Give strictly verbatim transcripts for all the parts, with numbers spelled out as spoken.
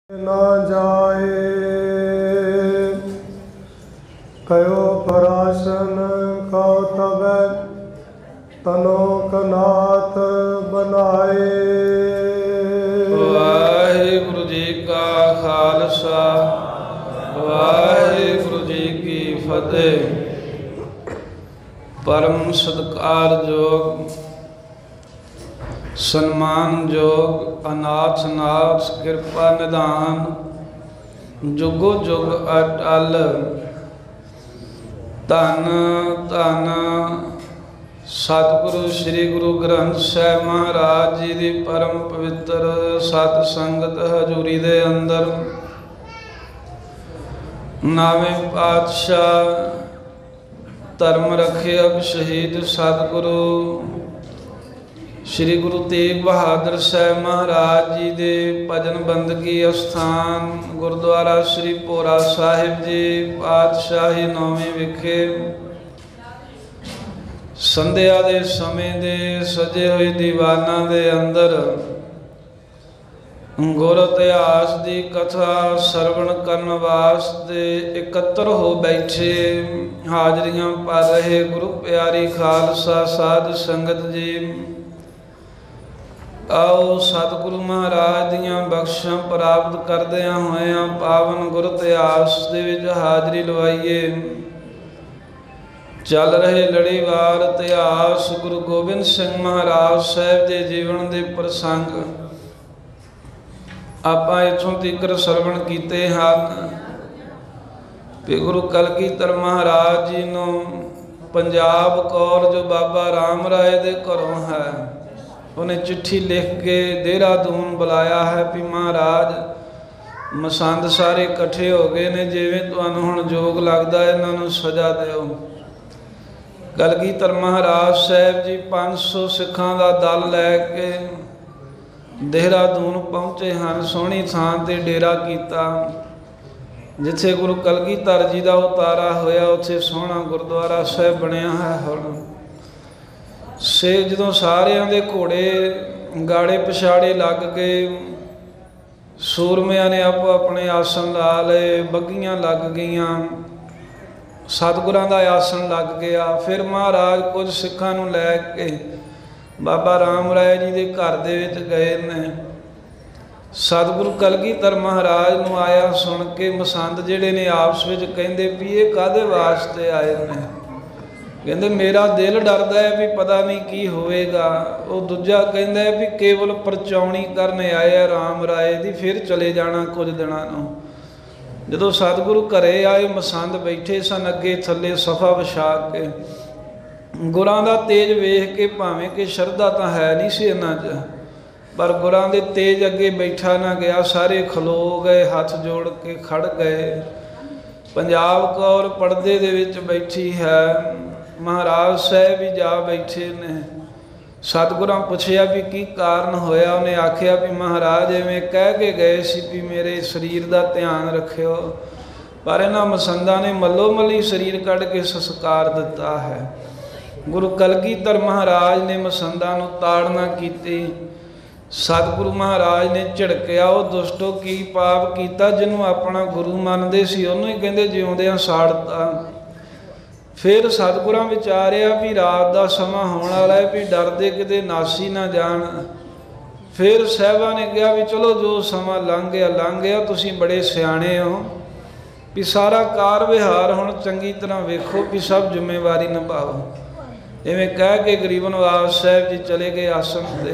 न जाए कयो पराशन कौ तब तनो कनाथ बनाए। वाहिगुरु जी का खालसा वाहिगुरु जी की फतेह। परम सत्कार योग सन्मान योग अनाथ नाथ कृपा निधान जुगो जुग अटल। धन धन सतगुरु श्री गुरु ग्रंथ साहिब महाराज जी की परम पवित्र सत संगत हजूरी दे अंदर नावें पातशाह धर्म रखियक शहीद सतगुरु श्री गुरु तेग बहादुर साहब महाराज जी दे भजन बंदगी अस्थान गुरुद्वारा श्री भोरा साहिब जी पातशाही नौवीं विखे संध्या दे समय दे सजे हुए दीवाना दे अंदर गुर इतिहास की कथा सरवण करन वास्ते एकत्र हो बैठे हाजरियां भर रहे गुरु प्यारी खालसा साध संगत जी। आओ सतगुरु महाराज दियां बख्शां प्राप्त करदियां होइयां पावन गुर इतिहास दे विच हाजरी लवाइए। चल रहे लड़ीवार इतिहास गुरु गोबिंद सिंह महाराज साहब के जीवन के प्रसंग आपां इत्थों तक सरवण कीते हैं कि गुरु कलगीधर महाराज जी नूं पंजाब कौर जो बाबा राम राय दे घरों है उन्हें चिट्ठी लिख के देहरादून बुलाया है भी महाराज मसंद सारे इकट्ठे हो गए ने जिवें तुहानूं हुण जोग लगदा है इन्हां नूं सजा दिओ। कलगीधर महाराज साहब जी पाँच सौ सिखां दा दल लैके देहरादून पहुँचे हैं। सोहनी थां ते डेरा कीता जिथे गुरु कलगीधर जी का उतारा होया उत्थे सोहना गुरुद्वारा साहब बनिया है। हुण से जदों सारियां दे घोड़े गाड़े पछाड़े लग गए सूरमियां ने आपो अपने आसन ला लए बग्गियां लग गईयां सतगुरां दा आसन लग गया। फिर महाराज कुछ सिखां नूं लैके बाबा राम राय जी के घर दे विच गए ने। सतगुरु कलगीधर महाराज नूं आया सुन के मसंद जिहड़े ने आपस विच कहिंदे भी ये काहदे वास्ते आए ने। कहते मेरा दिल डरदा है भी पता नहीं की होएगा। वो दूजा कहता है भी केवल परचौनी करने आए राम राय दी फिर चले जाना कुछ दिनों नूं। जदों सतगुरु घरे आए मसंद बैठे सन अगे थले सफा विछा के गुरां दा तेज वेख के भावें कि शरधा तो है नहीं सी इन्हां च पर गुरां दे तेज अगे बैठा ना गया। सारे खलो गए हाथ जोड़ के खड़ गए। पंजाब कौर पर्दे दे विच बैठी है महाराज साहब भी जा बैठे ने। सतगुरां पुछया भी की कारण होया। उन्हें आख्या भी महाराज इवें कह के गए सी भी मेरे शरीर का ध्यान रखियो पर इन्हां मसंदां ने मलो मली शरीर कढ़ के संस्कार दिता है। गुरु कलगीधर महाराज ने मसंदां नूं ताड़ना कीती। सतगुरु महाराज ने झिड़किया वो दुष्टो की पाप कीता जिन्हों अपना गुरु मानते सी उन्होंने ही कहते जिउंदियां साड़ता। फिर सतगुरां विचारिया भी रात का समा होने वाला है भी डरदे किते नासी ना जान। फिर साहिबा ने कहा भी चलो जो समा लंघ गया लंघ गया तुसीं बड़े सियाणे हो भी सारा कार विहार हुण चंगी तरह वेखो भी सब जिम्मेवारी निभाओ। इवें कह के गरीब नवाज साहब जी चले गए आसन ते।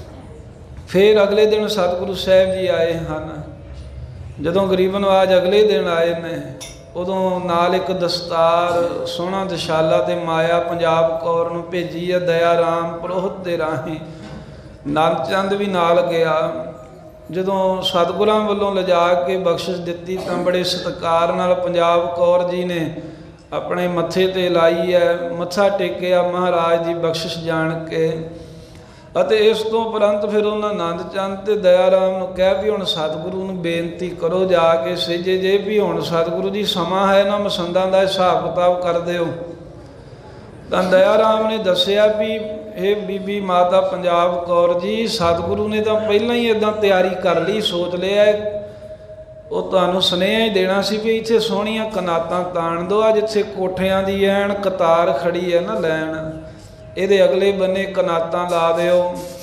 फिर अगले दिन सतगुरु साहब जी आए हैं। जदों गरीब नवाज अगले दिन आए ने उदों नाल एक दस्तार सोहना दशाला ते माया पंजाब कौर नूं भेजी है दया राम पुरोहित दे राही। नंद चंद भी नाल गया। जदों सतगुरां वल्लों लिजा के बख्शिश दिती तां बड़े सत्कार नाल पंजाब कौर जी ने अपने मत्थे ते लाई है मत्था टेकिया महाराज की बख्शिश जान के। ਅਤੇ इस तो उपरंत फिर उन्होंने नंद चंद ते दया राम नूं कहा भी हुण सतगुरु नूं बेनती करो जाके सेजे जे भी हुण सतगुरु जी समा है ना मसंदां दा हिसाब किताब कर दिओ। तां दया राम ने दस्सिया भी हे बीबी माता पंजाब कौर जी सतगुरु ने तो पहला ही इदां तैयारी कर ली सोच लिया ਉਹ ਤੁਹਾਨੂੰ ਸੁਨੇਹਾ ਹੀ ਦੇਣਾ ਸੀ ਵੀ ਇੱਥੇ ਸੋਹਣੀਆਂ ਕਨਾਤਾਂ ਤਾਣ ਦਿਓ। ਆ ਜਿੱਥੇ ਕੋਠਿਆਂ ਦੀ ਐਨ ਕਤਾਰ ਖੜੀ ਹੈ ਨਾ ਲੈਣ, ਇਹਦੇ ਅਗਲੇ ਬੰਨੇ ਕਨਾਤਾਂ ਲਾ ਦਿਓ।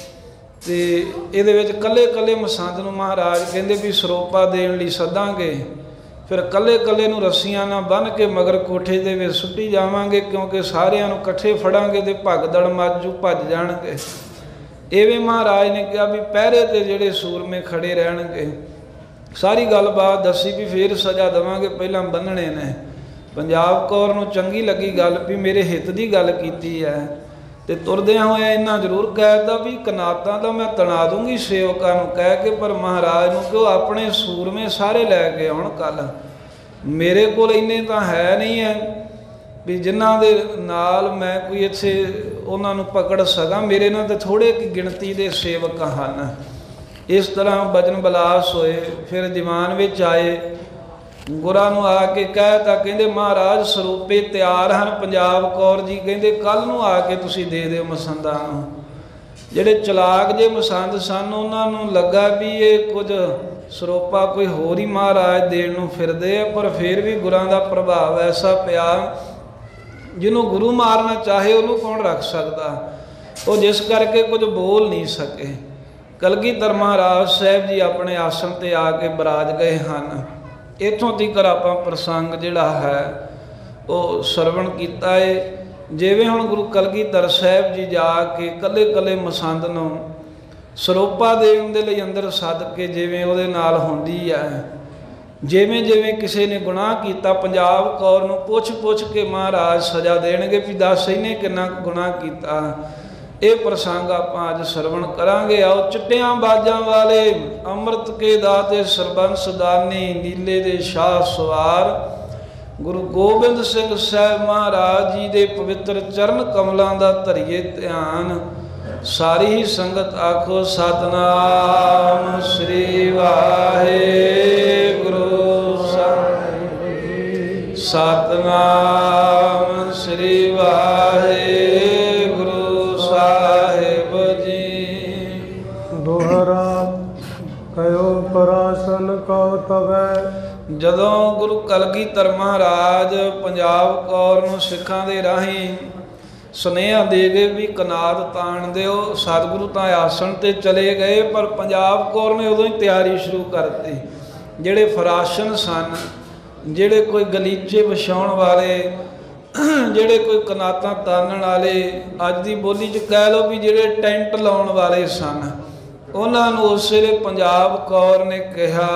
ਤੇ ਇਹਦੇ ਵਿੱਚ ਕੱਲੇ ਕੱਲੇ ਮਸੰਦ ਨੂੰ ਮਹਾਰਾਜ ਕਹਿੰਦੇ ਵੀ ਸਰੋਪਾ ਦੇਣ ਲਈ ਸੱਦਾਂਗੇ। ਫਿਰ ਕੱਲੇ ਕੱਲੇ ਨੂੰ ਰੱਸੀਆਂ ਨਾਲ ਬੰਨ੍ਹ ਕੇ ਮਗਰ ਕੋਠੇ ਦੇ ਵਿੱਚ ਸੁੱਟੀ ਜਾਵਾਂਗੇ, ਕਿਉਂਕਿ ਸਾਰਿਆਂ ਨੂੰ ਇਕੱਠੇ ਫੜਾਂਗੇ ਤੇ ਭਗਦੜ ਮਾਜੂ ਭੱਜ ਜਾਣਗੇ। ਇਵੇਂ ਮਹਾਰਾਜ ਨੇ ਕਿਹਾ ਵੀ ਪਹਿਰੇ ਤੇ ਜਿਹੜੇ ਸੂਰਮੇ ਖੜੇ ਰਹਿਣਗੇ। ਸਾਰੀ ਗੱਲਬਾਤ ਦੱਸੀ ਵੀ ਫਿਰ ਸਜ਼ਾ ਦੇਵਾਂਗੇ, ਪਹਿਲਾਂ ਬੰਨਣੇ ਨੇ। ਪੰਜਾਬ ਕੌਰ ਨੂੰ ਚੰਗੀ ਲੱਗੀ ਗੱਲ ਵੀ ਮੇਰੇ ਹਿੱਤ ਦੀ ਗੱਲ ਕੀਤੀ ਹੈ। ਤੇ ਤੁਰਦਿਆਂ ਹੋਇਆ ਇੰਨਾ ਜ਼ਰੂਰ ਕਹਿ ਦਿੱਤਾ ਵੀ ਕਨਾਤਾਂ ਤਾਂ ਮੈਂ ਤਣਾ ਦੂੰਗੀ ਸੇਵਕਾਂ ਨੂੰ ਕਹਿ ਕੇ, ਪਰ ਮਹਾਰਾਜ ਨੂੰ ਕਿ ਉਹ ਆਪਣੇ ਸੂਰਮੇ ਸਾਰੇ ਲੈ ਕੇ ਆਉਣ ਕੱਲ੍ਹ। ਮੇਰੇ ਕੋਲ ਇੰਨੇ ਤਾਂ ਹੈ ਨਹੀਂ ਹੈ ਵੀ ਜਿਨ੍ਹਾਂ ਦੇ ਨਾਲ ਮੈਂ ਕੋਈ ਇੱਥੇ ਉਹਨਾਂ ਨੂੰ ਪਕੜ ਸਕਾਂ। ਮੇਰੇ ਨਾਲ ਤਾਂ ਥੋੜ੍ਹੇ ਕੀ ਗਿਣਤੀ ਦੇ ਸੇਵਕ ਹਨ। ਇਸ ਤਰ੍ਹਾਂ ਬਚਨ ਬਲਾਸ ਹੋਏ। ਫਿਰ ਦੀਵਾਨ ਵਿੱਚ ਆਏ, ਗੁਰਾਂ ਨੂੰ ਆ ਕੇ ਕਹਿ ਤਾ, ਕਹਿੰਦੇ ਮਹਾਰਾਜ ਸਰੂਪੇ ਤਿਆਰ ਹਨ। ਪੰਜਾਬ ਕੌਰ ਜੀ ਕਹਿੰਦੇ ਕੱਲ੍ਹ ਨੂੰ ਆ ਕੇ ਤੁਸੀਂ ਦੇ ਦਿਓ ਮਸੰਦਾਂ ਨੂੰ। ਜਿਹੜੇ ਚਲਾਕ ਜੇ ਮਸੰਦ ਸਨ ਉਹਨਾਂ ਨੂੰ ਲੱਗਾ ਵੀ ਇਹ ਕੁਝ ਸਰੋਪਾ ਕੋਈ ਹੋਰ ਹੀ ਮਹਾਰਾਜ ਦੇਣ ਨੂੰ ਫਿਰਦੇ ਆ, ਪਰ ਫਿਰ ਵੀ ਗੁਰਾਂ ਦਾ ਪ੍ਰਭਾਵ ਐਸਾ ਪਿਆ, ਜਿਹਨੂੰ ਗੁਰੂ ਮਾਰਨਾ ਚਾਹੇ ਉਹਨੂੰ ਕੌਣ ਰੱਖ ਸਕਦਾ। ਉਹ ਜਿਸ ਕਰਕੇ ਕੁਝ ਬੋਲ ਨਹੀਂ ਸਕੇ। ਕਲਗੀਧਰ ਮਹਾਰਾਜ ਸਾਹਿਬ ਜੀ ਆਪਣੇ ਆਸਣ 'ਤੇ ਆ ਕੇ ਬਿਰਾਜ ਗਏ ਹਨ। ਇੱਥੋਂ ਤੀਕਰ ਆਪਾਂ ਪ੍ਰਸੰਗ ਜਿਹੜਾ ਹੈ ਉਹ ਸਰਵਣ ਕੀਤਾ ਹੈ। ਜਿਵੇਂ ਹੁਣ ਗੁਰੂ ਕਲਗੀਧਰ ਸਾਹਿਬ ਜੀ ਜਾ ਕੇ ਕੱਲੇ ਕੱਲੇ ਮਸੰਦ ਨੂੰ ਸਰੋਪਾ ਦੇਣ ਦੇ ਲਈ ਅੰਦਰ ਸੱਦ ਕੇ ਜਿਵੇਂ ਉਹਦੇ ਨਾਲ ਹੁੰਦੀ ਹੈ, ਜਿਵੇਂ ਜਿਵੇਂ ਕਿਸੇ ਨੇ ਗੁਨਾਹ ਕੀਤਾ ਪੰਜਾਬ ਕੌਰ ਨੂੰ ਪੁੱਛ ਪੁੱਛ ਕੇ ਮਹਾਰਾਜ ਸਜ਼ਾ ਦੇਣਗੇ ਵੀ ਦੱਸ ਇਹਨੇ ਕਿੰਨਾ ਗੁਨਾਹ ਕੀਤਾ। ਇਹ ਪ੍ਰਸੰਗ ਆਪਾਂ ਅੱਜ ਸਰਵਣ ਕਰਾਂਗੇ। ਆਓ ਚਿੱਟਿਆਂ ਬਾਜਾਂ ਵਾਲੇ ਅੰਮ੍ਰਿਤ ਕੇ ਦਾਤੇ ਸਰਬੰਸ ਦਾਨੀ ਨੀਲੇ ਦੇ ਸ਼ਾਹ ਸਵਾਰ ਗੁਰੂ ਗੋਬਿੰਦ ਸਿੰਘ ਸਾਹਿਬ ਮਹਾਰਾਜ ਜੀ ਦੇ ਪਵਿੱਤਰ ਚਰਨ ਕਮਲਾਂ ਦਾ ਧਰੀਏ ਧਿਆਨ। ਸਾਰੀ ਹੀ ਸੰਗਤ ਆਖੋ ਸਤਨਾਮ ਸ੍ਰੀ ਵਾਹਿਗੁਰੂ ਸਾਹਿਬ। ਸਤਨਾਮ ਸ੍ਰੀ ਵਾਹਿਗੁਰੂ ਸਾਹਿਬ ਜੀ। ਦੋਹਰਾ ਕਯੋ ਪਰਾਸਨ ਕਉ ਤਵੈ। ਜਦੋਂ ਗੁਰੂ ਕਲਗੀਧਰ ਮਹਾਰਾਜ ਪੰਜਾਬ ਕੌਰ ਨੂੰ ਸਿੱਖਾਂ ਦੇ ਰਾਹੀਂ ਸੁਨੇਹਾ ਦੇ ਗਏ ਵੀ ਕਨਾਤ ਤਾਣ ਦਿਓ, ਸਤਿਗੁਰੂ ਤਾਂ ਆਸਣ 'ਤੇ ਚਲੇ ਗਏ, ਪਰ ਪੰਜਾਬ ਕੌਰ ਨੇ ਉਦੋਂ ਹੀ ਤਿਆਰੀ ਸ਼ੁਰੂ ਕਰ ਦਿੱਤੀ। ਜਿਹੜੇ ਫਰਾਸ਼ਨ ਸਨ, ਜਿਹੜੇ ਕੋਈ ਗਲੀਚੇ ਵਿਛਾਉਣ ਵਾਲੇ, ਜਿਹੜੇ ਕੋਈ ਕਨਾਤਾਂ ਤਾਣਨ ਵਾਲੇ, ਅੱਜ ਦੀ ਬੋਲੀ 'ਚ ਕਹਿ ਲਓ ਵੀ ਜਿਹੜੇ ਟੈਂਟ ਲਾਉਣ ਵਾਲੇ ਸਨ, ਉਹਨਾਂ ਨੂੰ ਉਸ ਵੇਲੇ ਪੰਜਾਬ ਕੌਰ ਨੇ ਕਿਹਾ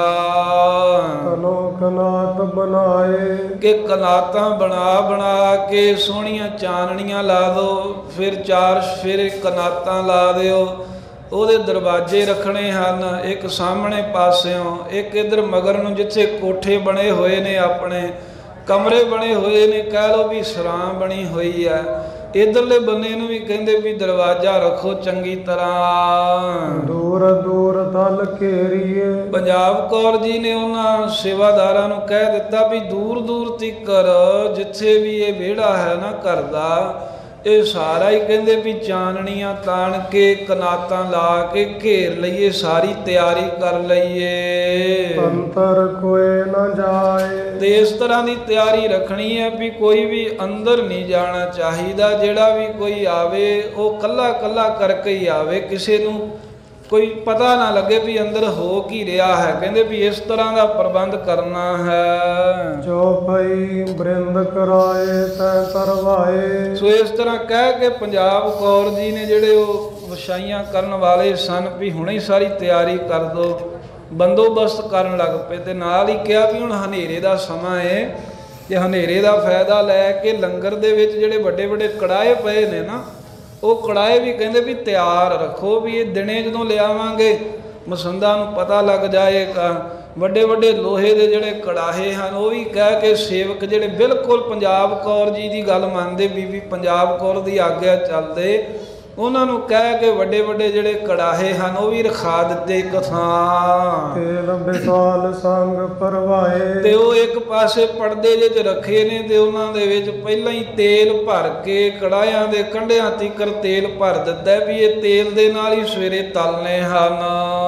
ਤਨੋ ਕਨਾਤ ਬਣਾਏ ਕਿ ਕਨਾਤਾਂ ਬਣਾ ਬਣਾ ਕੇ ਸੋਹਣੀਆਂ ਚਾਨਣੀਆਂ ਲਾ ਦਿਓ। ਫਿਰ ਚਾਰ ਫਿਰ ਕਨਾਤਾਂ ਲਾ ਦਿਓ। ਉਹਦੇ ਦਰਵਾਜ਼ੇ ਰੱਖਣੇ ਹਨ, ਇੱਕ ਸਾਹਮਣੇ ਪਾਸਿਓਂ, ਇੱਕ ਇੱਧਰ ਮਗਰ ਨੂੰ ਜਿੱਥੇ ਕੋਠੇ ਬਣੇ ਹੋਏ ਨੇ, ਆਪਣੇ ਕਮਰੇ ਬਣੇ ਹੋਏ ਨੇ, ਕਹਿ ਲਓ ਵੀ ਸਰਾਂ ਬਣੀ ਹੋਈ ਹੈ। ਇੱਧਰਲੇ ਬੰਨੇ ਨੂੰ ਵੀ ਕਹਿੰਦੇ ਵੀ ਦਰਵਾਜ਼ਾ ਰੱਖੋ ਚੰਗੀ ਤਰ੍ਹਾਂ। ਦੂਰ ਦੂਰ ਤਲ ਘੇਰੀਏ। ਪੰਜਾਬ ਕੌਰ ਜੀ ਨੇ ਉਹਨਾਂ ਸੇਵਾਦਾਰਾਂ ਨੂੰ ਕਹਿ ਦਿੱਤਾ ਵੀ ਦੂਰ ਦੂਰ ਤੀਕਰ ਜਿੱਥੇ ਵੀ ਇਹ ਵਿਹੜਾ ਹੈ ਨਾ ਘਰ ਦਾ, ਇਹ ਸਾਰਾ ਹੀ ਕਹਿੰਦੇ ਵੀ ਚਾਨਣੀਆਂ ਤਾਣ ਕੇ ਕਨਾਤਾਂ ਲਾ ਕੇ ਘੇਰ ਲਈਏ, ਸਾਰੀ ਤਿਆਰੀ ਕਰ ਲਈਏ, ਅੰਤਰ ਕੋਏ ਨਾ ਜਾਏ। ਤੇ ਇਸ ਤਰ੍ਹਾਂ ਦੀ ਤਿਆਰੀ ਰੱਖਣੀ ਹੈ ਵੀ ਕੋਈ ਵੀ ਅੰਦਰ ਨਹੀਂ ਜਾਣਾ ਚਾਹੀਦਾ। ਜਿਹੜਾ ਵੀ ਕੋਈ ਆਵੇ ਉਹ ਕੱਲਾ ਕੱਲਾ ਕਰਕੇ ਹੀ ਆਵੇ, ਕਿਸੇ ਨੂੰ ਕੋਈ ਪਤਾ ਨਾ ਲੱਗੇ ਵੀ ਅੰਦਰ ਹੋ ਕੀ ਰਿਹਾ ਹੈ। ਕਹਿੰਦੇ ਵੀ ਇਸ ਤਰ੍ਹਾਂ ਦਾ ਪ੍ਰਬੰਧ ਕਰਨਾ ਹੈ। ਚੌਪਈ ਬ੍ਰਿੰਦ ਕਰਾਏ ਤੈ ਤਰਵਾਏ। ਸੋ ਇਸ ਤਰ੍ਹਾਂ ਕਹਿ ਕੇ ਪੰਜਾਬ ਕੌਰ ਜੀ ਨੇ ਜਿਹੜੇ ਉਹ ਵਿਛਾਈਆਂ ਕਰਨ ਵਾਲੇ ਸਨ ਵੀ ਹੁਣੇ ਹੀ ਸਾਰੀ ਤਿਆਰੀ ਕਰ ਦਿਓ, ਬੰਦੋਬਸਤ ਕਰਨ ਲੱਗ ਪਏ। ਤੇ ਨਾਲ ਹੀ ਕਿਹਾ ਵੀ ਹੁਣ ਹਨੇਰੇ ਦਾ ਸਮਾਂ ਹੈ ਤੇ ਹਨੇਰੇ ਦਾ ਫਾਇਦਾ ਲੈ ਕੇ ਲੰਗਰ ਦੇ ਵਿੱਚ ਜਿਹੜੇ ਵੱਡੇ ਵੱਡੇ ਕੜਾਏ ਪਏ ਨੇ ਨਾ, ਉਹ ਕੜਾਏ ਵੀ ਕਹਿੰਦੇ ਵੀ ਤਿਆਰ ਰੱਖੋ ਵੀ ਇਹ ਦਿਨੇ ਜਦੋਂ ਲਿਆਵਾਂਗੇ ਮਸੰਦਾਂ ਨੂੰ ਪਤਾ ਲੱਗ ਜਾਏਗਾ। ਵੱਡੇ ਵੱਡੇ ਲੋਹੇ ਦੇ ਜਿਹੜੇ ਕੜਾਹੇ ਹਨ ਉਹ ਵੀ ਕਹਿ ਕੇ ਸੇਵਕ ਜਿਹੜੇ ਬਿਲਕੁਲ ਪੰਜਾਬ ਕੌਰ ਜੀ ਦੀ ਗੱਲ ਮੰਨਦੇ, ਬੀਬੀ ਪੰਜਾਬ ਕੌਰ ਦੀ ਆਗਿਆ ਚੱਲਦੇ, ਉਹਨਾਂ ਨੂੰ ਕਹਿ ਕੇ ਵੱਡੇ ਵੱਡੇ ਜਿਹੜੇ ਕੜਾਹੇ ਹਨ ਉਹ ਵੀ ਰਖਾ ਦਿੱਤੇ ਇੱਕ ਥਾਂ। ਤੇਲ ਬਿਸਾਲ ਸੰਗ ਪਰਵਾਏ ਤੇ ਉਹ ਇੱਕ ਪਾਸੇ ਪਰਦੇ ਜਿਹੇ 'ਚ ਰੱਖੇ ਨੇ ਤੇ ਉਹਨਾਂ ਦੇ ਵਿੱਚ ਪਹਿਲਾਂ ਹੀ ਤੇਲ ਭਰ ਕੇ ਕੜਾਹਿਆਂ ਦੇ ਕੰਢਿਆਂ ਤੀਕਰ ਤੇਲ ਭਰ ਦਿੱਤਾ ਵੀ ਇਹ ਤੇਲ ਦੇ ਨਾਲ ਹੀ ਸਵੇਰੇ ਤਲਨੇ ਹਨ।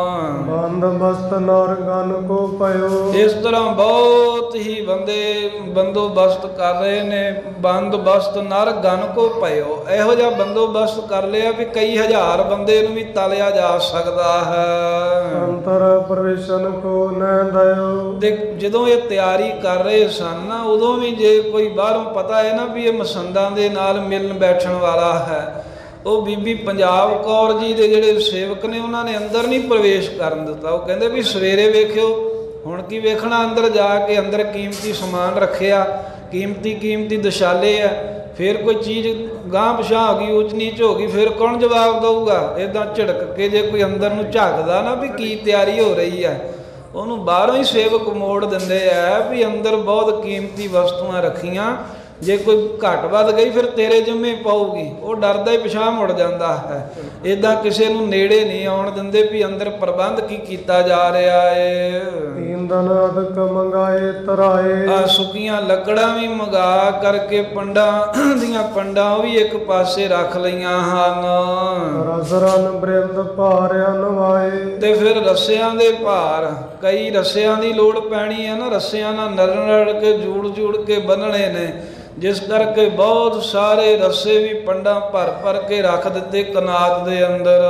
ਬੰਦ ਬਸਤ ਨਰ ਗਨ ਕੋ ਪਇਓ ਇਸ ਤਰ੍ਹਾਂ ਬਹੁਤ ਹੀ ਬੰਦੇ ਬੰਦੋਬਸਤ ਕਰ ਰਹੇ ਨੇ। ਬੰਦੋਬਸਤ ਨਰ ਗਨ ਕੋ ਪਇਓ, ਇਹੋ ਜਿਹਾ ਬੰਦੋਬਸਤ ਕਰ ਲਿਆ ਵੀ ਕਈ ਹਜ਼ਾਰ ਬੰਦੇ ਨੂੰ ਵੀ ਤਲਿਆ ਜਾ ਸਕਦਾ ਹੈ। ਅੰਤਰ ਪ੍ਰਵੇਸ਼ਨ ਕੋ ਨੈ ਦਇਓ ਤੇ ਜਦੋਂ ਇਹ ਤਿਆਰੀ ਕਰ ਰਹੇ ਸਨ ਨਾ ਉਦੋਂ ਵੀ ਜੇ ਕੋਈ ਬਾਹਰੋਂ ਪਤਾ ਹੈ ਨਾ ਵੀ ਇਹ ਮਸੰਦਾਂ ਦੇ ਨਾਲ ਮਿਲਣ ਬੈਠਣ ਵਾਲਾ ਹੈ, ਉਹ ਬੀਬੀ ਪੰਜਾਬ ਕੌਰ ਜੀ ਦੇ ਜਿਹੜੇ ਸੇਵਕ ਨੇ ਉਹਨਾਂ ਨੇ ਅੰਦਰ ਨਹੀਂ ਪ੍ਰਵੇਸ਼ ਕਰਨ ਦਿੱਤਾ। ਉਹ ਕਹਿੰਦੇ ਵੀ ਸਵੇਰੇ ਵੇਖਿਓ, ਹੁਣ ਕੀ ਵੇਖਣਾ, ਅੰਦਰ ਜਾ ਕੇ ਅੰਦਰ ਕੀਮਤੀ ਸਮਾਨ ਰੱਖਿਆ, ਕੀਮਤੀ ਕੀਮਤੀ ਦਸ਼ਾਲੇ ਆ, ਫਿਰ ਕੋਈ ਚੀਜ਼ ਗਾਂਹ ਪਿਛਾਂਹ ਹੋ ਗਈ, ਉੱਚ ਨੀਚ ਹੋ ਗਈ, ਫਿਰ ਕੌਣ ਜਵਾਬ ਦਊਗਾ? ਇੱਦਾਂ ਝਿੜਕ ਕੇ ਜੇ ਕੋਈ ਅੰਦਰ ਨੂੰ ਝਾਕਦਾ ਨਾ ਵੀ ਕੀ ਤਿਆਰੀ ਹੋ ਰਹੀ ਹੈ, ਉਹਨੂੰ ਬਾਹਰੋਂ ਹੀ ਸੇਵਕ ਮੋੜ ਦਿੰਦੇ ਆ ਵੀ ਅੰਦਰ ਬਹੁਤ ਕੀਮਤੀ ਵਸਤੂਆਂ ਰੱਖੀਆਂ, ਜੇ ਕੋਈ ਘੱਟ ਵੱਧ ਗਈ ਫਿਰ ਤੇਰੇ ਜਿੰਮੇ ਪਾਊਗੀ। ਉਹ ਡਰਦਾ ਹੀ ਪਿਛਾਂਹ ਮੁੜ ਜਾਂਦਾ ਹੈ। ਇੱਦਾਂ ਕਿਸੇ ਨੂੰ ਨੇੜੇ ਨਹੀਂ ਆਉਣ ਦਿੰਦੇ ਵੀ ਅੰਦਰ ਪ੍ਰਬੰਧ ਕੀ ਕੀਤਾ ਜਾ ਰਿਹਾ ਏ। ਇੰਦਨ ਅਦਕ ਮੰਗਾਏ ਤਰਾਏ ਆ ਸੁੱਕੀਆਂ ਲੱਕੜਾਂ ਵੀ ਮੰਗਾ ਕਰਕੇ ਪੰਡਾਂ ਦੀਆਂ ਪੰਡਾਂ ਉਹ ਵੀ ਇੱਕ ਪਾਸੇ ਰੱਖ ਲਈਆਂ ਹਨ। ਰਸ ਰਨ ਬ੍ਰਿੰਦ ਭਾਰਿਆ ਨਵਾਏ ਤੇ ਫਿਰ ਰੱਸਿਆਂ ਦੇ ਭਾਰ, ਕਈ ਰੱਸਿਆਂ ਦੀ ਲੋੜ ਪੈਣੀ ਹੈ ਨਾ, ਰੱਸਿਆਂ ਨਾਲ ਨਰੜ ਨਰੜ ਕੇ ਜੂੜ ਜੂੜ ਕੇ ਬੰਨਣੇ ਨੇ, ਜਿਸ ਕਰਕੇ ਬਹੁਤ ਸਾਰੇ ਰੱਸੇ ਵੀ ਪੰਡਾਂ ਭਰ ਭਰ ਕੇ ਰੱਖ ਦਿੱਤੇ ਕਨਾਤ ਦੇ ਅੰਦਰ।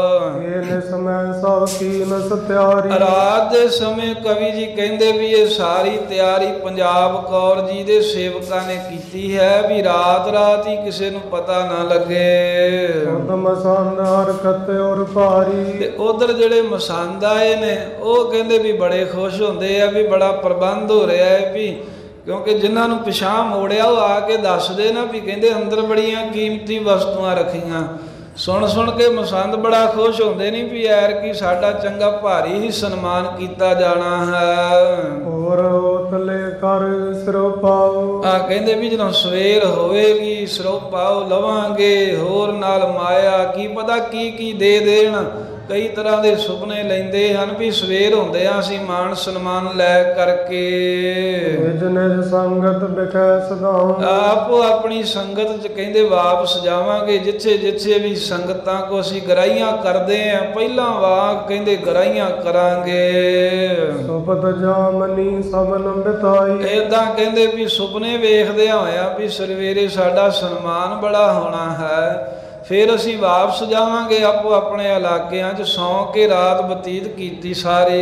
ਇਹ ਸਮੇਂ ਸਭ ਕੀਨਸ ਤਿਆਰੀ ਰਾਤ ਦੇ ਸਮੇਂ ਕਵੀ ਜੀ ਕਹਿੰਦੇ ਵੀ ਇਹ ਸਾਰੀ ਤਿਆਰੀ ਪੰਜਾਬ ਕੌਰ ਜੀ ਦੇ ਸੇਵਕਾਂ ਨੇ ਕੀਤੀ ਹੈ ਵੀ ਰਾਤ ਰਾਤ ਹੀ ਕਿਸੇ ਨੂੰ ਪਤਾ ਨਾ ਲੱਗੇ। ਮਸੰਦ ਹਰਕਤ ਔਰ ਭਾਰੀ ਤੇ ਉਧਰ ਜਿਹੜੇ ਮਸੰਦ ਆਏ ਨੇ ਉਹ ਕਹਿੰਦੇ ਵੀ ਬੜੇ ਖੁਸ਼ ਹੁੰਦੇ ਆ ਵੀ ਬੜਾ ਪ੍ਰਬੰਧ ਹੋ ਰਿਹਾ ਹੈ, ਵੀ ਕਿਉਂਕਿ ਜਿਨ੍ਹਾਂ ਨੂੰ ਪਿਛਾਂਹ ਮੋੜਿਆ ਉਹ ਆ ਕੇ ਦੱਸਦੇ ਨਾ ਵੀ ਕਹਿੰਦੇ ਅੰਦਰ ਬੜੀਆਂ ਕੀਮਤੀ ਵਸਤੂਆਂ ਰੱਖੀਆਂ। ਸੁਣ ਸੁਣ ਕੇ ਮਸੰਦ ਬੜਾ ਖੁਸ਼ ਹੁੰਦੇ ਨਹੀਂ ਵੀ ਐਰ ਕੀ ਸਾਡਾ ਚੰਗਾ ਭਾਰੀ ਹੀ ਸਨਮਾਨ ਕੀਤਾ ਜਾਣਾ ਹੈ। ਹੋਰ ਉਤਲੇ ਕਰ ਸਿਰੋ ਪਾਓ ਆ ਕਹਿੰਦੇ ਵੀ ਜਦੋਂ ਸਵੇਰ ਹੋਵੇਗੀ ਸਿਰੋਂ ਪਾਓ ਲਵਾਂਗੇ, ਹੋਰ ਨਾਲ ਮਾਇਆ ਕੀ ਪਤਾ ਕੀ ਕੀ ਦੇ ਦੇਣ। ਕਈ ਤਰ੍ਹਾਂ ਦੇ ਸੁਪਨੇ ਲੈਂਦੇ ਹਨ ਵੀ ਸਵੇਰ ਹੁੰਦੇ ਆ ਅਸੀਂ ਮਾਣ ਸਨਮਾਨ ਲੈ ਕਰਕੇ। ਨਿਜ ਨਿਜ ਸੰਗਤ ਬਿਖੈ ਸਦਾਉ ਆਪੋ ਆਪਣੀ ਸੰਗਤ ਚ ਕਹਿੰਦੇ ਵਾਪਸ ਜਾਵਾਂਗੇ। ਜਿੱਥੇ ਜਿੱਥੇ ਵੀ ਸੰਗਤਾਂ ਕੋ ਅਸੀਂ ਗਰਾਈਆਂ ਕਰਦੇ ਆ ਪਹਿਲਾਂ ਵਾਂਗ ਕਹਿੰਦੇ ਗਰਾਈਆਂ ਕਰਾਂਗੇ। ਸੁਪਤ ਜਾਮਨੀ ਸਭਨ ਬਿਤਾਈ ਏਦਾਂ ਕਹਿੰਦੇ ਵੀ ਸੁਪਨੇ ਵੇਖਦਿਆਂ ਹੋਇਆ ਵੀ ਸਵੇਰੇ ਸਾਡਾ ਸਨਮਾਨ ਬੜਾ ਹੋਣਾ ਹੈ, ਫਿਰ ਅਸੀਂ ਵਾਪਸ ਜਾਵਾਂਗੇ ਆਪੋ ਆਪਣੇ ਇਲਾਕਿਆਂ 'ਚ। ਸੌਂ ਕੇ ਰਾਤ ਬਤੀਤ ਕੀਤੀ ਸਾਰੇ।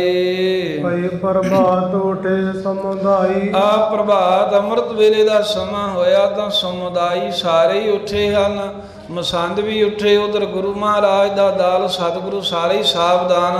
ਭਈ ਪ੍ਰਭਾਤ ਉਠੇ ਸਮੁਦਾਈ ਆ ਪ੍ਰਭਾਤ ਅੰਮ੍ਰਿਤ ਵੇਲੇ ਦਾ ਸਮਾਂ ਹੋਇਆ ਤਾਂ ਸਮੁਦਾਈ ਸਾਰੇ ਹੀ ਉੱਠੇ ਹਨ। ਮਸੰਦ ਵੀ ਉੱਠੇ, ਉਧਰ ਗੁਰੂ ਮਹਾਰਾਜ ਦਾ ਦਾਲ ਸਤਿਗੁਰੂ ਸਾਰੇ ਹੀ ਸਾਵਧਾਨ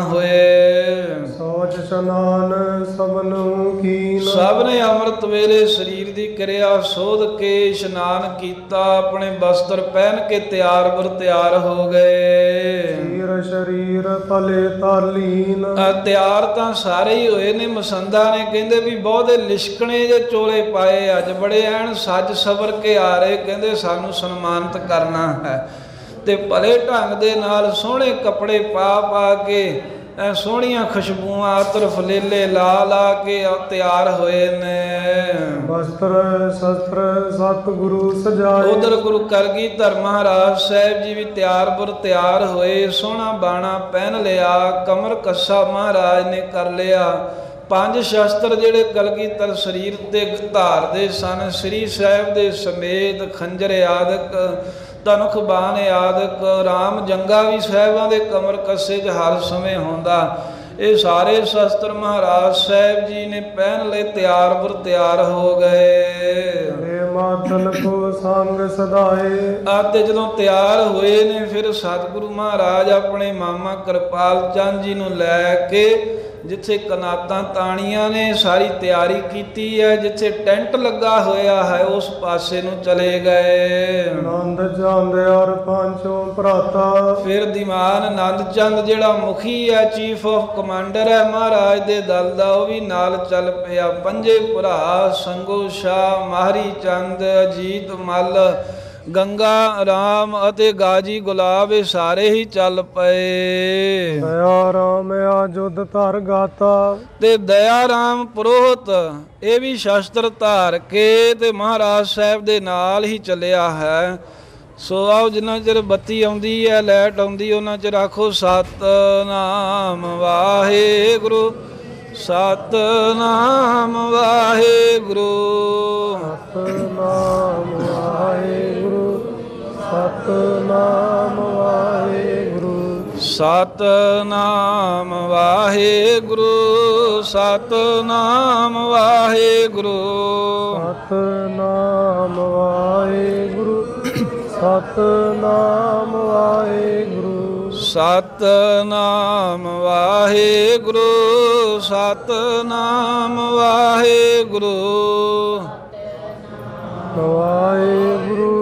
ਹੋਏ। ਸੋਚ ਇਸ਼ਨਾਨ ਸਭਨੂੰ ਕੀਨ ਸਭ ਨੇ ਅੰਮ੍ਰਿਤ ਵੇਲੇ ਸਰੀਰ ਦੀ ਕਿਰਿਆ ਸੋਧ ਕੇ ਇਸ਼ਨਾਨ ਕੀਤਾ, ਆਪਣੇ ਬਸਤਰ ਪਹਿਨ ਕੇ ਤਿਆਰ ਬਰ ਤਿਆਰ ਹੋ ਗਏ। ਸਰੀਰ ਸ਼ਰੀਰ ਤਲੇ ਤਾਲੀਨ ਤਿਆਰ ਤਾਂ ਸਾਰੇ ਹੀ ਹੋਏ ਨੇ। ਮਸੰਦਾਂ ਨੇ ਕਹਿੰਦੇ ਵੀ ਬਹੁਤੇ ਲਿਸ਼ਕਣੇ ਜੇ ਚੋਲੇ ਪਾਏ, ਅੱਜ ਬੜੇ ਐਨ ਸੱਜ ਸਵਰ ਕੇ ਆ ਰਹੇ, ਕਹਿੰਦੇ ਸਾਨੂੰ ਸਨਮਾਨਿਤ ਕਰਨਾ ਹੈ। ਤੇ ਭਲੇ ਢੰਗ ਦੇ ਨਾਲ ਸੋਹਣੇ ਕੱਪੜੇ ਪਾ ਪਾ ਕੇ ਐ ਸੋਹਣੀਆਂ ਖੁਸ਼ਬੂਆਂ ਅਤਰ ਫਲੇਲੇ ਲਾ ਲਾ ਕੇ ਤਿਆਰ ਹੋਏ ਨੇ। ਵਸਤਰ ਸ਼ਸਤਰ ਸਤਿਗੁਰੂ ਸਜਾਏ ਉਧਰ ਗੁਰੂ ਕਲਗੀਧਰ ਮਹਾਰਾਜ ਸਾਹਿਬ ਜੀ ਵੀ ਤਿਆਰ ਬੁਰ ਤਿਆਰ ਹੋਏ, ਸੋਹਣਾ ਬਾਣਾ ਪਹਿਨ ਲਿਆ, ਕਮਰ ਕੱਸਾ ਮਹਾਰਾਜ ਨੇ ਕਰ ਲਿਆ। ਪੰਜ ਸ਼ਸਤਰ ਜਿਹੜੇ ਕਲਗੀਧਰ ਸਰੀਰ ਤੇ ਧਾਰਦੇ ਸਨ, ਸ੍ਰੀ ਸਾਹਿਬ ਦੇ ਸਮੇਤ ਖੰਜਰ ਆਦਿਕ ਧਨੁਖ ਬਾਣ ਆਦਿਕ, ਰਾਮ ਜੰਗਾ ਵੀ ਸਾਹਿਬਾਂ ਦੇ ਕਮਰ ਕੱਸੇ 'ਚ ਹਰ ਸਮੇਂ ਹੁੰਦਾ। ਇਹ ਸਾਰੇ ਸ਼ਸਤਰ ਮਹਾਰਾਜ ਸਾਹਿਬ ਜੀ ਨੇ ਪਹਿਨ ਲਏ, ਤਿਆਰ ਬੁਰ ਤਿਆਰ ਹੋ ਗਏ। ਮਾਤਨ ਕੋ ਸੰਗ ਸਦਾਏ ਆਤੇ ਜਦੋਂ ਤਿਆਰ ਹੋਏ ਨੇ ਫਿਰ ਸਤਿਗੁਰੂ ਮਹਾਰਾਜ ਆਪਣੇ ਮਾਮਾ ਕਿਰਪਾਲ ਚੰਦ ਜੀ ਨੂੰ ਲੈ ਕੇ ਜਿੱਥੇ ਕਨਾਤਾਂ ਤਾਣੀਆਂ ਨੇ ਸਾਰੀ ਤਿਆਰੀ ਕੀਤੀ ਹੈ, ਜਿੱਥੇ ਟੈਂਟ ਲੱਗਾ ਹੋਇਆ ਹੈ ਉਸ ਪਾਸੇ ਨੂੰ ਚਲੇ ਗਏ। ਆਨੰਦ ਚੰਦ ਔਰ ਪੰਚੋਂ ਭਰਾਤਾ ਫਿਰ ਦੀਵਾਨ ਆਨੰਦ ਚੰਦ ਜਿਹੜਾ ਮੁਖੀ ਹੈ, ਚੀਫ ਆਫ ਕਮਾਂਡਰ ਹੈ ਮਹਾਰਾਜ ਦੇ ਦਲ ਦਾ, ਉਹ ਵੀ ਨਾਲ ਚੱਲ ਪਿਆ। ਪੰਜੇ ਭਰਾ ਸੰਗੋ ਸ਼ਾਹ, ਮਾਹਰੀ ਚੰਦ, ਅਜੀਤ ਮੱਲ, ਗੰਗਾ ਰਾਮ ਅਤੇ ਗਾਜੀ ਗੁਲਾਬ ਇਹ ਸਾਰੇ ਹੀ ਚੱਲ ਪਏ। ਦਇਆ ਰਾਮ ਆਜੁਦ ਧਰ ਗਾਤਾ ਤੇ ਦਇਆ ਰਾਮ ਪੁਰੋਹਿਤ ਇਹ ਵੀ ਸ਼ਸਤਰ ਧਾਰ ਕੇ ਤੇ ਮਹਾਰਾਜ ਸਾਹਿਬ ਦੇ ਨਾਲ ਹੀ ਚੱਲਿਆ ਹੈ। ਸੋ ਆਓ ਜਿੰਨਾ ਚਿਰ ਬੱਤੀ ਆਉਂਦੀ ਹੈ, ਲਾਈਟ ਆਉਂਦੀ, ਉਹਨਾਂ ਚਿਰ ਆਖੋ ਸਤਿਨਾਮ ਵਾਹਿਗੁਰੂ ਸਤਿਨਾਮ ਵਾਹਿਗੁਰੂ ਸਤਿਨਾਮ ਵਾਹਿਗੁਰੂ ਸਤਿਨਾਮ ਵਾਹਿਗੁਰੂ ਸਤਿਨਾਮ ਵਾਹਿਗੁਰੂ ਸਤਿਨਾਮ ਵਾਹਿਗੁਰੂ ਸਤਿਨਾਮ ਵਾਹਿਗੁਰੂ ਸਤਿਨਾਮ ਵਾਹਿਗੁਰੂ ਸਤਿਨਾਮ ਵਾਹਿਗੁਰੂ ਸਤਿਨਾਮ ਵਾਹਿਗੁਰੂ ਵਾਹਿਗੁਰੂ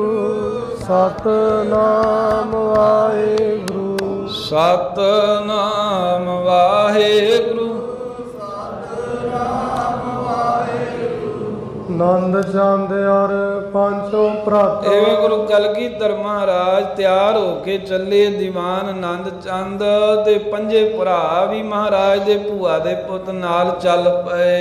ਸਤਿਨਾਮ ਵਾਹਿਗੁਰੂ ਸਤਿਨਾਮ ਵਾਹਿਗੁਰੂ ਨੰਦ ਚੰਦ ਅਰ ਪੰਚੋ ਭਰਾਤ ਐਵੇਂ ਗੁਰੂ ਕਲਗੀਧਰ ਮਹਾਰਾਜ ਤਿਆਰ ਹੋ ਕੇ ਚੱਲੇ। ਦੀਵਾਨ ਆਨੰਦ ਚੰਦ ਤੇ ਪੰਜੇ ਭਰਾ ਵੀ ਮਹਾਰਾਜ ਦੇ ਭੂਆ ਦੇ ਪੁੱਤ ਨਾਲ ਚੱਲ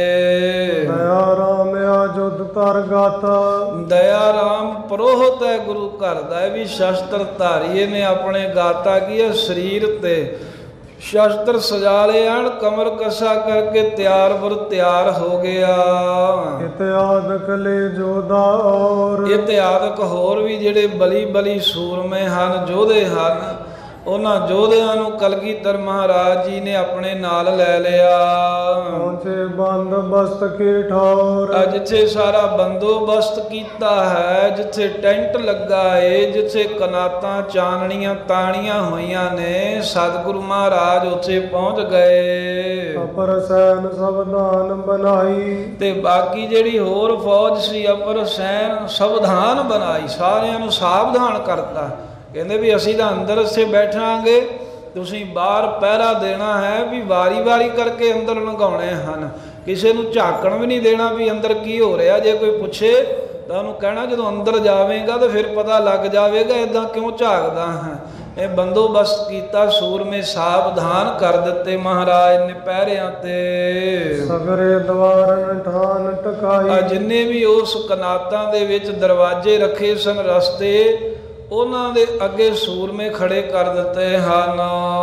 ਪਏ। ਦਇਆ ਰਾਮ ਆਜੁਦ ਧਰ ਗਾਤਾ ਦਇਆ ਰਾਮ ਪੁਰੋਹਿਤ ਹੈ ਗੁਰੂ ਘਰ ਦਾ, ਇਹ ਵੀ ਸ਼ਸਤਰ ਧਾਰੀਏ ਨੇ ਆਪਣੇ ਗਾਤਾ ਕੀ ਹੈ ਸਰੀਰ ਤੇ ਸ਼ਸਤਰ ਸਜਾ ਲਏ ਹਨ। ਕਮਰ ਕਸਾ ਕਰਕੇ ਤਿਆਰ ਬਰ ਤਿਆਰ ਹੋ ਗਿਆ। ਇਤਿਆਦਿਕ ਲੈ ਜੋਦਾ ਔਰ ਇਤਿਆਦਿਕ ਹੋਰ ਵੀ ਜਿਹੜੇ ਬਲੀ ਬਲੀ ਸੂਰਮੇ ਹਨ, ਯੋਧੇ ਹਨ, ਉਹਨਾਂ ਯੋਧਿਆਂ ਨੂੰ ਕਲਗੀਧਰ ਮਹਾਰਾਜ ਜੀ ਨੇ ਆਪਣੇ ਨਾਲ ਲੈ ਲਿਆ। ਪਹੁੰਚੇ ਬੰਦੋਬਸਤ ਕੀ ਠੌਰ ਜਿੱਥੇ ਸਾਰਾ ਬੰਦੋਬਸਤ ਕੀਤਾ ਹੈ, ਜਿੱਥੇ ਟੈਂਟ ਲੱਗਾ ਏ, ਜਿੱਥੇ ਕਨਾਤਾਂ ਚਾਨਣੀਆਂ ਤਾਣੀਆਂ ਹੋਈਆਂ ਨੇ, ਸਤਿਗੁਰੂ ਮਹਾਰਾਜ ਉੱਥੇ ਪਹੁੰਚ ਗਏ। ਅਪਰ ਸੈਨ ਸਾਵਧਾਨ ਬਣਾਈ ਤੇ ਬਾਕੀ ਜਿਹੜੀ ਹੋਰ ਫੌਜ ਸੀ ਅਪਰ ਸੈਨ ਸਾਵਧਾਨ ਬਣਾਈ, ਸਾਰਿਆਂ ਨੂੰ ਸਾਵਧਾਨ ਕਰਤਾ। ਕਹਿੰਦੇ ਵੀ ਅਸੀਂ ਤਾਂ ਅੰਦਰ ਇੱਥੇ ਬੈਠਾਂਗੇ, ਤੁਸੀਂ ਬਾਹਰ ਪਹਿਰਾ ਦੇਣਾ ਹੈ, ਵੀ ਵਾਰੀ ਵਾਰੀ ਕਰਕੇ ਅੰਦਰ ਲੰਘਾਉਣੇ ਹਨ, ਕਿਸੇ ਨੂੰ ਝਾਕਣ ਵੀ ਨਹੀਂ ਦੇਣਾ ਵੀ ਅੰਦਰ ਕੀ ਹੋ ਰਿਹਾ। ਜੇ ਕੋਈ ਪੁੱਛੇ ਤਾਂ ਉਹਨੂੰ ਕਹਿਣਾ ਜਦੋਂ ਅੰਦਰ ਜਾਵੇਗਾ ਤਾਂ ਫਿਰ ਪਤਾ ਲੱਗ ਜਾਵੇਗਾ, ਇੱਦਾਂ ਕਿਉਂ ਝਾਕਦਾ ਹੈ। ਇਹ ਬੰਦੋਬਸਤ ਕੀਤਾ, ਸੂਰਮੇ ਸਾਵਧਾਨ ਕਰ ਦਿੱਤੇ ਮਹਾਰਾਜ ਨੇ ਪਹਿਰਿਆਂ ਤੇ। ਸਗਰੇ ਦਵਾਰਨ ਠਾਨ ਟਕਾਈ ਜਿੰਨੇ ਵੀ ਉਸ ਕਨਾਤਾਂ ਦੇ ਵਿੱਚ ਦਰਵਾਜ਼ੇ ਰੱਖੇ ਸਨ ਰਸਤੇ, ਉਹਨਾਂ ਦੇ ਅੱਗੇ ਸੂਰਮੇ ਖੜੇ ਕਰ ਦਿੱਤੇ ਹਨ।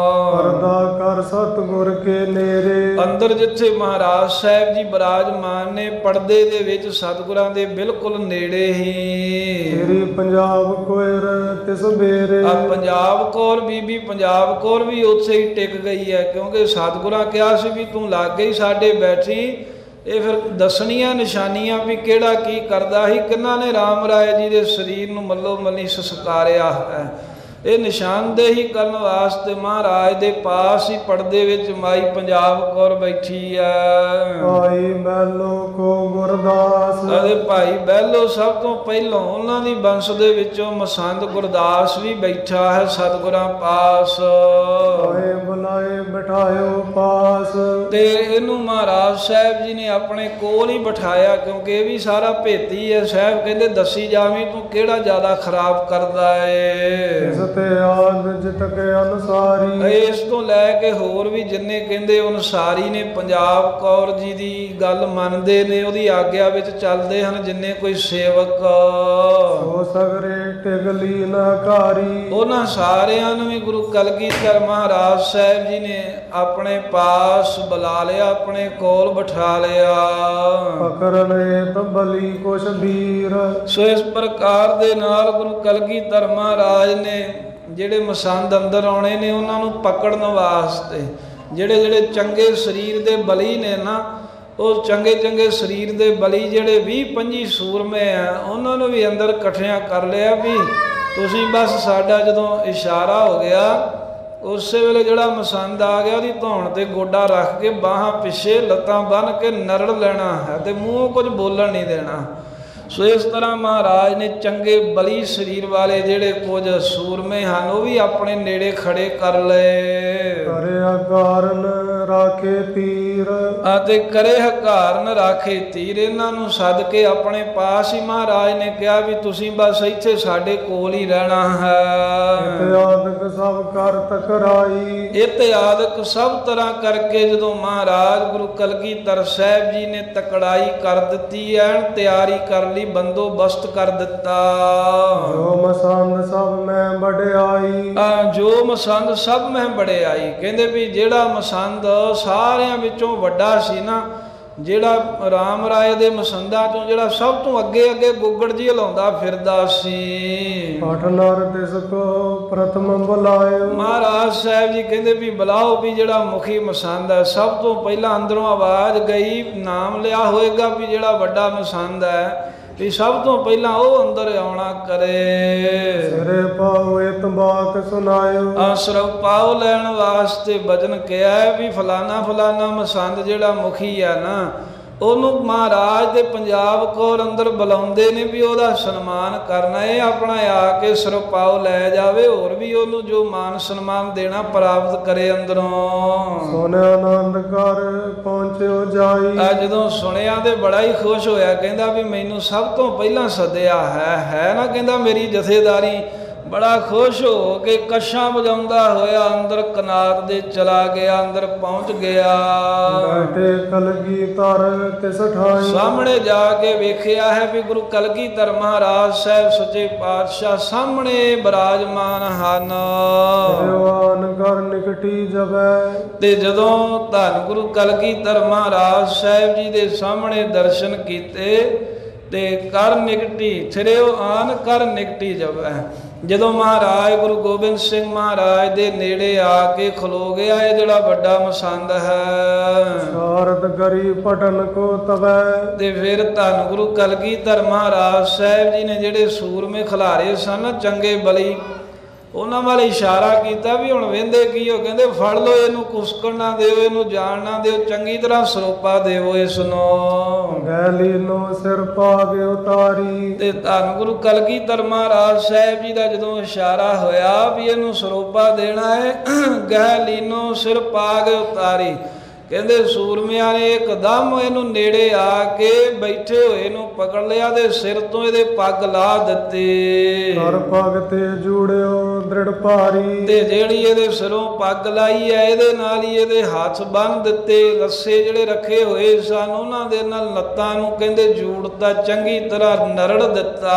ਪਰਦਾ ਕਰ ਸਤਿਗੁਰ ਕੇ ਨੇਰੇ ਅੰਦਰ ਜਿੱਥੇ ਮਹਾਰਾਜ ਸਾਹਿਬ ਜੀ ਬਿਰਾਜਮਾਨ ਨੇ, ਪਰਦੇ ਦੇ ਵਿੱਚ ਸਤਿਗੁਰਾਂ ਦੇ ਬਿਲਕੁਲ ਨੇੜੇ ਹੀ। ਤੇਰੀ ਪੰਜਾਬ ਕੋਇਰ ਤਿਸ ਬੇਰੇ ਆ ਪੰਜਾਬ ਕੌਰ ਬੀਬੀ ਪੰਜਾਬ ਕੌਰ ਵੀ ਉੱਥੇ ਹੀ ਟਿਕ ਗਈ ਹੈ, ਕਿਉਂਕਿ ਸਤਿਗੁਰਾਂ ਕਿਹਾ ਸੀ ਵੀ ਤੂੰ ਲਾਗੇ ਹੀ ਸਾਡੇ ਬੈਠੀ। ਇਹ ਫਿਰ ਦੱਸਣੀਆਂ ਨਿਸ਼ਾਨੀਆਂ ਵੀ ਕਿਹੜਾ ਕੀ ਕਰਦਾ ਸੀ, ਕਿਹਨਾਂ ਨੇ ਰਾਮ ਰਾਏ ਜੀ ਦੇ ਸਰੀਰ ਨੂੰ ਮੱਲੋ ਮੱਲੀ ਸੰਸਕਾਰਿਆ ਹੈ। ਇਹ ਨਿਸ਼ਾਨਦੇਹੀ ਕਰਨ ਵਾਸਤੇ ਮਹਾਰਾਜ ਦੇ ਪਾਸ ਹੀ ਪਰਦੇ ਵਿੱਚ ਮਾਈ ਪੰਜਾਬ ਕੌਰ ਬੈਠੀ ਹੈ। ਭਾਈ ਬੈਲੋ ਕੋ ਗੁਰਦਾਸ ਅਤੇ ਭਾਈ ਬਹਿਲੋ ਸਭ ਤੋਂ ਪਹਿਲਾਂ ਉਹਨਾਂ ਦੀ ਬੰਸ਼ ਦੇ ਵਿੱਚੋਂ ਮਸੰਦ ਗੁਰਦਾਸ ਵੀ ਬੈਠਾ ਹੈ ਸਤਿਗੁਰਾਂ ਪਾਸ। ਆਏ ਬੁਲਾਏ ਬਿਠਾਇਓ ਪਾਸ ਤੇ ਇਹਨੂੰ ਮਹਾਰਾਜ ਸਾਹਿਬ ਜੀ ਨੇ ਆਪਣੇ ਕੋਲ ਹੀ ਬਿਠਾਇਆ, ਕਿਉਂਕਿ ਇਹ ਵੀ ਸਾਰਾ ਭੇਤੀ ਹੈ। ਸਾਹਿਬ ਕਹਿੰਦੇ ਦੱਸੀ ਜਾਵੀਂ ਤੂੰ ਕਿਹੜਾ ਜ਼ਿਆਦਾ ਖਰਾਬ ਕਰਦਾ ਏ। ਤੇ ਆਦ ਜਿਤਕ ਅਨੁਸਾਰੀ ਇਸ ਤੋਂ ਲੈ ਕੇ ਹੋਰ ਵੀ ਜਿੰਨੇ ਕਹਿੰਦੇ ਅਨੁਸਾਰੀ ਨੇ ਪੰਜਾਬ ਕੌਰ ਜੀ ਦੀ ਗੱਲ ਮੰਨਦੇ ਨੇ, ਉਹਦੀ ਆਗਿਆ ਵਿੱਚ ਚੱਲਦੇ ਹਨ, ਜਿੰਨੇ ਕੋਈ ਸੇਵਕ ਸੋ ਸਗਰੇ ਟਿਗਲੀ ਨਕਾਰੀ, ਉਹਨਾਂ ਸਾਰਿਆਂ ਨੂੰ ਵੀ ਗੁਰੂ ਕਲਗੀਧਰ ਮਹਾਰਾਜ ਸਾਹਿਬ ਜੀ ਨੇ ਆਪਣੇ ਪਾਸ ਬੁਲਾ ਲਿਆ, ਆਪਣੇ ਕੋਲ ਬਿਠਾ ਲਿਆ। ਪਕਰਨੇ ਤਬਲੀ ਕੁਛ ਵੀਰ ਸੋ ਇਸ ਪ੍ਰਕਾਰ ਦੇ ਨਾਲ ਗੁਰੂ ਕਲਗੀਧਰ ਮਹਾਰਾਜ ਨੇ ਜਿਹੜੇ ਮਸੰਦ ਅੰਦਰ ਆਉਣੇ ਨੇ ਉਹਨਾਂ ਨੂੰ ਪਕੜਨ ਵਾਸਤੇ, ਜਿਹੜੇ ਜਿਹੜੇ ਚੰਗੇ ਸਰੀਰ ਦੇ ਬਲੀ ਨੇ ਨਾ, ਉਹ ਚੰਗੇ ਚੰਗੇ ਸਰੀਰ ਦੇ ਬਲੀ ਜਿਹੜੇ ਵੀਹ ਪੰਜੀ ਸੂਰਮੇ ਆ, ਉਹਨਾਂ ਨੂੰ ਵੀ ਅੰਦਰ ਇਕੱਠਿਆਂ ਕਰ ਲਿਆ ਵੀ ਤੁਸੀਂ ਬਸ ਸਾਡਾ ਜਦੋਂ ਇਸ਼ਾਰਾ ਹੋ ਗਿਆ ਉਸੇ ਵੇਲੇ ਜਿਹੜਾ ਮਸੰਦ ਆ ਗਿਆ ਉਹਦੀ ਧੌਣ ਤੇ ਗੋਡਾ ਰੱਖ ਕੇ ਬਾਹਾਂ ਪਿੱਛੇ ਲੱਤਾਂ ਬੰਨ੍ਹ ਕੇ ਨਰੜ ਲੈਣਾ ਹੈ ਤੇ ਮੂੰਹੋਂ ਕੁਝ ਬੋਲਣ ਨਹੀਂ ਦੇਣਾ। ਸੋ ਇਸ ਤਰ੍ਹਾਂ ਮਹਾਰਾਜ ਨੇ ਚੰਗੇ ਬਲੀ ਸਰੀਰ ਵਾਲੇ ਜਿਹੜੇ ਕੁਝ ਸੂਰਮੇ ਹਨ ਉਹ ਵੀ ਆਪਣੇ ਨੇੜੇ ਖੜੇ ਕਰ ਲਏ। ਕਰਿਆ ਕਾਰਨ ਰਾਖੇ ਤੀਰ ਅਤੇ ਕਰੇ ਹਕਾਰਨ ਰਾਖੇ ਤੀਰ। ਇਹਨਾਂ ਨੂੰ ਸੱਦ ਕੇ ਆਪਣੇ ਪਾਸ ਹੀ ਮਹਾਰਾਜ ਨੇ ਕਿਹਾ ਵੀ ਤੁਸੀਂ ਬਸ ਇੱਥੇ ਸਾਡੇ ਕੋਲ ਹੀ ਰਹਿਣਾ ਹੈ। ਇਤਿਆਦਿਕ ਸਭ ਕਰ ਤਕਰਾਈ ਇਤਿਆਦਿਕ ਸਭ ਤਰ੍ਹਾਂ ਕਰਕੇ ਜਦੋਂ ਮਹਾਰਾਜ ਗੁਰੂ ਕਲਗੀਧਰ ਸਾਹਿਬ ਜੀ ਨੇ ਤਕੜਾਈ ਕਰ ਦਿੱਤੀ, ਐਨ ਤਿਆਰੀ ਕਰ ਲਈ, ਬੰਦੋਬਸਤ ਕਰ ਦਿੱਤਾ। ਜੋ ਮਸੰਦ ਸਭ ਮੈਂ ਵਡਿਆਈ ਆ ਜੋ ਮਸੰਦ ਸਭ ਮੈਂ ਵਡਿਆਈ। ਕਹਿੰਦੇ ਵੀ ਜਿਹੜਾ ਮਸੰਦ ਸਾਰਿਆਂ ਵਿੱਚੋਂ ਵੱਡਾ ਸੀ ਨਾ, ਜਿਹੜਾ ਰਾਮ ਰਾਏ ਦੇ ਮਸੰਦਾਂ ਚੋਂ ਜਿਹੜਾ ਸਭ ਤੋਂ ਅੱਗੇ ਅੱਗੇ ਗੁੱਗੜ ਜੀ ਹਿਲਾਉਂਦਾ ਫਿਰਦਾ ਸੀ। ਅਠ ਨਰ ਤਿਸ ਕੋ ਪ੍ਰਥਮ ਬੁਲਾਇਓ। ਮਹਾਰਾਜ ਸਾਹਿਬ ਜੀ ਕਹਿੰਦੇ ਵੀ ਬੁਲਾਓ ਵੀ ਜਿਹੜਾ ਮੁਖੀ ਮਸੰਦ ਹੈ। ਸਭ ਤੋਂ ਪਹਿਲਾਂ ਅੰਦਰੋਂ ਆਵਾਜ਼ ਗਈ, ਨਾਮ ਲਿਆ ਹੋਏਗਾ ਵੀ ਜਿਹੜਾ ਵੱਡਾ ਮਸੰਦ ਹੈ ਵੀ ਸਭ ਤੋਂ ਪਹਿਲਾਂ ਉਹ ਅੰਦਰ ਆਉਣਾ ਕਰੇ। ਸਿਰੇ ਪਾਉ ਇਤਬਾਕ ਸੁਨਾਇਓ। ਆਸਰਵ ਪਾਉ ਲੈਣ ਵਾਸਤੇ ਬਚਨ ਕਿਹਾ ਵੀ ਫਲਾਣਾ ਫਲਾਣਾ ਮਸੰਦ ਜਿਹੜਾ ਮੁਖੀ ਆ ਨਾ, ਉਹਨੂੰ ਮਹਾਰਾਜ ਦੇ ਪੰਜਾਬ ਕੋਲ ਅੰਦਰ ਬੁਲਾਉਂਦੇ ਨੇ ਵੀ ਉਹਦਾ ਸਨਮਾਨ ਕਰਨਾ, ਇਹ ਆਪਣਾ ਆ ਕੇ ਸਰਪਾਉ ਲੈ ਜਾਵੇ, ਹੋਰ ਵੀ ਉਹਨੂੰ ਜੋ ਮਾਨ ਸਨਮਾਨ ਦੇਣਾ ਪ੍ਰਾਪਤ ਕਰੇ ਅੰਦਰੋਂ। ਸੋਨੇ ਆਨੰਦ ਕਰ ਪਹੁੰਚਿਓ ਜਾਈ। ਆ ਜਦੋਂ ਸੁਣਿਆ ਤੇ ਬੜਾ ਹੀ ਖੁਸ਼ ਹੋਇਆ, ਕਹਿੰਦਾ ਵੀ ਮੈਨੂੰ ਸਭ ਤੋਂ ਪਹਿਲਾਂ ਸੱਦਿਆ ਹੈ ਹੈ ਨਾ, ਕਹਿੰਦਾ ਮੇਰੀ ਜਥੇਦਾਰੀ। ਬੜਾ ਖੁਸ਼ ਹੋ ਕੇ ਕਛਾਂ ਵਜਾਉਂਦਾ ਹੋਇਆ ਅੰਦਰ ਕਨਾਤ ਦੇ ਚਲਾ ਗਿਆ, ਅੰਦਰ ਪਹੁੰਚ ਗਿਆ। ਬੈਠੇ ਕਲਗੀਧਰ ਤਿਸ ਠਾਈ। ਸਾਹਮਣੇ ਜਾ ਕੇ ਵੇਖਿਆ ਹੈ ਵੀ ਗੁਰੂ ਕਲਗੀਧਰ ਮਹਾਰਾਜ ਸਾਹਿਬ ਸੱਚੇ ਪਾਤਸ਼ਾਹ ਸਾਹਮਣੇ ਬਿਰਾਜਮਾਨ ਹਨ। ਦੇਵਾਨ ਕਰ ਨਿਕਟੀ ਜਬੈ। ਤੇ ਜਦੋਂ ਧੰਨ ਗੁਰੂ ਕਲਗੀਧਰ ਮਹਾਰਾਜ ਸਾਹਿਬ ਜੀ ਦੇ ਸਾਹਮਣੇ ਦਰਸ਼ਨ ਕੀਤੇ ਤੇ ਕਰ ਨਿਕਟੀ ਥਿਰਿਓ ਆਨ ਕਰ ਨਿਕਟੀ ਜਬੈ। ਜਦੋਂ ਮਹਾਰਾਜ ਗੁਰੂ ਗੋਬਿੰਦ ਸਿੰਘ ਮਹਾਰਾਜ ਦੇ ਨੇੜੇ ਆ ਕੇ ਖਲੋ ਗਿਆ, ਇਹ ਜਿਹੜਾ ਵੱਡਾ ਮਸੰਦ ਹੈ ਸਾਰਦ ਕਰੀ ਪਟਨ ਕੋ ਤਵੈ। ਤੇ ਫਿਰ ਧੰਨ ਗੁਰੂ ਕਲਗੀਧਰ ਮਹਾਰਾਜ ਸਾਹਿਬ ਜੀ ਨੇ ਜਿਹੜੇ ਸੂਰਮੇ ਖਿਲਾਰੇ ਸਨ ਚੰਗੇ ਬਲੀ, ਉਹਨਾਂ ਵੱਲ ਇਸ਼ਾਰਾ ਕੀਤਾ ਵੀ ਹੁਣ ਵਹਿੰਦੇ ਕੀ ਹੋ। ਕਹਿੰਦੇ ਫੜ ਲਓ ਇਹਨੂੰ, ਕੁਸਕਣ ਨਾ ਦਿਓ, ਇਹਨੂੰ ਜਾਣ ਨਾ ਦਿਓ, ਚੰਗੀ ਤਰ੍ਹਾਂ ਸਰੋਪਾ ਦਿਓ ਇਸ ਨੂੰ। ਗੈਲੀ ਨੂੰ ਸਿਰ ਪਾ ਕੇ ਉਤਾਰੀ। ਤੇ ਧੰਨ ਗੁਰੂ ਕਲਗੀਧਰ ਮਹਾਰਾਜ ਸਾਹਿਬ ਜੀ ਦਾ ਜਦੋਂ ਇਸ਼ਾਰਾ ਹੋਇਆ ਵੀ ਇਹਨੂੰ ਸਰੋਪਾ ਦੇਣਾ ਹੈ, ਗਹਿ ਲੀਨੋ ਸਿਰ ਪਾ ਕੇ ਉਤਾਰੀ। ਕਹਿੰਦੇ ਸੂਰਮਿਆਂ ਨੇ ਇੱਕਦਮ ਇਹਨੂੰ ਨੇੜੇ ਆ ਕੇ ਬੈਠੇ ਹੋਏ ਨੂੰ ਪਕੜ ਲਿਆ ਤੇ ਸਿਰ ਤੋਂ ਇਹਦੇ ਪੱਗ ਲਾ ਦਿੱਤੇ। ਕਰ ਪੱਗ ਤੇ ਜੂੜਿਓ ਦ੍ਰਿੜ ਭਾਰੀ। ਤੇ ਜਿਹੜੀ ਇਹਦੇ ਸਿਰੋਂ ਪੱਗ ਲਾਈ ਹੈ ਇਹਦੇ ਨਾਲ ਹੀ ਇਹਦੇ ਹੱਥ ਬੰਨ੍ਹ ਦਿੱਤੇ। ਰੱਸੇ ਜਿਹੜੇ ਰੱਖੇ ਹੋਏ ਸਨ ਉਹਨਾਂ ਦੇ ਨਾਲ ਲੱਤਾਂ ਨੂੰ ਕਹਿੰਦੇ ਜੂੜਤਾ, ਚੰਗੀ ਤਰ੍ਹਾਂ ਨਰੜ ਦਿੱਤਾ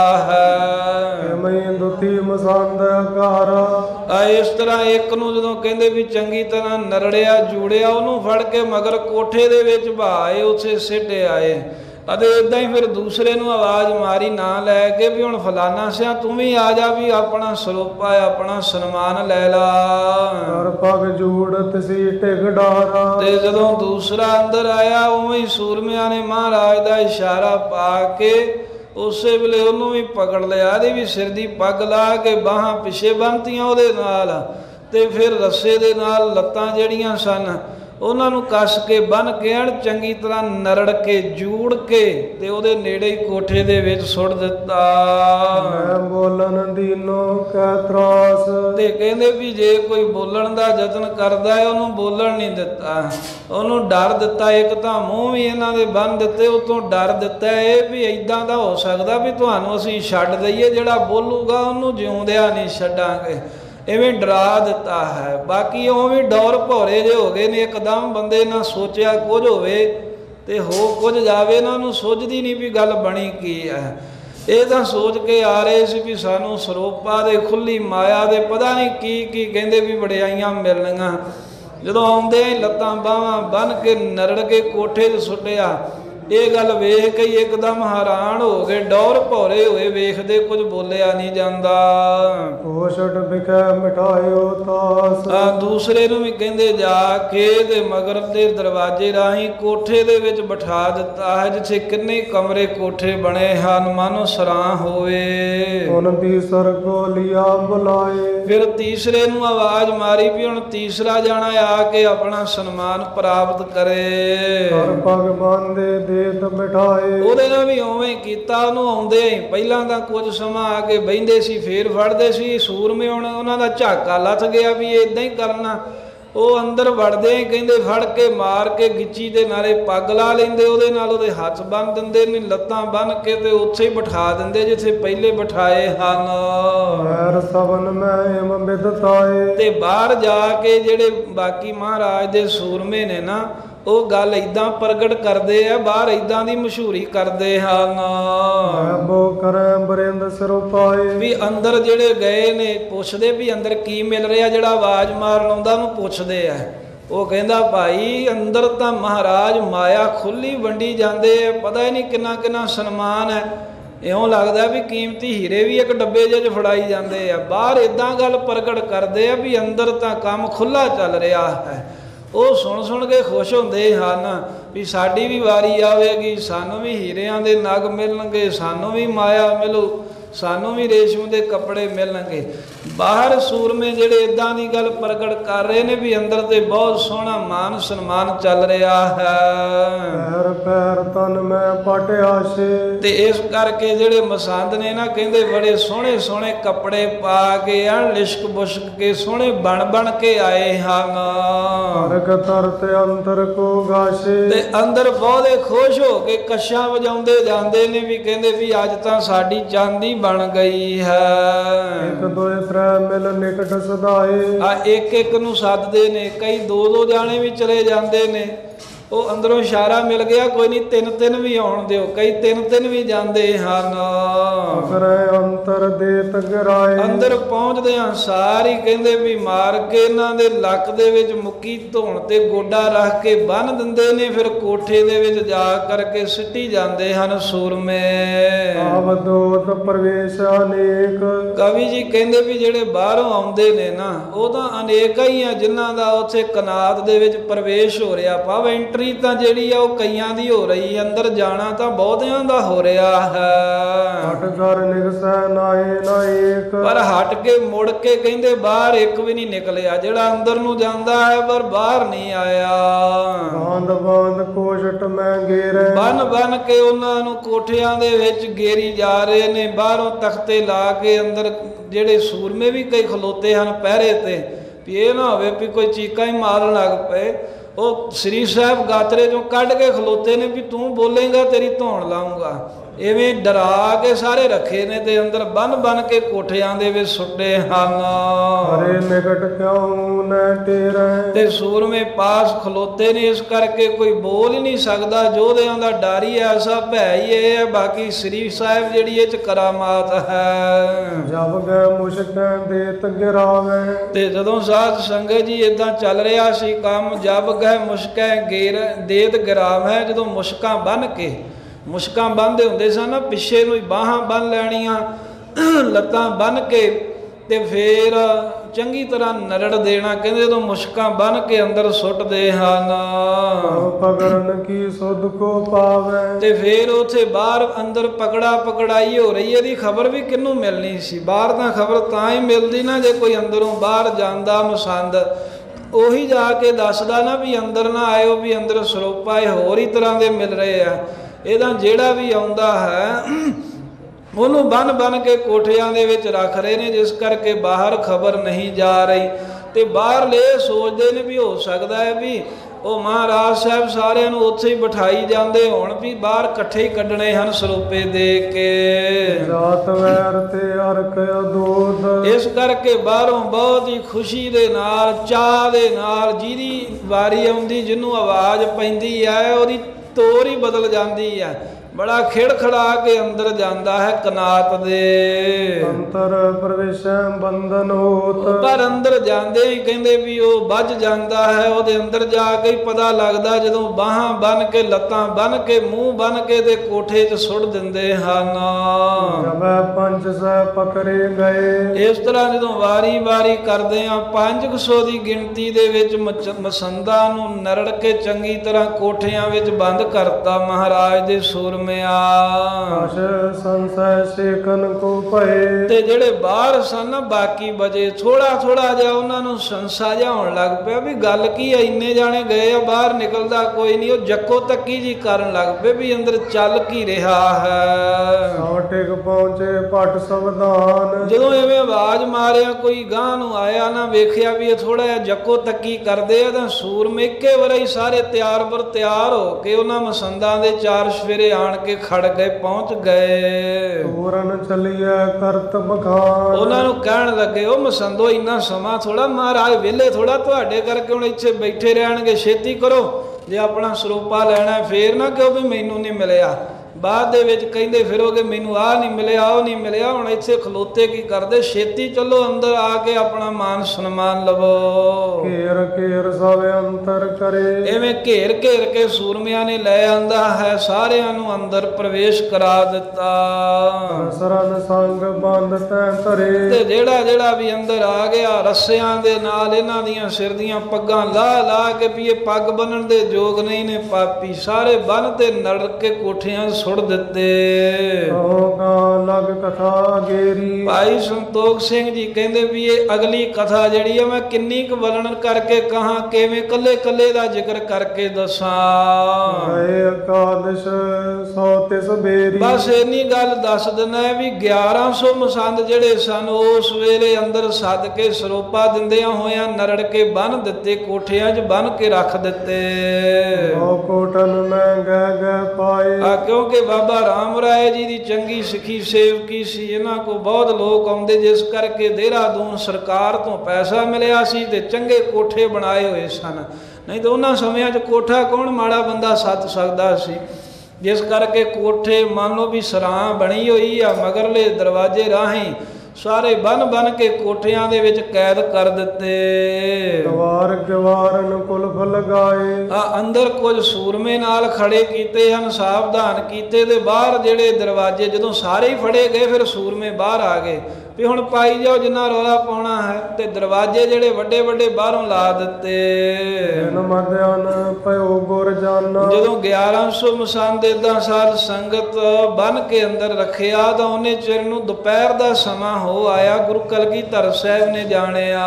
ਹੈ। ਮੈਂ ਦੁਤੀ ਮਸੰਦ ਆਕਾਰ। ਆ ਇਸ ਤਰ੍ਹਾਂ ਇੱਕ ਨੂੰ ਜਦੋਂ ਕਹਿੰਦੇ ਵੀ ਚੰਗੀ ਤਰ੍ਹਾਂ ਨਰੜਿਆ ਜੂੜਿਆ, ਉਹਨੂੰ ਫੜ ਕੇ ਮਗਰ ਕੋਠੇ ਦੇ ਵਿੱਚ ਭਾਏ ਉੱਥੇ ਸਿੱਟ ਆਏ। ਅਤੇ ਇਦਾਂ ਹੀ ਫਿਰ ਦੂਸਰੇ ਨੂੰ ਆਵਾਜ਼ ਮਾਰੀ ਨਾ ਲੈ ਕੇ ਵੀ ਹੁਣ ਫਲਾਨਾ ਸਿਆ ਤੂੰ ਵੀ ਆ ਜਾ, ਵੀ ਆਪਣਾ ਸਰੋਪਾ ਆਪਣਾ ਸਨਮਾਨ ਲੈ ਲਾ। ਕਰ ਪੱਗ ਜੂੜ ਤਸੀ ਟਿਕ ਡਾਰਾ। ਤੇ ਜਦੋਂ ਦੂਸਰਾ ਅੰਦਰ ਆਇਆ ਉਵੇਂ ਹੀ ਸੂਰਮਿਆਂ ਨੇ ਮਹਾਰਾਜ ਦਾ ਇਸ਼ਾਰਾ ਪਾ ਕੇ ਉਸੇ ਵੇਲੇ ਉਹਨੂੰ ਵੀ ਪਕੜ ਲਿਆ, ਇਹਦੀ ਵੀ ਸਿਰ ਦੀ ਪੱਗ ਲਾ ਕੇ ਬਾਹਾਂ ਪਿੱਛੇ ਬੰਨ੍ਹਤੀਆਂ ਉਹਦੇ ਨਾਲ, ਤੇ ਫਿਰ ਰੱਸੇ ਦੇ ਨਾਲ ਲੱਤਾਂ ਜਿਹੜੀਆਂ ਸਨ ਉਹਨਾਂ ਨੂੰ ਕੱਸ ਕੇ ਬੰਨ ਕੇ ਐਨ ਚੰਗੀ ਤਰ੍ਹਾਂ ਨਰੜ ਕੇ ਜੂੜ ਕੇ ਤੇ ਉਹਦੇ ਨੇੜੇ ਹੀ ਕੋਠੇ ਦੇ ਵਿੱਚ ਸੁੱਟ ਦਿੱਤਾ। ਮੈਂ ਬੋਲਣ ਦੀਨੋ ਕੈ ਤਰਾਸ। ਤੇ ਕਹਿੰਦੇ ਵੀ ਜੇ ਕੋਈ ਬੋਲਣ ਦਾ ਯਤਨ ਕਰਦਾ ਹੈ ਉਹਨੂੰ ਬੋਲਣ ਨਹੀਂ ਦਿੱਤਾ, ਉਹਨੂੰ ਡਰ ਦਿੱਤਾ। ਇੱਕ ਤਾਂ ਮੂੰਹ ਵੀ ਇਹਨਾਂ ਦੇ ਬੰਨ ਦਿੱਤੇ, ਉਤੋਂ ਡਰ ਦਿੱਤਾ ਇਹ ਵੀ ਇਦਾਂ ਦਾ ਹੋ ਸਕਦਾ ਵੀ ਤੁਹਾਨੂੰ ਅਸੀਂ ਛੱਡ ਦਈਏ, ਜਿਹੜਾ ਬੋਲੂਗਾ ਉਹਨੂੰ ਜਿਉਂਦਿਆਂ ਨਹੀਂ ਛੱਡਾਂਗੇ, ਇਵੇਂ ਡਰਾ ਦਿੱਤਾ ਹੈ। ਬਾਕੀ ਉਹ ਵੀ ਡੌਰ ਭੌਰੇ ਜਿਹੇ ਹੋ ਗਏ ਨੇ, ਇੱਕਦਮ ਬੰਦੇ ਨਾ ਸੋਚਿਆ ਕੁਝ ਹੋਵੇ ਤੇ ਹੋ ਕੁਝ ਜਾਵੇ ਨਾ, ਉਹਨੂੰ ਸੋਚਦੀ ਨਹੀਂ ਵੀ ਗੱਲ ਬਣੀ ਕੀ ਹੈ। ਇਹ ਤਾਂ ਸੋਚ ਕੇ ਆ ਰਹੇ ਸੀ ਵੀ ਸਾਨੂੰ ਸਰੋਪਾ ਦੇ ਖੁੱਲੀ ਮਾਇਆ ਦੇ ਪਤਾ ਨਹੀਂ ਕੀ ਕੀ ਕਹਿੰਦੇ ਵੀ ਵਡਿਆਈਆਂ ਮਿਲਣੀਆਂ। ਜਦੋਂ ਆਉਂਦੇ ਲੱਤਾਂ ਬਾਹਾਂ ਬੰਨ ਕੇ ਨਰੜ ਕੇ ਕੋਠੇ 'ਤੇ ਸੁੱਟਿਆ, ਇਹ ਗੱਲ ਵੇਖ ਕੇ ਇੱਕਦਮ ਹੈਰਾਨ ਹੋ ਗਏ, ਡੌਰ ਭੌਰੇ ਹੋਏ, ਵੇਖਦੇ ਕੁਝ ਬੋਲਿਆ ਨਹੀਂ ਜਾਂਦਾ। ਕੋਸ਼ਟ ਵਿਖੇ ਮਿਠਾਇਓ ਤਾਸ। ਆ ਦੂਸਰੇ ਨੂੰ ਵੀ ਕਹਿੰਦੇ ਜਾ ਕੇ ਤੇ ਮਗਰ ਦੇ ਦਰਵਾਜ਼ੇ ਰਾਹੀਂ ਕੋਠੇ ਦੇ ਵਿੱਚ ਬਿਠਾ ਦਿੱਤਾ ਹੈ, ਜਿੱਥੇ ਕਿੰਨੇ ਕਮਰੇ ਕੋਠੇ ਬਣੇ ਹਨ ਮਾਨੋ ਸਰਾਂ ਹੋਵੇ। ਹੁਣ ਤੀਸਰ ਕੋ ਲਿਆ ਬੁਲਾਏ। ਫਿਰ ਤੀਸਰੇ ਨੂੰ ਆਵਾਜ਼ ਮਾਰੀ ਵੀ ਹੁਣ ਤੀਸਰਾ ਜਾਣਾ ਆ ਕੇ ਆਪਣਾ ਸਨਮਾਨ ਪ੍ਰਾਪਤ ਕਰੇ। ਕਰ ਪੱਗ ਬੰਨ੍ਹਦੇ ਦੇਤ ਮਿਠਾਏ। ਉਹਦੇ ਨਾਲ ਵੀ ਉਵੇਂ ਕੀਤਾ, ਉਹਨੂੰ ਆਉਂਦੇ ਪਹਿਲਾਂ ਤਾਂ ਕੁਝ ਸਮਾਂ ਆ ਕੇ ਬਹਿੰਦੇ ਸੀ, ਫੇਰ ਫੜਦੇ ਸੀ। ਸੂਰਮੇ ਹੁਣ ਉਹਨਾਂ ਦਾ ਝਾਕਾ ਲੱਥ ਗਿਆ ਵੀ ਇਦਾਂ ਹੀ ਕਰਨਾ। ਉਹ ਅੰਦਰ ਵੜਦੇ ਹੀ ਕਹਿੰਦੇ ਫੜ ਕੇ ਮਾਰ ਕੇ ਗਿੱਚੀ ਦੇ ਨਾਲੇ ਪੱਗ ਲਾ ਲੈਂਦੇ, ਉਹਦੇ ਨਾਲ ਉਹਦੇ ਹੱਥ ਬੰਨ੍ਹ ਦਿੰਦੇ ਨੇ, ਲੱਤਾਂ ਬੰਨ੍ਹ ਕੇ ਤੇ ਉੱਥੇ ਹੀ ਬਿਠਾ ਦਿੰਦੇ ਜਿੱਥੇ ਪਹਿਲੇ ਬਿਠਾਏ ਹਨ। ਵੈਰ ਸਭਨ ਮੈਂ ਏਮ ਬਿਦਤਾਏ। ਤੇ ਬਾਹਰ ਜਾ ਕੇ ਜਿਹੜੇ ਬਾਕੀ ਮਹਾਰਾਜ ਦੇ ਸੂਰਮੇ ਨੇ ਨਾ, ਉਹ ਗੱਲ ਇਦਾਂ ਪ੍ਰਗਟ ਕਰਦੇ ਆ, ਬਾਹਰ ਇਦਾਂ ਦੀ ਮਸ਼ਹੂਰੀ ਕਰਦੇ ਹਨ ਬੋ ਕਰੈ ਬਰਿੰਦ ਸਿਰੁ ਪਾਏ। ਵੀ ਅੰਦਰ ਜਿਹੜੇ ਗਏ ਨੇ ਪੁੱਛਦੇ ਵੀ ਅੰਦਰ ਕੀ ਮਿਲ ਰਿਹਾ, ਜਿਹੜਾ ਆਵਾਜ਼ ਮਾਰਨ ਆਉਂਦਾ ਉਹਨੂੰ ਪੁੱਛਦੇ ਆ। ਉਹ ਕਹਿੰਦਾ ਭਾਈ ਅੰਦਰ ਤਾਂ ਮਹਾਰਾਜ ਮਾਇਆ ਖੁੱਲੀ ਵੰਡੀ ਜਾਂਦੇ ਆ, ਪਤਾ ਹੀ ਨਹੀਂ ਕਿੰਨਾ ਕਿੰਨਾ ਸਨਮਾਨ ਹੈ, ਇਉਂ ਲੱਗਦਾ ਵੀ ਕੀਮਤੀ ਹੀਰੇ ਵੀ ਇੱਕ ਡੱਬੇ ਜਿਹੇ 'ਚ ਫੜਾਈ ਜਾਂਦੇ ਆ। ਬਾਹਰ ਇਦਾਂ ਗੱਲ ਪ੍ਰਗਟ ਕਰਦੇ ਆ ਵੀ ਅੰਦਰ ਤਾਂ ਕੰਮ ਖੁੱਲ੍ਹਾ ਚੱਲ ਰਿਹਾ ਹੈ। ਉਹ ਸੁਣ ਸੁਣ ਕੇ ਖੁਸ਼ ਹੁੰਦੇ ਹਨ ਵੀ ਸਾਡੀ ਵੀ ਵਾਰੀ ਆਵੇਗੀ, ਸਾਨੂੰ ਵੀ ਹੀਰਿਆਂ ਦੇ ਨਗ ਮਿਲਣਗੇ, ਸਾਨੂੰ ਵੀ ਮਾਇਆ ਮਿਲੂ, ਸਾਨੂੰ ਵੀ ਰੇਸ਼ਮ ਦੇ ਕੱਪੜੇ ਮਿਲਣਗੇ। ਬਾਹਰ ਸੂਰਮੇ ਜਿਹੜੇ ਇਦਾਂ ਦੀ ਗੱਲ ਪ੍ਰਗਟ ਕਰ ਰਹੇ ਨੇ ਵੀ ਅੰਦਰ ਤੇ ਬਹੁਤ ਸੋਹਣਾ ਮਾਨ ਸਨਮਾਨ ਚੱਲ ਰਿਹਾ ਹੈ। ਪੈਰ ਪੈਰ ਤਨ ਮੈਂ ਪਾਟਿਆ ਸੇ। ਤੇ ਇਸ ਕਰਕੇ ਜਿਹੜੇ ਮਸੰਦ ਨੇ ਨਾ ਕਹਿੰਦੇ ਬੜੇ ਸੋਹਣੇ ਸੋਹਣੇ ਕੱਪੜੇ ਪਾ ਕੇ ਆ ਲਿਸ਼ਕ ਬੁਸ਼ਕ ਕੇ ਸੋਹਣੇ ਬਣ ਬਣ ਕੇ ਆਏ ਹਨ। ਹਰਕ ਤਰਤ ਅੰਤਰ ਕੋ ਗਾਸੇ। ਤੇ ਅੰਦਰ ਬਹੁਤੇ ਖੁਸ਼ ਹੋ ਕੇ ਕਸ਼ਾਂ ਵਜਾਉਂਦੇ ਜਾਂਦੇ ਨੇ ਵੀ ਕਹਿੰਦੇ ਵੀ ਅੱਜ ਤਾਂ ਸਾਡੀ ਚਾਂਦੀ ਬਣ ਗਈ ਹੈ। ਇੱਕ ਦੋਏ ਤ੍ਰੈ ਮਿਲ ਨਿਕਟ ਸਦਾਏ। ਆ ਇੱਕ ਇੱਕ ਨੂੰ ਸੱਦਦੇ ਨੇ, ਕਈ ਦੋ ਦੋ ਜਾਣੇ ਵੀ ਚਲੇ ਜਾਂਦੇ ਨੇ। ਉਹ ਅੰਦਰੋਂ ਇਸ਼ਾਰਾ ਮਿਲ ਗਿਆ ਕੋਈ ਨਹੀਂ ਤਿੰਨ ਤਿੰਨ ਵੀ ਆਉਣ ਦਿਓ, ਕਈ ਤਿੰਨ ਤਿੰਨ ਵੀ ਜਾਂਦੇ ਹਨ। ਕਰੈ ਅੰਤਰ ਦੇ ਤਗਰਾਏ। ਅੰਦਰ ਪਹੁੰਚਦਿਆਂ ਸਾਰੀ ਕਹਿੰਦੇ ਵੀ ਮਾਰ ਕੇ ਇਹਨਾਂ ਦੇ ਲੱਕ ਦੇ ਵਿੱਚ ਮੁੱਕੀ ਧੋਣ ਤੇ ਗੋਡਾ ਰੱਖ ਕੇ ਬੰਨ ਦਿੰਦੇ ਨੇ, ਫਿਰ ਕੋਠੇ ਦੇ ਵਿੱਚ ਜਾ ਕਰਕੇ ਸਿੱਟੀ ਜਾਂਦੇ ਹਨ ਸੂਰਮੇ। ਆਵਦੋਤ ਪ੍ਰਵੇਸ਼ ਅਨੇਕ। ਕਵੀ ਜੀ ਕਹਿੰਦੇ ਵੀ ਜਿਹੜੇ ਬਾਹਰੋਂ ਆਉਂਦੇ ਨੇ ਨਾ ਉਹ ਤਾਂ ਅਨੇਕ ਹੀ ਆ ਜਿਨ੍ਹਾਂ ਦਾ ਉੱਥੇ ਕਨਾਤ ਦੇ ਵਿੱਚ ਪ੍ਰਵੇਸ਼ ਹੋ ਰਿਹਾ। ਭਾਵ ਐਂਟਰੀ ਤਾਂ ਜਿਹੜੀ ਆ ਉਹ ਕਈਆਂ ਦੀ ਹੋ ਰਹੀ, ਅੰਦਰ ਜਾਣਾ ਤਾਂ ਬਹੁਤਿਆਂ ਦਾ ਹੋ ਰਿਹਾ ਹੈ। ਹਟ ਕਰ ਨਿਕਸੈ ਨਾਏ ਨਾ ਏਕ। ਪਰ ਹਟ ਕੇ ਮੁੜ ਕੇ ਕਹਿੰਦੇ ਬਾਹਰ ਇੱਕ ਵੀ ਨਹੀਂ ਨਿਕਲਿਆ, ਜਿਹੜਾ ਅੰਦਰ ਨੂੰ ਜਾਂਦਾ ਹੈ ਪਰ ਬਾਹਰ ਨਹੀਂ ਆਇਆ। ਬਾਂਧ ਬਾਂਧ ਕੋਸ਼ਟ ਮੈਂ ਗੇਰੈ। ਬੰਨ ਬੰਨ ਕੇ ਉਹਨਾਂ ਨੂੰ ਕੋਠਿਆਂ ਦੇ ਵਿੱਚ ਗੇਰੀ ਜਾ ਰਹੇ ਨੇ। ਬਾਹਰੋਂ ਤਖਤੇ ਲਾ ਕੇ ਅੰਦਰ ਜਿਹੜੇ ਸੂਰਮੇ ਵੀ ਕਈ ਖਲੋਤੇ ਹਨ ਪਹਿਰੇ ਤੇ, ਵੀ ਇਹ ਨਾ ਹੋਵੇ ਵੀ ਕੋਈ ਚੀਕਾਂ ਹੀ ਮਾਰਨ ਲੱਗ ਪਏ। ਉਹ ਸ੍ਰੀ ਸਾਹਿਬ ਗਾਤਰੇ ਚੋਂ ਕੱਢ ਕੇ ਖਲੋਤੇ ਨੇ ਵੀ ਤੂੰ ਬੋਲੇਂਗਾ ਤੇਰੀ ਧੌਣ ਲਾਉਂਗਾ। ਇਵੇਂ ਡਰਾ ਕੇ ਸਾਰੇ ਰੱਖੇ ਨੇ ਤੇ ਅੰਦਰ ਬੰਨ ਬੰਨ ਕੇ ਕੋਠਿਆਂ ਦੇ ਵਿੱਚ ਸੁੱਟੇ ਹਨ। ਹਰੇ ਨਿਕਟ ਕਿਉ ਨੈ ਟੇਰੈ। ਤੇ ਸੂਰਮੇ ਪਾਸ ਖਲੋਤੇ ਨੇ, ਇਸ ਕਰਕੇ ਕੋਈ ਬੋਲ ਹੀ ਨਹੀਂ ਸਕਦਾ। ਯੋਧਿਆਂ ਦਾ ਡਰ ਹੀ ਐਸਾ, ਭੈ ਹੀ ਇਹ ਹੈ। ਬਾਕੀ ਸ੍ਰੀ ਸਾਹਿਬ ਜਿਹੜੀ ਇਹ ਚ ਕਰਾਮਾਤ ਹੈ। ਜਬ ਗਏ ਮੁਸ਼ਕੈਂ ਦੇ ਤਗਰਾਵੇ। ਤੇ ਜਦੋਂ ਸਾਧ ਸੰਗਤ ਜੀ ਇਦਾਂ ਚੱਲ ਰਿਹਾ ਸੀ ਕੰਮ, ਜਬ ਗਏ ਮੁਸ਼ਕੈਂ ਗੇਰ ਦੇਤ ਗਰਾਮ ਹੈ, ਜਦੋਂ ਮੁਸ਼ਕਾਂ ਬੰਨ ਕੇ ਮੁਸ਼ਕਾਂ ਬੰਨ੍ਹਦੇ ਹੁੰਦੇ ਸਨ ਨਾ, ਪਿੱਛੇ ਨੂੰ ਹੀ ਬਾਹਾਂ ਬੰਨ੍ਹ ਲੈਣੀਆਂ, ਲੱਤਾਂ ਬੰਨ੍ਹ ਕੇ ਤੇ ਫੇਰ ਚੰਗੀ ਤਰ੍ਹਾਂ ਨਰੜ ਦੇਣਾ। ਕਹਿੰਦੇ ਜਦੋਂ ਮੁਸ਼ਕਾਂ ਬੰਨ੍ਹ ਕੇ ਅੰਦਰ ਸੁੱਟਦੇ ਹਨ। ਪਕੜਨ ਕੀ ਸੁਧ ਕੋ ਪਾਵੇ। ਤੇ ਫੇਰ ਉੱਥੇ ਬਾਹਰ ਅੰਦਰ ਪਕੜਾ ਪਕੜਾਈ ਹੋ ਰਹੀ, ਇਹਦੀ ਖਬਰ ਵੀ ਕਿਹਨੂੰ ਮਿਲਣੀ ਸੀ? ਬਾਹਰ ਤਾਂ ਖਬਰ ਤਾਂ ਹੀ ਮਿਲਦੀ ਨਾ ਜੇ ਕੋਈ ਅੰਦਰੋਂ ਬਾਹਰ ਜਾਂਦਾ ਮਸੰਦ, ਉਹੀ ਜਾ ਕੇ ਦੱਸਦਾ ਨਾ ਵੀ ਅੰਦਰ ਨਾ ਆਇਓ, ਵੀ ਅੰਦਰ ਸਰੋਪਾ ਇਹ ਹੋਰ ਹੀ ਤਰ੍ਹਾਂ ਦੇ ਮਿਲ ਰਹੇ ਆ। ਇਹਦਾ ਜਿਹੜਾ ਵੀ ਆਉਂਦਾ ਹੈ ਉਹਨੂੰ ਬੰਨ ਬੰਨ ਕੇ ਕੋਠਿਆਂ ਦੇ ਵਿੱਚ ਰੱਖ ਰਹੇ ਨੇ, ਜਿਸ ਕਰਕੇ ਬਾਹਰ ਖਬਰ ਨਹੀਂ ਜਾ ਰਹੀ। ਤੇ ਬਾਹਰਲੇ ਸੋਚਦੇ ਨੇ ਵੀ ਹੋ ਸਕਦਾ ਹੈ ਵੀ ਉਹ ਮਹਾਰਾਜ ਸਾਹਿਬ ਸਾਰਿਆਂ ਨੂੰ ਉੱਥੇ ਹੀ ਬਿਠਾਈ ਜਾਂਦੇ ਹੋਣ, ਵੀ ਬਾਹਰ ਇਕੱਠੇ ਹੀ ਕੱਢਣੇ ਹਨ ਸਰੋਪੇ ਦੇ ਕੇ। ਜਾਤ ਵੈਰ ਤੇ ਅਰਕ ਅਦੋਧ। ਇਸ ਕਰਕੇ ਬਾਹਰੋਂ ਬਹੁਤ ਹੀ ਖੁਸ਼ੀ ਦੇ ਨਾਲ, ਚਾਅ ਦੇ ਨਾਲ, ਜਿਹਦੀ ਵਾਰੀ ਆਉਂਦੀ, ਜਿਹਨੂੰ ਆਵਾਜ਼ ਪੈਂਦੀ ਹੈ, ਉਹਦੀ ਤੋਰ ਹੀ ਬਦਲ ਜਾਂਦੀ ਹੈ। ਬੜਾ ਖਿੜ ਖੜਾ ਕੇ ਅੰਦਰ ਜਾਂਦਾ ਹੈ ਕਨਾਤ ਦੇ। ਅੰਤਰ ਪ੍ਰਵੇਸ਼ੈ ਬੰਧਨ ਹੋਤ। ਪਰ ਅੰਦਰ ਜਾਂਦੇ ਹੀ ਕਹਿੰਦੇ ਵੀ ਉਹ ਵੱਜ ਜਾਂਦਾ ਹੈ। ਉਹਦੇ ਅੰਦਰ ਜਾ ਕੇ ਹੀ ਪਤਾ ਲੱਗਦਾ, ਜਦੋਂ ਬਾਹਾਂ ਬੰਨ ਕੇ, ਲੱਤਾਂ ਬੰਨ ਕੇ, ਮੂੰਹ ਬੰਨ ਕੇ ਤੇ ਕੋਠੇ 'ਚ ਸੁੱਟ ਦਿੰਦੇ ਹਨ। ਜਬੈ ਪੰਜ ਸੈ ਪਕੜੇ ਗਏ। ਇਸ ਤਰ੍ਹਾਂ ਜਦੋਂ ਵਾਰੀ ਵਾਰੀ ਕਰਦੇ ਆ, ਪੰਜ ਕੁ ਸੌ ਦੀ ਗਿਣਤੀ ਦੇ ਵਿੱਚ ਮਸੰਦਾਂ ਨੂੰ ਨਰੜ ਕੇ ਚੰਗੀ ਤਰ੍ਹਾਂ ਕੋਠਿਆਂ ਵਿੱਚ ਬੰਦ ਕਰਤਾ ਮਹਾਰਾਜ ਦੇ ਸੂਰਮਿਆ। ਆਸ਼ ਸੰਸੈ ਸੇਕਨ ਕੋ ਭਏ। ਤੇ ਜਿਹੜੇ ਬਾਹਰ ਸਨ ਬਾਕੀ ਬਜੇ ਥੋੜਾ ਥੋੜਾ ਜਿਹਾ ਉਹਨਾਂ ਨੂੰ ਸੰਸਾ ਜਿਹਾ ਹੋਣ ਲੱਗ ਪਿਆ ਵੀ ਗੱਲ ਕੀ ਹੈ, ਇੰਨੇ ਜਾਣੇ ਗਏ ਆ, ਬਾਹਰ ਨਿਕਲਦਾ ਕੋਈ ਨਹੀਂ। ਉਹ ਜੱਕੋ ਤੱਕੀ ਜੀ ਕਰਨ ਲੱਗ ਪਏ ਵੀ ਅੰਦਰ ਚੱਲ ਕੀ ਰਿਹਾ ਹੈ। ਸੋ ਟਿਕ ਪਹੁੰਚੇ ਭਟ ਸਵਧਾਨ। ਜਦੋਂ ਐਵੇਂ ਆਵਾਜ਼ ਮਾਰਿਆ ਕੋਈ ਗਾਂ ਨੂੰ ਆਇਆ ਨਾ, ਵੇਖਿਆ ਵੀ ਇਹ ਥੋੜਾ ਜਿਹਾ ਜੱਕੋ ਤੱਕੀ ਕਰਦੇ ਆ, ਤਾਂ ਸੂਰਮੇ ਇੱਕੇ ਵਾਰੀ ਸਾਰੇ ਤਿਆਰ ਬਰ ਤਿਆਰ ਹੋ ਕੇ ਉਹਨਾਂ ਮਸੰਦਾਂ ਦੇ ਚਾਰ ਸਵੇਰੇ ਆਣ ਕੇ ਖੜ ਗਏ, ਪਹੁੰਚ ਗਏ। ਪੂਰਨ ਚਲੀਐ ਕਰਤ ਬਖਾਨ। ਉਹਨਾਂ ਨੂੰ ਕਹਿਣ ਲੱਗੇ, ਉਹ ਮਸੰਦੋ ਇੰਨਾ ਸਮਾਂ ਥੋੜਾ, ਮਹਾਰਾਜ ਵਿਹਲੇ ਥੋੜਾ ਤੁਹਾਡੇ ਕਰਕੇ ਹੁਣ ਇੱਥੇ ਬੈਠੇ ਰਹਿਣਗੇ, ਛੇਤੀ ਕਰੋ। ਜੇ ਆਪਣਾ ਸਰੂਪਾ ਲੈਣਾ ਫੇਰ ਨਾ ਕਿਉਂ ਵੀ ਮੈਨੂੰ ਨਹੀਂ ਮਿਲਿਆ। ਬਾਅਦ ਦੇ ਵਿੱਚ ਕਹਿੰਦੇ ਫਿਰੋਗੇ ਮੈਨੂੰ ਆਹ ਨਹੀਂ ਮਿਲਿਆ, ਉਹ ਨਹੀਂ ਮਿਲਿਆ। ਹੁਣ ਇੱਥੇ ਖਲੋਤੇ ਕੀ ਕਰਦੇ, ਛੇਤੀ ਚੱਲੋ ਅੰਦਰ ਆ ਕੇ ਆਪਣਾ ਮਾਨ ਸਨਮਾਨ ਲਵੋ। ਘੇਰ ਘੇਰ ਸਭ ਅੰਤਰ ਕਰੇ। ਐਵੇਂ ਘੇਰ ਘੇਰ ਕੇ ਸੂਰਮਿਆਂ ਨੇ ਲੈ ਆਂਦਾ ਹੈ, ਸਾਰਿਆਂ ਨੂੰ ਅੰਦਰ ਪ੍ਰਵੇਸ਼ ਕਰਾ ਦਿੱਤਾ। ਸਰਨ ਸੰਗ ਬੰਦ ਤੈ ਧਰੇ। ਤੇ ਜਿਹੜਾ ਜਿਹੜਾ ਵੀ ਅੰਦਰ ਆ ਗਿਆ ਰੱਸਿਆਂ ਦੇ ਨਾਲ ਇਹਨਾਂ ਦੀਆਂ ਸਿਰ ਦੀਆਂ ਪੱਗਾਂ ਲਾ ਲਾ ਕੇ ਵੀ ਇਹ ਪੱਗ ਬੰਨਣ ਦੇ ਯੋਗ ਨਹੀਂ ਨੇ ਪਾਪੀ, ਸਾਰੇ ਬੰਨ ਤੇ ਨੜ ਕੇ ਕੋਠਿਆਂ ਸੁੱਟ ਦਿੱਤੇ। ਹੋਗਾ ਲਗ ਕਥਾ ਗੇਰੀ। ਭਾਈ ਸੰਤੋਖ ਸਿੰਘ ਜੀ ਕਹਿੰਦੇ ਵੀ ਇਹ ਅਗਲੀ ਕਥਾ ਜਿਹੜੀ ਆ ਮੈਂ ਕਿੰਨੀ ਕੁ ਵਰਣਨ ਕਰਕੇ ਕਹਾਂ, ਕਿਵੇਂ ਕੱਲੇ ਕੱਲੇ ਦਾ ਜ਼ਿਕਰ ਕਰਕੇ ਦੱਸਾਂ। ਗਏ ਅਕਾਦਸ਼ ਸੌ ਤਿਸ ਬੇਰੀ। ਬਸ ਇੰਨੀ ਗੱਲ ਦੱਸ ਦਿੰਦਾ ਹੈ ਵੀ ਗਿਆਰਾਂ ਸੌ ਮਸੰਦ ਜਿਹੜੇ ਸਨ ਉਸ ਵੇਲੇ ਅੰਦਰ ਸੱਦ ਕੇ ਸਰੋਪਾ ਦਿੰਦਿਆਂ ਹੋਇਆਂ ਨਰੜ ਕੇ ਬੰਨ ਦਿੱਤੇ, ਕੋਠਿਆਂ 'ਚ ਬੰਨ ਕੇ ਰੱਖ ਦਿੱਤੇ। ਉਹ ਕੋਟਨ ਮੈਂ ਗਹਿ ਗਹਿ ਪਾਏ। ਆ ਕਿਉਂਕਿ ਬਾਬਾ ਰਾਮ ਰਾਏ ਜੀ ਦੀ ਚੰਗੀ ਸਿੱਖੀ ਸੇਵਕੀ ਸੀ, ਇਹਨਾਂ ਕੋਲ ਬਹੁਤ ਲੋਕ ਆਉਂਦੇ, ਜਿਸ ਕਰਕੇ ਦੇਹਰਾਦੂਨ ਸਰਕਾਰ ਤੋਂ ਪੈਸਾ ਮਿਲਿਆ ਸੀ ਤੇ ਚੰਗੇ ਕੋਠੇ ਬਣਾਏ ਹੋਏ ਸਨ। ਨਹੀਂ ਤਾਂ ਉਹਨਾਂ ਸਮਿਆਂ 'ਚ ਕੋਠਾ ਕੌਣ ਮਾੜਾ ਬੰਦਾ ਸੱਦ ਸਕਦਾ ਸੀ। ਜਿਸ ਕਰਕੇ ਕੋਠੇ ਮੰਨ ਲਓ ਵੀ ਸਰਾਂ ਬਣੀ ਹੋਈ ਆ, ਮਗਰਲੇ ਦਰਵਾਜ਼ੇ ਰਾਹੀਂ ਸਾਰੇ ਬੰਨ ਬੰਨ ਕੇ ਕੋਠਿਆਂ ਦੇ ਵਿੱਚ ਕੈਦ ਕਰ ਦਿੱਤੇ। ਗਵਾਰ ਗਵਾਰਨ ਕੁਲਫ ਲਗਾਏ। ਆ ਅੰਦਰ ਕੁਝ ਸੂਰਮੇ ਨਾਲ ਖੜੇ ਕੀਤੇ ਹਨ, ਸਾਵਧਾਨ ਕੀਤੇ। ਤੇ ਬਾਹਰ ਜਿਹੜੇ ਦਰਵਾਜ਼ੇ ਜਦੋਂ ਸਾਰੇ ਹੀ ਫੜੇ ਗਏ, ਫਿਰ ਸੂਰਮੇ ਬਾਹਰ ਆ ਗਏ ਵੀ ਹੁਣ ਪਾਈ ਜਾਓ ਜਿੰਨਾ ਰੌਲਾ ਪਾਉਣਾ ਹੈ। ਤੇ ਦਰਵਾਜ਼ੇ ਜਿਹੜੇ ਵੱਡੇ ਵੱਡੇ ਬਾਹਰੋਂ ਲਾ ਦਿੱਤੇ। ਦਿਨ ਮਧਿਆਨ ਭਇਓ ਗੁਰ ਜਾਨਾ। ਜਦੋਂ ਗਿਆਰਾਂ ਸੌ ਮਸੰਦ ਏਦਾਂ ਸਾਧ ਸੰਗਤ ਬੰਨ ਕੇ ਅੰਦਰ ਰੱਖਿਆ ਤਾਂ ਉਹਨੇ ਚਿਰ ਨੂੰ ਦੁਪਹਿਰ ਦਾ ਸਮਾਂ ਹੋ ਆਇਆ। ਗੁਰੂ ਕਲਗੀਧਰ ਸਾਹਿਬ ਨੇ ਜਾਣਿਆ।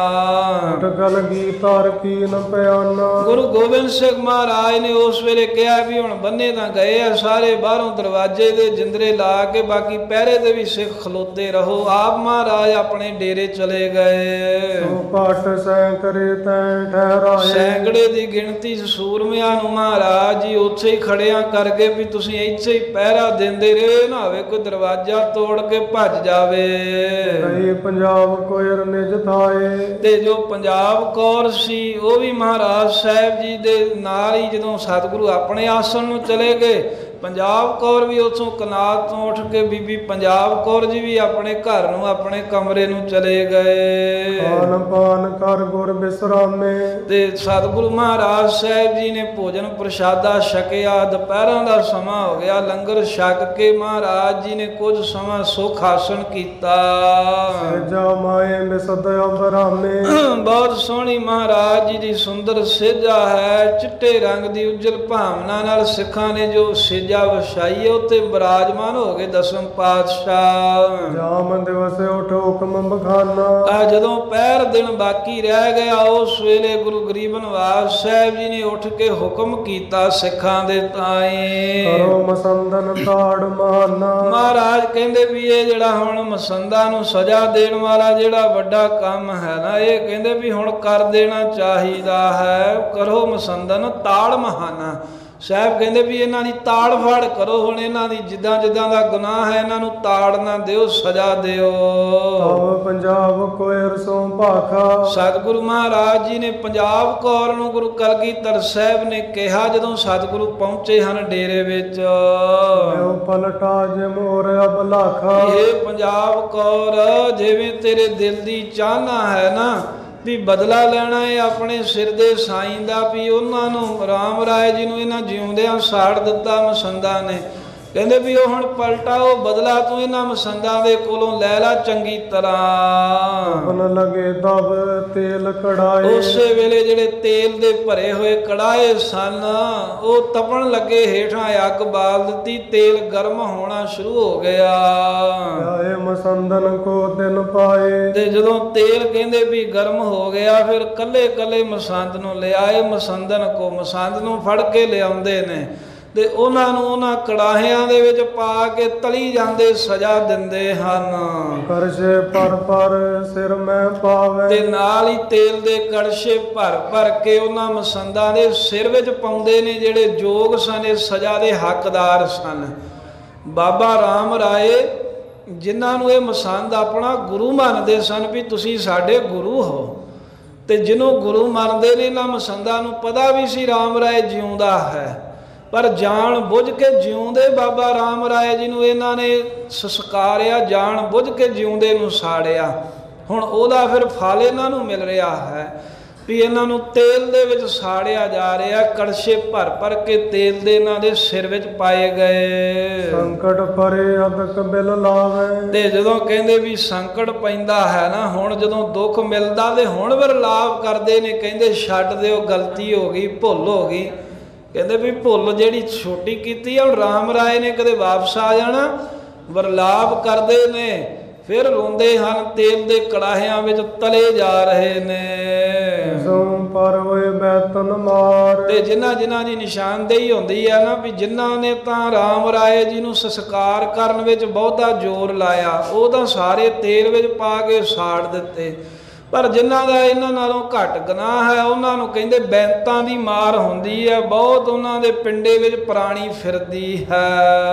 ਕਲਗੀਧਰ ਕੀਨ ਪਿਆਨਾ। ਗੁਰੂ ਗੋਬਿੰਦ ਸਿੰਘ ਮਹਾਰਾਜ ਨੇ ਉਸ ਵੇਲੇ ਕਿਹਾ ਵੀ ਹੁਣ ਬੰਨੇ ਤਾਂ ਗਏ ਆ ਸਾਰੇ, ਬਾਹਰੋਂ ਦਰਵਾਜ਼ੇ ਦੇ ਜਿੰਦਰੇ ਲਾ ਕੇ ਬਾਕੀ ਪਹਿਰੇ ਦੇ ਵੀ ਸਿੱਖ ਖਲੋਤੇ ਰਹੋ। ਆਪ ਮਹਾਰਾਜ ਆਪਣੇ ਡੇਰੇ ਚਲੇ ਗਏ। ਸੋ ਘਟ ਸੈਂਕੜੇ ਤੈ ਠਹਿਰਾਏ। ਸੈਂਕੜੇ ਦੀ ਗਿਣਤੀ ਸੂਰਮਿਆਂ ਨੂੰ ਮਹਾਰਾਜ ਜੀ ਉੱਥੇ ਹੀ ਖੜਿਆਂ ਕਰਕੇ ਵੀ ਤੁਸੀਂ ਇੱਥੇ ਹੀ ਪਹਿਰਾ ਦਿੰਦੇ ਰਹੇ, ਨਾ ਹੋਵੇ ਕੋਈ ਦਰਵਾਜ਼ਾ ਤੋੜ ਕੇ ਭੱਜ ਜਾਵੇ। ਕਈ ਪੰਜਾਬ ਕੋਇਰ ਨਿਜ ਥਾਏ। ਤੇ ਜੋ ਪੰਜਾਬ ਕੌਰ ਸੀ ਉਹ ਵੀ ਮਹਾਰਾਜ ਸਾਹਿਬ ਜੀ ਦੇ ਨਾਲ ਹੀ ਜਦੋਂ ਸਤਿਗੁਰੂ ਆਪਣੇ ਆਸਣ ਨੂੰ ਚਲੇ ਗਏ, ਪੰਜਾਬ ਕੌਰ ਵੀ ਉੱਥੋਂ ਕਨਾਤ ਤੋਂ ਉੱਠ ਕੇ ਬੀਬੀ ਪੰਜਾਬ ਕੌਰ ਜੀ ਵੀ ਆਪਣੇ ਘਰ ਨੂੰ ਆਪਣੇ ਕਮਰੇ ਨੂੰ ਚਲੇ ਗਏ। ਖਾਨ ਪਾਨ ਕਰ ਗੁਰ ਬਿਸਰਾਮੇ। ਤੇ ਸਤਿਗੁਰੂ ਮਹਾਰਾਜ ਸਾਹਿਬ ਜੀ ਨੇ ਭੋਜਨ ਪ੍ਰਸ਼ਾਦਾ ਛਕਿਆ। ਦੁਪਹਿਰਾਂ ਦਾ ਸਮਾਂ ਹੋ ਗਿਆ, ਲੰਗਰ ਛਕ ਕੇ ਮਹਾਰਾਜ ਜੀ ਨੇ ਕੁਝ ਸਮਾਂ ਸੁਖ ਆਸਣ ਕੀਤਾ। ਸੇਜਾ ਮਾਏ ਮਿਸਦ ਅੰਬਰਾਮੇ। ਬਹੁਤ ਸੋਹਣੀ ਮਹਾਰਾਜ ਜੀ ਦੀ ਸੁੰਦਰ ਸੇਜਾ ਹੈ, ਚਿੱਟੇ ਰੰਗ ਦੀ ਉਜਲ ਭਾਵਨਾ ਨਾਲ ਸਿੱਖਾਂ ਨੇ ਜੋ ਸੇਜਾ ਵਛਾਈ ਉੱਤੇ ਬਿਰਾਜਮਾਨ ਹੋ ਗਏ ਦਸਮ ਪਾਤਸ਼ਾਹ। ਜਾਮ ਦਿਵਸ ਉਠ ਹੁਕਮ ਬਖਾਨਾ। ਆ ਜਦੋਂ ਪਹਿਰ ਦਿਨ ਬਾਕੀ ਰਹਿ ਗਿਆ ਉਸ ਵੇਲੇ ਗੁਰੂ ਗਰੀਬ ਨਿਵਾਸ ਸਾਹਿਬ ਜੀ ਨੇ ਉੱਠ ਕੇ ਹੁਕਮ ਕੀਤਾ ਸਿੱਖਾਂ ਦੇ ਤਾਈ ਕਰੋ ਮਸੰਦਨ ਤਾੜ ਮਾਨਾ। ਮਹਾਰਾਜ ਕਹਿੰਦੇ ਵੀ ਇਹ ਜਿਹੜਾ ਹੁਣ ਮਸੰਦਾਂ ਨੂੰ ਸਜ਼ਾ ਦੇਣ ਵਾਲਾ ਜਿਹੜਾ ਵੱਡਾ ਕੰਮ ਹੈ ਨਾ, ਇਹ ਕਹਿੰਦੇ ਵੀ ਹੁਣ ਕਰ ਦੇਣਾ ਚਾਹੀਦਾ ਹੈ। ਕਰੋ ਮਸੰਦਨ ਤਾੜ ਮਹਾਨਾ। ਸਾਹਿਬ ਕਹਿੰਦੇ ਵੀ ਇਹਨਾਂ ਦੀ ਤਾੜ ਫਾੜ ਕਰੋ। ਹੁਣ ਇਹਨਾਂ ਦੀ ਜਿੱਦਾਂ ਜਿੱਦਾਂ ਦਾ ਗੁਨਾਹ ਹੈ ਇਹਨਾਂ ਨੂੰ ਤਾੜ ਨਾ ਦਿਓ, ਸਜ਼ਾ ਦਿਓ। ਤਬ ਪੰਜਾਬ ਕੋਇਰ ਸੋ ਭਾਖਾ। ਸਤਿਗੁਰੂ ਮਹਾਰਾਜ ਜੀ ਨੇ ਪੰਜਾਬ ਕੌਰ ਨੂੰ ਗੁਰੂ ਕਲਗੀਧਰ ਸਾਹਿਬ ਨੇ ਕਿਹਾ ਜਦੋਂ ਸਤਿਗੁਰੂ ਪਹੁੰਚੇ ਹਨ ਡੇਰੇ ਵਿੱਚ, ਉਹ ਪਲਟਾ ਜੇ ਮੋਰ ਅਬਲਾਖਾ। ਇਹ ਪੰਜਾਬ ਕੌਰ ਜਿਵੇਂ ਤੇਰੇ ਦਿਲ ਦੀ ਚਾਹਨਾ ਹੈ ਨਾ ਵੀ ਬਦਲਾ ਲੈਣਾ ਹੈ ਆਪਣੇ ਸਿਰ ਦੇ ਸਾਈਂ ਦਾ, ਵੀ ਉਹਨਾਂ ਨੂੰ ਰਾਮ ਰਾਏ ਜੀ ਨੂੰ ਇਹਨਾਂ ਜਿਉਂਦਿਆਂ ਸਾੜ ਦਿੱਤਾ ਮਸੰਦਾਂ ਨੇ, ਕਹਿੰਦੇ ਵੀ ਉਹ ਹੁਣ ਪਲਟਾ ਉਹ ਬਦਲਾ ਤੂੰ ਇਹਨਾਂ ਮਸੰਦਾਂ ਦੇ ਕੋਲੋਂ ਲੈ ਲਾ ਚੰਗੀ ਤਰ੍ਹਾਂ। ਤਪਨ ਲਗੇ ਤਬ ਤੇਲ ਕੜਾਏ। ਉਸੇ ਵੇਲੇ ਜਿਹੜੇ ਤੇਲ ਦੇ ਭਰੇ ਹੋਏ ਕੜਾਏ ਸਨ ਉਹ ਤਪਣ ਲੱਗੇ, ਹੇਠਾਂ ਅੱਗ ਬਾਲ ਦਿੱਤੀ, ਤੇਲ ਗਰਮ ਹੋਣਾ ਸ਼ੁਰੂ ਹੋ ਗਿਆ। ਆਏ ਮਸੰਦਨ ਕੋ ਦਿਨ ਪਾਏ। ਤੇ ਜਦੋਂ ਤੇਲ ਕਹਿੰਦੇ ਵੀ ਗਰਮ ਹੋ ਗਿਆ ਫਿਰ ਕੱਲੇ ਕੱਲੇ ਮਸੰਦ ਨੂੰ ਲਿਆਏ। ਮਸੰਦਨ ਕੋ ਮਸੰਦ ਨੂੰ ਫੜ ਕੇ ਲਿਆਉਂਦੇ ਨੇ ਤੇ ਉਹਨਾਂ ਨੂੰ ਉਹਨਾਂ ਕੜਾਹਿਆਂ ਦੇ ਵਿੱਚ ਪਾ ਕੇ ਤਲੀ ਜਾਂਦੇ, ਸਜ਼ਾ ਦਿੰਦੇ ਹਨ। ਕਰਸ਼ੇ ਪਰ ਪਰ ਸਿਰ ਮੈਂ ਪਾਵੇ। ਤੇ ਨਾਲ ਹੀ ਤੇਲ ਦੇ ਕੜਛੇ ਭਰ ਭਰ ਕੇ ਉਹਨਾਂ ਮਸੰਦਾਂ ਦੇ ਸਿਰ ਵਿੱਚ ਪਾਉਂਦੇ ਨੇ ਜਿਹੜੇ ਜੋਗ ਸਨ, ਇਸ ਸਜ਼ਾ ਦੇ ਹੱਕਦਾਰ ਸਨ। ਬਾਬਾ ਰਾਮ ਰਾਏ ਜਿਨ੍ਹਾਂ ਨੂੰ ਇਹ ਮਸੰਦ ਆਪਣਾ ਗੁਰੂ ਮੰਨਦੇ ਸਨ ਵੀ ਤੁਸੀਂ ਸਾਡੇ ਗੁਰੂ ਹੋ, ਤੇ ਜਿਹਨੂੰ ਗੁਰੂ ਮੰਨਦੇ ਨੇ ਇਹਨਾਂ ਮਸੰਦਾਂ ਨੂੰ ਪਤਾ ਵੀ ਸੀ ਰਾਮ ਰਾਏ ਜਿਉਂਦਾ ਹੈ, ਪਰ ਜਾਣ ਬੁੱਝ ਕੇ ਜਿਉਂਦੇ ਬਾਬਾ ਰਾਮ ਰਾਏ ਜੀ ਨੂੰ ਇਹਨਾਂ ਨੇ ਸੰਸਕਾਰਿਆ, ਜਾਣ ਬੁੱਝ ਕੇ ਜਿਉਂਦੇ ਨੂੰ ਸਾੜਿਆ। ਹੁਣ ਉਹਦਾ ਫਿਰ ਫਲ ਇਹਨਾਂ ਨੂੰ ਮਿਲ ਰਿਹਾ ਹੈ ਵੀ ਇਹਨਾਂ ਨੂੰ ਤੇਲ ਦੇ ਵਿੱਚ ਸਾੜਿਆ ਜਾ ਰਿਹਾ। ਕੜਛੇ ਭਰ ਭਰ ਕੇ ਤੇਲ ਦੇ ਇਹਨਾਂ ਦੇ ਸਿਰ ਵਿੱਚ ਪਾਏ ਗਏ। ਸੰਕਟ ਪਰੇ ਅਦਕ ਬਿਲ ਲਾਵੇ। ਤੇ ਜਦੋਂ ਕਹਿੰਦੇ ਵੀ ਸੰਕਟ ਪੈਂਦਾ ਹੈ ਨਾ, ਹੁਣ ਜਦੋਂ ਦੁੱਖ ਮਿਲਦਾ ਤੇ ਹੁਣ ਵਿਰਲਾਪ ਕਰਦੇ ਨੇ, ਕਹਿੰਦੇ ਛੱਡ ਦਿਓ, ਗਲਤੀ ਹੋ ਗਈ, ਭੁੱਲ ਹੋ ਗਈ। ਕਹਿੰਦੇ ਵੀ ਭੁੱਲ ਜਿਹੜੀ ਛੋਟੀ ਕੀਤੀ ਆ ਹੁਣ ਰਾਮ ਰਾਏ ਨੇ ਕਦੇ ਵਾਪਸ ਆ ਜਾਣਾ। ਵਿਰਲਾਪ ਕਰਦੇ ਨੇ, ਫਿਰ ਰੋਂਦੇ ਹਨ, ਤੇਲ ਦੇ ਕੜਾਹਿਆਂ ਵਿੱਚ ਤਲੇ ਜਾ ਰਹੇ ਨੇ। ਪਰ ਹੋਏ ਬੈਤਨ ਮਾਰ। ਤੇ ਜਿਨ੍ਹਾਂ ਜਿਨ੍ਹਾਂ ਦੀ ਨਿਸ਼ਾਨਦੇਹੀ ਹੁੰਦੀ ਹੈ ਨਾ ਵੀ ਜਿਨ੍ਹਾਂ ਨੇ ਤਾਂ ਰਾਮ ਰਾਏ ਜੀ ਨੂੰ ਸੰਸਕਾਰ ਕਰਨ ਵਿੱਚ ਬਹੁਤਾ ਜ਼ੋਰ ਲਾਇਆ, ਉਹ ਤਾਂ ਸਾਰੇ ਤੇਲ ਵਿੱਚ ਪਾ ਕੇ ਸਾੜ ਦਿੱਤੇ। ਪਰ ਜਿਨ੍ਹਾਂ ਦਾ ਇਹਨਾਂ ਨਾਲੋਂ ਘੱਟ ਗੁਨਾਹ ਹੈ ਉਹਨਾਂ ਨੂੰ ਕਹਿੰਦੇ ਬੈਂਤਾਂ ਦੀ ਮਾਰ ਹੁੰਦੀ ਹੈ, ਬਹੁਤ ਉਹਨਾਂ ਦੇ ਪਿੰਡੇ ਵਿੱਚ ਪ੍ਰਾਣੀ ਫਿਰਦੀ ਹੈ।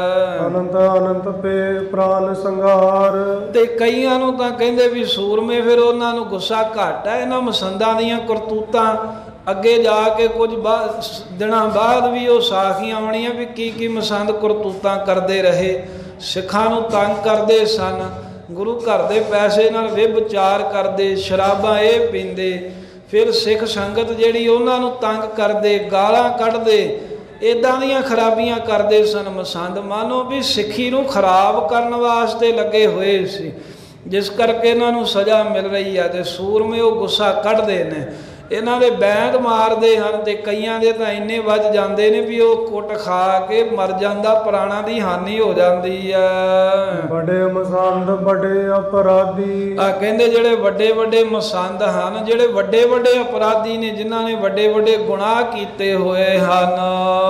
ਅਨੰਤ ਅਨੰਤ ਪੇ ਪ੍ਰਾਨ ਸੰਘਾਰ। ਤੇ ਕਈਆਂ ਨੂੰ ਤਾਂ ਕਹਿੰਦੇ ਵੀ ਸੂਰਮੇ, ਫਿਰ ਉਹਨਾਂ ਨੂੰ ਗੁੱਸਾ ਘੱਟ ਹੈ ਇਹਨਾਂ ਮਸੰਦਾਂ ਦੀਆਂ ਕਰਤੂਤਾਂ। ਅੱਗੇ ਜਾ ਕੇ ਕੁਝ ਬਾਅਦ ਦਿਨਾਂ ਬਾਅਦ ਵੀ ਉਹ ਸਾਖੀਆਂ ਆਉਣੀਆਂ ਵੀ ਕੀ ਕੀ ਮਸੰਦ ਕਰਤੂਤਾਂ ਕਰਦੇ ਰਹੇ। ਸਿੱਖਾਂ ਨੂੰ ਤੰਗ ਕਰਦੇ ਸਨ, ਗੁਰੂ ਘਰ ਦੇ ਪੈਸੇ ਨਾਲ ਵਿਭਚਾਰ ਕਰਦੇ, ਸ਼ਰਾਬਾਂ ਇਹ ਪੀਂਦੇ, ਫਿਰ ਸਿੱਖ ਸੰਗਤ ਜਿਹੜੀ ਉਹਨਾਂ ਨੂੰ ਤੰਗ ਕਰਦੇ, ਗਾਲਾਂ ਕੱਢਦੇ, ਇੱਦਾਂ ਦੀਆਂ ਖਰਾਬੀਆਂ ਕਰਦੇ ਸਨ ਮਸੰਦ। ਮਾਨੋ ਵੀ ਸਿੱਖੀ ਨੂੰ ਖਰਾਬ ਕਰਨ ਵਾਸਤੇ ਲੱਗੇ ਹੋਏ ਸੀ, ਜਿਸ ਕਰਕੇ ਇਹਨਾਂ ਨੂੰ ਸਜ਼ਾ ਮਿਲ ਰਹੀ ਹੈ। ਤੇ ਸੂਰਮੇ ਉਹ ਗੁੱਸਾ ਕੱਢਦੇ ਨੇ, ਇਹਨਾਂ ਦੇ ਬੈਂਤ ਮਾਰਦੇ ਹਨ, ਤੇ ਕਈਆਂ ਦੇ ਤਾਂ ਇੰਨੇ ਵੱਜ ਜਾਂਦੇ ਨੇ ਵੀ ਉਹ ਕੁੱਟ ਖਾ ਕੇ ਮਰ ਜਾਂਦਾ, ਪ੍ਰਾਣਾਂ ਦੀ ਹਾਨੀ ਹੋ ਜਾਂਦੀ ਹੈ। ਬੜੇ ਮਸੰਦ ਬੜੇ ਅਪਰਾਧੀ। ਆ ਕਹਿੰਦੇ ਜਿਹੜੇ ਵੱਡੇ ਵੱਡੇ ਮਸੰਦ ਹਨ, ਜਿਹੜੇ ਵੱਡੇ ਵੱਡੇ ਅਪਰਾਧੀ ਨੇ, ਜਿਨ੍ਹਾਂ ਨੇ ਵੱਡੇ ਵੱਡੇ ਗੁਨਾਹ ਕੀਤੇ ਹੋਏ ਹਨ,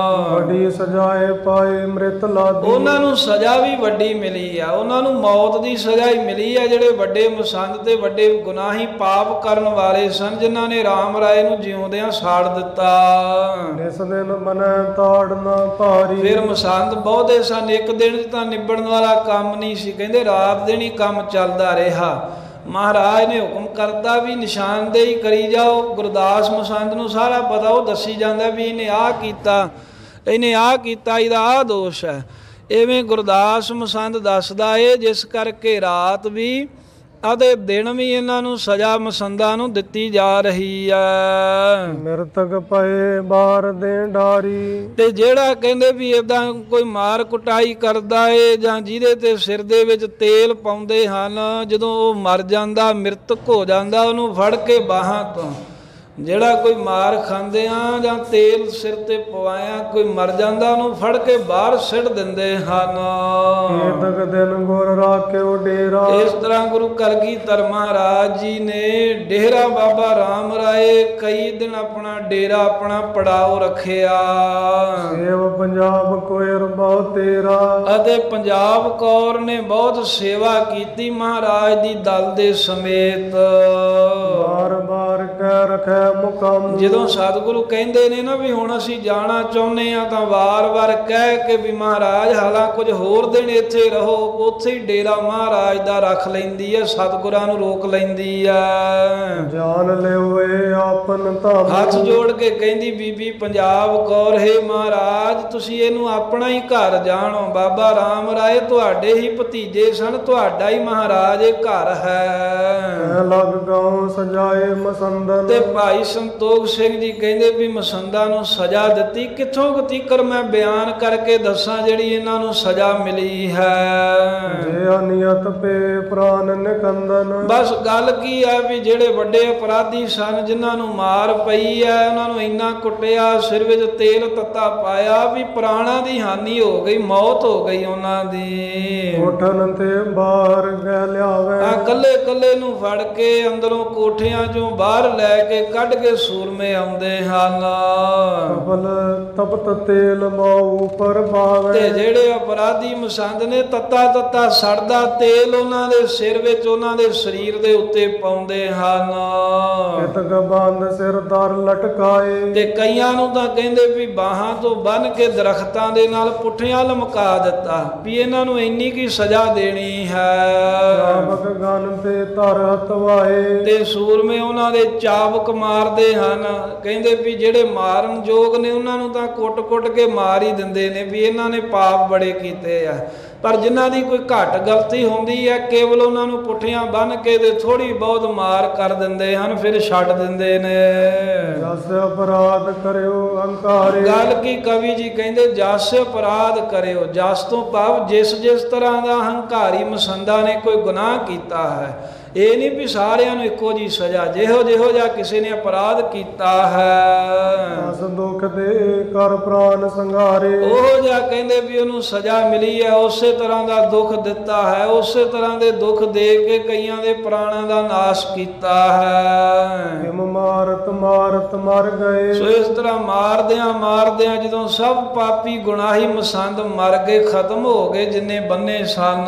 ਵੱਡੀ ਸਜ਼ਾਏ ਪਾਏ ਮ੍ਰਿਤ ਲਾਦੀ। ਉਹਨਾਂ ਨੂੰ ਸਜ਼ਾ ਵੀ ਵੱਡੀ ਮਿਲੀ ਆ, ਉਹਨਾਂ ਨੂੰ ਮੌਤ ਦੀ ਸਜ਼ਾ ਹੀ ਮਿਲੀ ਆ। ਜਿਹੜੇ ਵੱਡੇ ਮਸੰਦ ਤੇ ਵੱਡੇ ਗੁਨਾਹੀ ਪਾਪ ਕਰਨ ਵਾਲੇ ਸਨ, ਜਿਨ੍ਹਾਂ ਨੇ ਰਾਮ ਰਾਏ ਨੂੰ ਜਿਉਂਦਿਆਂ ਸਾੜ ਦਿੱਤਾ। ਇਸ ਦਿਨ ਮਨੈ ਤਾੜਨਾ ਭਾਰੀ। ਫਿਰ ਮਸੰਦ ਬਹੁਤੇ ਸਨ, ਇੱਕ ਦਿਨ ਤਾਂ ਨਿਬੜਨ ਵਾਲਾ ਕੰਮ ਨਹੀਂ ਸੀ, ਕਹਿੰਦੇ ਰਾਤ ਦਿਨ ਹੀ ਕੰਮ ਚੱਲਦਾ ਰਿਹਾ। ਮਹਾਰਾਜ ਨੇ ਹੁਕਮ ਕਰਤਾ ਵੀ ਨਿਸ਼ਾਨਦੇਹੀ ਕਰੀ ਜਾਓ। ਗੁਰਦਾਸ ਮਸੰਦ ਨੂੰ ਸਾਰਾ ਪਤਾ, ਉਹ ਦੱਸੀ ਜਾਂਦਾ ਵੀ ਇਹਨੇ ਆਹ ਕੀਤਾ, ਇਹਨੇ ਆਹ ਕੀਤਾ, ਇਹਦਾ ਆਹ ਦੋਸ਼ ਹੈ। ਇਵੇਂ ਗੁਰਦਾਸ ਮਸੰਦ ਦੱਸਦਾ ਏ, ਜਿਸ ਕਰਕੇ ਰਾਤ ਵੀ ਅਤੇ ਦਿਨ ਵੀ ਇਹਨਾਂ ਨੂੰ ਸਜ਼ਾ ਮਸੰਦਾਂ ਨੂੰ ਦਿੱਤੀ ਜਾ ਰਹੀ ਹੈ। ਮਿਰਤਕ ਪਏ ਬਾਰ ਦੇ ਡਾਰੀ। ਤੇ ਜਿਹੜਾ ਕਹਿੰਦੇ ਵੀ ਏਦਾਂ ਕੋਈ ਮਾਰ ਕੁਟਾਈ ਕਰਦਾ ਏ ਜਾਂ ਜਿਹਦੇ ਤੇ ਸਿਰ ਦੇ ਵਿੱਚ ਤੇਲ ਪਾਉਂਦੇ ਹਨ, ਜਦੋਂ ਉਹ ਮਰ ਜਾਂਦਾ, ਮਿਰਤਕ ਹੋ ਜਾਂਦਾ, ਉਹਨੂੰ ਫੜ ਕੇ ਬਾਹਾਂ ਤੋਂ, ਜਿਹੜਾ ਕੋਈ ਮਾਰ ਖਾਂਦੇ ਆ ਜਾਂ ਤੇਲ ਸਿਰ ਤੇ ਪਵਾਇਆ ਕੋਈ ਮਰ ਜਾਂਦਾ, ਉਹਨੂੰ ਫੜ ਕੇ ਬਾਹਰ ਸਿੱਟ ਦਿੰਦੇ ਹਨ। ਤਕ ਦਿਨ ਗੁਰ ਰਾਖਿਓ ਡੇਰਾ। ਇਸ ਤਰ੍ਹਾਂ ਗੁਰੂ ਕਲਗੀਧਰ ਮਹਾਰਾਜ ਜੀ ਨੇ ਡੇਰਾ ਬਾਬਾ ਰਾਮ ਰਾਏ ਕਈ ਦਿਨ ਆਪਣਾ ਡੇਰਾ, ਆਪਣਾ ਪੜਾਓ ਰੱਖਿਆ। ਸੇਵ ਪੰਜਾਬ ਕੋਇਰ ਬਹੁਤ ਤੇਰਾ। ਅਤੇ ਪੰਜਾਬ ਕੌਰ ਨੇ ਬਹੁਤ ਸੇਵਾ ਕੀਤੀ ਮਹਾਰਾਜ ਦੀ ਦਲ ਦੇ ਸਮੇਤ। ਬਾਰ ਬਾਰ ਕਹਿ ਰੱਖਿਆ ਮੁਕਮ। ਜਦੋਂ ਸਤਿਗੁਰੂ ਕਹਿੰਦੇ ਨੇ ਨਾ ਵੀ ਹੁਣ ਅਸੀਂ ਜਾਣਾ ਚਾਹੁੰਦੇ ਆ, ਤਾਂ ਵਾਰ-ਵਾਰ ਕਹਿ ਕੇ ਵੀ ਮਹਾਰਾਜ ਹਾਲਾਂ ਕੁਝ ਹੋਰ ਦਿਨ ਇੱਥੇ ਰਹੋ, ਉੱਥੇ ਹੀ ਡੇਰਾ ਮਹਾਰਾਜ ਦਾ ਰੱਖ ਲੈਂਦੀ ਹੈ, ਸਤਿਗੁਰਾਂ ਨੂੰ ਰੋਕ ਲੈਂਦੀ ਹੈ। ਜਾਨ ਲਿਓਏ ਆਪਨ ਧਾਮ। ਹੱਥ ਜੋੜ ਕੇ ਕਹਿੰਦੀ ਬੀਬੀ ਪੰਜਾਬ ਕੌਰ, ਹੈ ਮਹਾਰਾਜ ਤੁਸੀਂ ਇਹਨੂੰ ਆਪਣਾ ਹੀ ਘਰ ਜਾਣੋ। ਬਾਬਾ ਰਾਮ ਰਾਏ ਤੁਹਾਡੇ ਹੀ ਭਤੀਜੇ ਸਨ, ਤੁਹਾਡਾ ਹੀ ਮਹਾਰਾਜ ਇਹ ਘਰ ਹੈ। ਲੱਗ ਗਾਉ ਸਜਾਏ ਮਸੰਦਨ। ਤੇ ਭਾਈ ਭਾਈ ਸੰਤੋਖ ਸਿੰਘ ਜੀ ਕਹਿੰਦੇ ਵੀ ਮਸੰਦਾਂ ਨੂੰ ਸਜ਼ਾ ਦਿੱਤੀ, ਕਿੱਥੋਂ ਤੀਕਰ ਮੈਂ ਬਿਆਨ ਕਰਕੇ ਦੱਸਾਂ ਜਿਹੜੀ ਇਹਨਾਂ ਨੂੰ ਸਜ਼ਾ ਮਿਲੀ ਹੈ। ਜੇ ਅਨਿਯਤ ਪੇ ਪ੍ਰਾਨ ਨਿਕੰਦਨ, ਬਸ ਗੱਲ ਕੀ ਹੈ ਵੀ ਜਿਹੜੇ ਵੱਡੇ ਅਪਰਾਧੀ ਸਨ ਜਿਨ੍ਹਾਂ ਨੂੰ ਮਾਰ ਪਈ ਹੈ ਉਹਨਾਂ ਨੂੰ ਇੰਨਾ ਕੁੱਟਿਆ, ਸਿਰ ਵਿੱਚ ਤੇਲ ਤੱਤਾ ਪਾਇਆ ਵੀ ਪ੍ਰਾਣਾਂ ਦੀ ਹਾਨੀ ਹੋ ਗਈ, ਮੌਤ ਹੋ ਗਈ ਉਹਨਾਂ ਦੀ। ਉਠਨ ਤੇ ਬਾਹਰ ਗੈ ਲਿਆਵੇ, ਆ ਕੱਲੇ ਕੱਲੇ ਨੂੰ ਫੜ ਕੇ ਅੰਦਰੋਂ ਕੋਠਿਆਂ ਚੋਂ ਬਾਹਰ ਲੈ ਕੇ ਕੱਢ ਕੇ ਸੂਰਮੇ ਆਉਂਦੇ ਹਨ। ਕਬਲ ਤਪਤ ਤੇਲ ਮਾਉ ਉੱਪਰ ਪਾਵੇ, ਤੇ ਜਿਹੜੇ ਅਪਰਾਧੀ ਮਸੰਦ ਨੇ ਤੱਤਾ ਤੱਤਾ ਸੜਦਾ ਤੇਲ ਉਹਨਾਂ ਦੇ ਸਿਰ ਵਿੱਚ ਉਹਨਾਂ ਦੇ ਸਰੀਰ ਦੇ ਉੱਤੇ ਪਾਉਂਦੇ ਹਨ। ਕਿਤਕ ਬੰਦ ਸਿਰ ਦਰ ਲਟਕਾਏ, ਤੇ ਕਈਆਂ ਨੂੰ ਤਾਂ ਕਹਿੰਦੇ ਵੀ ਬਾਹਾਂ ਤੋਂ ਬੰਨ ਕੇ ਦਰਖਤਾਂ ਦੇ ਨਾਲ ਪੁੱਠੀਆਂ ਲਮਕਾ ਦਿੱਤਾ ਵੀ ਇਹਨਾਂ ਨੂੰ ਇੰਨੀ ਕੀ ਸਜ਼ਾ ਦੇਣੀ ਹੈ। ਚਾਬਕ ਗਨ ਤੇ ਧਰ ਹਤਵਾਏ, ਤੇ ਸੂਰਮੇ ਉਹਨਾਂ ਦੇ ਚਾਬਕ ਮਾਰਦੇ ਹਨ, ਕਹਿੰਦੇ ਵੀ ਜਿਹੜੇ ਮਾਰਨ ਯੋਗ ਨੇ ਉਹਨਾਂ ਨੂੰ ਤਾਂ ਕੁੱਟ-ਕੁੱਟ ਕੇ ਮਾਰ ਹੀ ਦਿੰਦੇ ਨੇ ਵੀ ਇਹਨਾਂ ਨੇ ਪਾਪ ਬੜੇ ਕੀਤੇ ਆ। ਪਰ ਜਿਨ੍ਹਾਂ ਦੀ ਕੋਈ ਘੱਟ ਗਲਤੀ ਹੁੰਦੀ ਹੈ ਕੇਵਲ ਉਹਨਾਂ ਨੂੰ ਪੁੱਠੀਆਂ ਬੰਨ ਕੇ ਤੇ ਥੋੜੀ ਬਹੁਤ ਮਾਰ ਕਰ ਦਿੰਦੇ ਹਨ, ਫਿਰ ਛੱਡ ਦਿੰਦੇ ਨੇ। ਜਸ ਅਪਰਾਧ ਕਰਿਓ ਹੰਕਾਰੇ, ਗੱਲ ਕੀ ਕਵੀ ਜੀ ਕਹਿੰਦੇ ਜਸ ਅਪਰਾਧ ਕਰਿਓ, ਜਸ ਤੋਂ ਭਾਵ ਜਿਸ ਜਿਸ ਤਰ੍ਹਾਂ ਦਾ ਹੰਕਾਰੀ ਮਸੰਦਾ ਨੇ ਕੋਈ ਗੁਨਾਹ ਕੀਤਾ ਹੈ। ਇਹ ਨਹੀਂ ਵੀ ਸਾਰਿਆਂ ਨੂੰ ਇੱਕੋ ਜੀ ਸਜ਼ਾ, ਜਿਹੋ ਜਿਹੋ ਜਿਹਾ ਕਿਸੇ ਨੇ ਅਪਰਾਧ ਕੀਤਾ ਹੈ ਅਸ ਦੁਖ ਦੇ ਕਰ ਪ੍ਰਾਨ ਸੰਘਾਰੇ, ਉਹ ਜਿਹਾ ਕਹਿੰਦੇ ਵੀ ਉਹਨੂੰ ਸਜ਼ਾ ਮਿਲੀ ਹੈ, ਉਸੇ ਤਰ੍ਹਾਂ ਦਾ ਦੁੱਖ ਦਿੱਤਾ ਹੈ, ਉਸੇ ਤਰ੍ਹਾਂ ਦੇ ਦੁੱਖ ਦੇ ਕੇ ਕਈਆਂ ਦੇ ਪ੍ਰਾਣਾਂ ਦਾ ਨਾਸ਼ ਕੀਤਾ ਹੈ। ਹਿਮ ਮਾਰਤ ਮਾਰਤ ਮਰ ਗਏ, ਸੋ ਇਸ ਤਰ੍ਹਾਂ ਮਾਰਦਿਆਂ ਮਾਰਦਿਆਂ ਜਦੋਂ ਸਭ ਪਾਪੀ ਗੁਨਾਹੀ ਮਸੰਦ ਮਰ ਗਏ, ਖਤਮ ਹੋ ਗਏ ਜਿੰਨੇ ਬੰਨੇ ਸਨ।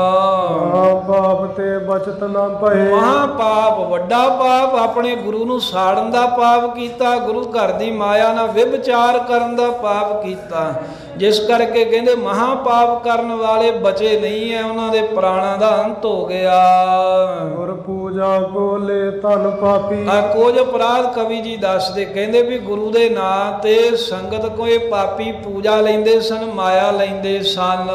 ਪਾਪ ਤੇ ਬਚਤ ਨਾ ਪਏ, ਮਹਾ ਪਾਪ ਵੱਡਾ ਪਾਪ ਆਪਣੇ ਗੁਰੂ ਨੂੰ ਸਾੜਨ ਦਾ ਪਾਪ ਕੀਤਾ, ਗੁਰੂ ਘਰ ਦੀ ਮਾਇਆ ਨਾਲ ਵਿਵਚਾਰ ਕਰਨ ਦਾ ਪਾਪ ਕੀਤਾ, ਜਿਸ ਕਰਕੇ ਕਹਿੰਦੇ ਮਹਾ ਪਾਪ ਕਰਨ ਵਾਲੇ ਬਚੇ ਨਹੀਂ ਹੈ, ਉਹਨਾਂ ਦੇ ਪ੍ਰਾਣਾਂ ਦਾ ਅੰਤ ਹੋ ਗਿਆ। ਗੁਰ ਪੂਜਾ ਕੋਲੇ ਧਨ ਪਾਪੀ, ਆ ਕੁਝ ਅਪਰਾਧ ਕਵੀ ਜੀ ਦੱਸਦੇ, ਕਹਿੰਦੇ ਵੀ ਗੁਰੂ ਦੇ ਨਾਂ ਤੇ ਸੰਗਤ ਕੋਈ ਪਾਪੀ ਪੂਜਾ ਲੈਂਦੇ ਸਨ, ਮਾਇਆ ਲੈਂਦੇ ਸਨ।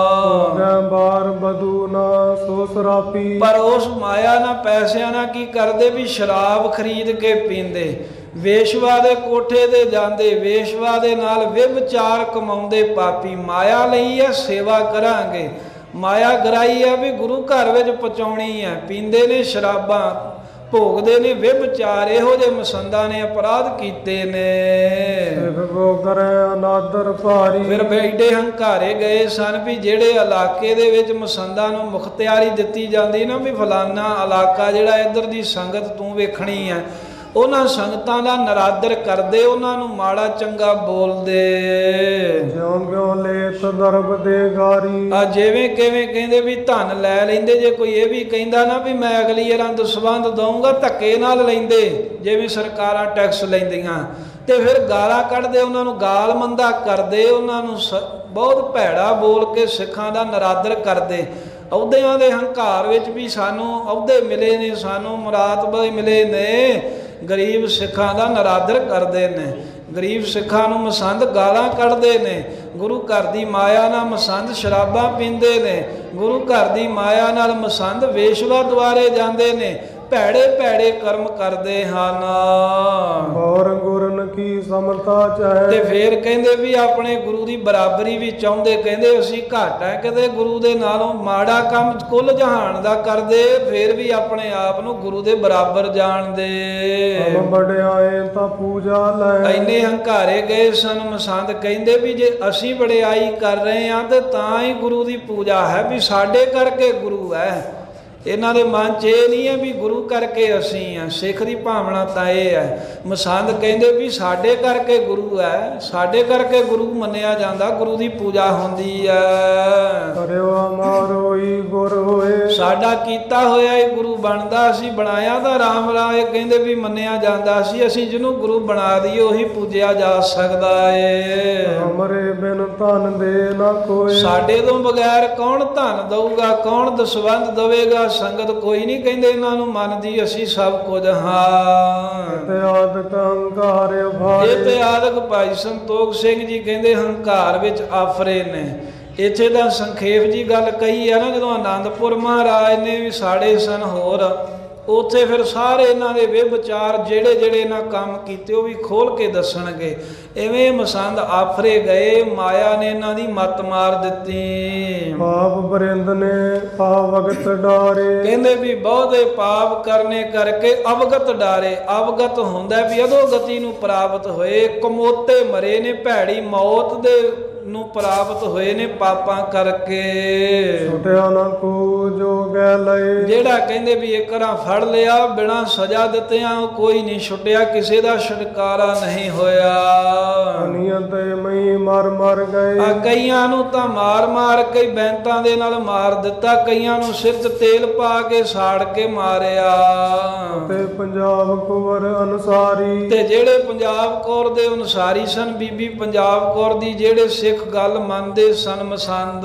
ਬਾਰ ਬਦੂ ਨਾ ਸੋ ਸਰਾਪੀ, ਪਰ ਉਸ ਮਾਇਆ ਨਾਲ ਪੈਸਿਆਂ ਨਾਲ ਕੀ ਕਰਦੇ ਵੀ ਸ਼ਰਾਬ ਖਰੀਦ ਕੇ ਪੀਂਦੇ, ਵੇਸ਼ਵਾ ਦੇ ਕੋਠੇ ਤੇ ਜਾਂਦੇ, ਵੇਸ਼ਵਾ ਦੇ ਨਾਲ ਵਿਵਚਾਰ ਕਮਾਉਂਦੇ ਪਾਪੀ। ਮਾਇਆ ਲਈ ਹੈ ਸੇਵਾ ਕਰਾਂਗੇ, ਮਾਇਆ ਗਰਾਈ ਹੈ ਵੀ ਗੁਰੂ ਘਰ ਵਿੱਚ ਪਹੁੰਚਾਉਣੀ ਹੈ, ਪੀਂਦੇ ਨੇ ਸ਼ਰਾਬਾਂ, ਭੋਗਦੇ ਨੇ ਵਿਵਚਾਰ। ਇਹੋ ਜਿਹੇ ਮਸੰਦਾਂ ਨੇ ਅਪਰਾਧ ਕੀਤੇ ਨੇ। ਅਨਾਦਰ ਭਾਰੀ, ਫਿਰ ਬੈਠੇ ਹੰਕਾਰੇ ਗਏ ਸਨ ਵੀ ਜਿਹੜੇ ਇਲਾਕੇ ਦੇ ਵਿੱਚ ਮਸੰਦਾਂ ਨੂੰ ਮੁਖਤਿਆਰੀ ਦਿੱਤੀ ਜਾਂਦੀ ਨਾ ਵੀ ਫਲਾਨਾ ਇਲਾਕਾ ਜਿਹੜਾ ਇੱਧਰ ਦੀ ਸੰਗਤ ਤੂੰ ਵੇਖਣੀ ਹੈ, ਉਹਨਾਂ ਸੰਗਤਾਂ ਦਾ ਨਰਾਦਰ ਕਰਦੇ, ਉਹਨਾਂ ਨੂੰ ਮਾੜਾ ਚੰਗਾ ਬੋਲਦੇ। ਜਿਉਂ ਕਿਉਂ ਲੇਤ ਦਰਬ ਦੇ ਗਾਰੀ, ਆ ਜਿਵੇਂ ਕਿਵੇਂ ਕਹਿੰਦੇ ਵੀ ਧਨ ਲੈ ਲੈਂਦੇ। ਜੇ ਕੋਈ ਇਹ ਵੀ ਕਹਿੰਦਾ ਨਾ ਵੀ ਮੈਂ ਅਗਲੀ ਵਾਰਾਂ ਦਸਵੰਧ ਦਊਂਗਾ, ਧੱਕੇ ਨਾਲ ਲੈਂਦੇ, ਜਿਵੇਂ ਸਰਕਾਰਾਂ ਟੈਕਸ ਲੈਂਦੀਆਂ, ਤੇ ਫਿਰ ਗਾਲਾਂ ਕੱਢਦੇ, ਉਹਨਾਂ ਨੂੰ ਗਾਲ ਮੰਦਾ ਕਰਦੇ, ਉਹਨਾਂ ਨੂੰ ਸ ਬਹੁਤ ਭੈੜਾ ਬੋਲ ਕੇ ਸਿੱਖਾਂ ਦਾ ਨਰਾਦਰ ਕਰਦੇ। ਅਹੁਦਿਆਂ ਦੇ ਹੰਕਾਰ ਵਿੱਚ ਵੀ ਸਾਨੂੰ ਅਹੁਦੇ ਮਿਲੇ ਨੇ, ਸਾਨੂੰ ਮੁਰਾਤਬੇ ਮਿਲੇ ਨੇ, ਗਰੀਬ ਸਿੱਖਾਂ ਦਾ ਨਰਾਦਰ ਕਰਦੇ ਨੇ, ਗਰੀਬ ਸਿੱਖਾਂ ਨੂੰ ਮਸੰਦ ਗਾਲਾਂ ਕੱਢਦੇ ਨੇ, ਗੁਰੂ ਘਰ ਦੀ ਮਾਇਆ ਨਾਲ ਮਸੰਦ ਸ਼ਰਾਬਾਂ ਪੀਂਦੇ ਨੇ, ਗੁਰੂ ਘਰ ਦੀ ਮਾਇਆ ਨਾਲ ਮਸੰਦ ਵੇਸ਼ਵਾ ਦੁਆਰੇ ਜਾਂਦੇ ਨੇ, ਭੈੜੇ ਭੈੜੇ ਕਰਮ ਕਰਦੇ ਹਨ। ਔਰ ਗੁਰਨ ਕੀ ਸਮਤਾ ਚਾਹੇ, ਤੇ ਫੇਰ ਕਹਿੰਦੇ ਵੀ ਆਪਣੇ ਗੁਰੂ ਦੀ ਬਰਾਬਰੀ ਵੀ ਚਾਹੁੰਦੇ, ਕਹਿੰਦੇ ਅਸੀਂ ਘੱਟ ਹੈ ਕਿਤੇ ਗੁਰੂ ਦੇ ਨਾਲੋਂ, ਮਾੜਾ ਕੰਮ ਕੁੱਲ ਜਹਾਨ ਦਾ ਕਰਦੇ, ਫੇਰ ਵੀ ਆਪਣੇ ਆਪ ਨੂੰ ਗੁਰੂ ਦੇ ਬਰਾਬਰ ਜਾਣਦੇ। ਵਡਿਆਏ ਤਾਂ ਪੂਜਾ ਲੈ, ਇੰਨੇ ਹੰਕਾਰੇ ਗਏ ਸਨ ਮਸੰਦ, ਕਹਿੰਦੇ ਵੀ ਜੇ ਅਸੀਂ ਵਡਿਆਈ ਕਰ ਰਹੇ ਹਾਂ ਤੇ ਤਾਂ ਹੀ ਗੁਰੂ ਦੀ ਪੂਜਾ ਹੈ, ਵੀ ਸਾਡੇ ਕਰਕੇ ਗੁਰੂ ਹੈ। ਇਹਨਾਂ ਦੇ ਮਨ 'ਚ ਇਹ ਨਹੀਂ ਹੈ ਵੀ ਗੁਰੂ ਕਰਕੇ ਅਸੀਂ ਹਾਂ। ਸਿੱਖ ਦੀ ਭਾਵਨਾ ਤਾਂ ਇਹ ਹੈ, ਮਸੰਦ ਕਹਿੰਦੇ ਵੀ ਸਾਡੇ ਕਰਕੇ ਗੁਰੂ ਹੈ, ਸਾਡੇ ਕਰਕੇ ਗੁਰੂ ਮੰਨਿਆ ਜਾਂਦਾ, ਗੁਰੂ ਦੀ ਪੂਜਾ ਹੁੰਦੀ ਹੈ। ਕਰਿਓ ਅਮਾਰੋਈ ਗੁਰ ਹੋਏ, ਸਾਡਾ ਕੀਤਾ ਹੋਇਆ ਹੀ ਗੁਰੂ ਬਣਦਾ, ਅਸੀਂ ਬਣਾਇਆ ਤਾਂ ਰਾਮ ਰਾਏ ਕਹਿੰਦੇ ਵੀ ਮੰਨਿਆ ਜਾਂਦਾ ਸੀ, ਅਸੀਂ ਜਿਹਨੂੰ ਗੁਰੂ ਬਣਾ ਦਈਏ ਉਹੀ ਪੂਜਿਆ ਜਾ ਸਕਦਾ ਏ। ਹਮਰੇ ਬਿਨ ਧਨ ਦੇ ਨਾ ਕੋਈ, ਸਾਡੇ ਤੋਂ ਬਗੈਰ ਕੌਣ ਧਨ ਦਊਗਾ, ਕੌਣ ਦਸਵੰਧ ਦਵੇਗਾ, ਸੰਗਤ ਕੋਈ ਨਹੀਂ ਕਹਿੰਦੇ ਇਹਨਾਂ ਨੂੰ ਮੰਨਦੀ, ਅਸੀਂ ਸਭ ਕੁਝ ਹਾਂ। ਤੇ ਆਦਿਕ ਹੰਕਾਰ ਭਾਰੇ, ਇਹ ਤੇ ਆਦਿਕ ਭਾਈ ਸੰਤੋਖ ਸਿੰਘ ਜੀ ਕਹਿੰਦੇ ਹੰਕਾਰ ਵਿੱਚ ਆਫਰੇ ਨੇ। ਇੱਥੇ ਤਾਂ ਸੰਖੇਪ ਜੀ ਗੱਲ ਕਹੀ ਹੈ ਨਾ, ਜਦੋਂ ਆਨੰਦਪੁਰ ਮਹਾਰਾਜ ਨੇ ਵੀ ਸਾੜੇ ਸਨ ਹੋਰ ਉੱਥੇ ਫਿਰ ਸਾਰੇ ਇਹਨਾਂ ਦੇ ਵੇ ਵਿਚਾਰ ਜਿਹੜੇ ਜਿਹੜੇ ਇਹਨਾਂ ਕੰਮ ਕੀਤੇ ਉਹ ਵੀ ਖੋਲ ਕੇ ਦੱਸਣਗੇ। ਇਵੇਂ ਮਸੰਦ ਆਫਰੇ ਗਏ, ਮਾਇਆ ਨੇ ਇਹਨਾਂ ਦੀ ਮੱਤ ਮਾਰ ਦਿੱਤੀ। ਪਾਪ ਬਰਿੰਦ ਨੇ ਆਵਗਤ ਡਾਰੇ, ਕਹਿੰਦੇ ਵੀ ਬਹੁਤੇ ਪਾਪ ਕਰਨੇ ਕਰਕੇ ਅਵਗਤ ਡਾਰੇ। ਅਵਗਤ ਹੁੰਦਾ ਵੀ ਅਧੋ ਗਤੀ ਨੂੰ ਪ੍ਰਾਪਤ ਹੋਏ, ਕਮੋਤੇ ਮਰੇ ਨੇ, ਭੈੜੀ ਮੌਤ ਦੇ ਨੂੰ ਪ੍ਰਾਪਤ ਹੋਏ ਨੇ ਪਾਪਾਂ ਕਰਕੇ। ਛੁਟਿਆ ਨਾ ਕੋ ਜੋ ਗੈ ਲਏ, ਜਿਹੜਾ ਕਹਿੰਦੇ ਵੀ ਇੱਕ ਰਾਂ ਫੜ ਲਿਆ ਬਿਨਾਂ ਸਜ਼ਾ ਦਿੱਤਿਆਂ ਉਹ ਕੋਈ ਨਹੀਂ ਛੁੱਟਿਆ, ਕਿਸੇ ਦਾ ਛੁਟਕਾਰਾ ਨਹੀਂ ਹੋਇਆ। ਅਨੀਅਤ ਮਈ ਮਰ ਮਰ ਗਏ, ਆ ਕਈਆਂ ਨੂੰ ਤਾਂ ਮਾਰ ਮਾਰ ਕੇ ਬੈਂਤਾਂ ਦੇ ਨਾਲ ਮਾਰ ਦਿੱਤਾ, ਕਈਆਂ ਨੂੰ ਸਿਰ 'ਚ ਤੇਲ ਪਾ ਕੇ ਸਾੜ ਕੇ ਮਾਰਿਆ। ਤੇ ਪੰਜਾਬ ਕੁਵਰ ਅਨੁਸਾਰੀ, ਤੇ ਜਿਹੜੇ ਪੰਜਾਬ ਕੌਰ ਦੇ ਅਨੁਸਾਰੀ ਸਨ, ਬੀਬੀ ਪੰਜਾਬ ਕੌਰ ਦੀ, ਜਿਹੜੇ ਸਿੱਖ ਗੱਲ ਮੰਨਦੇ ਸਨ ਮਸੰਦ,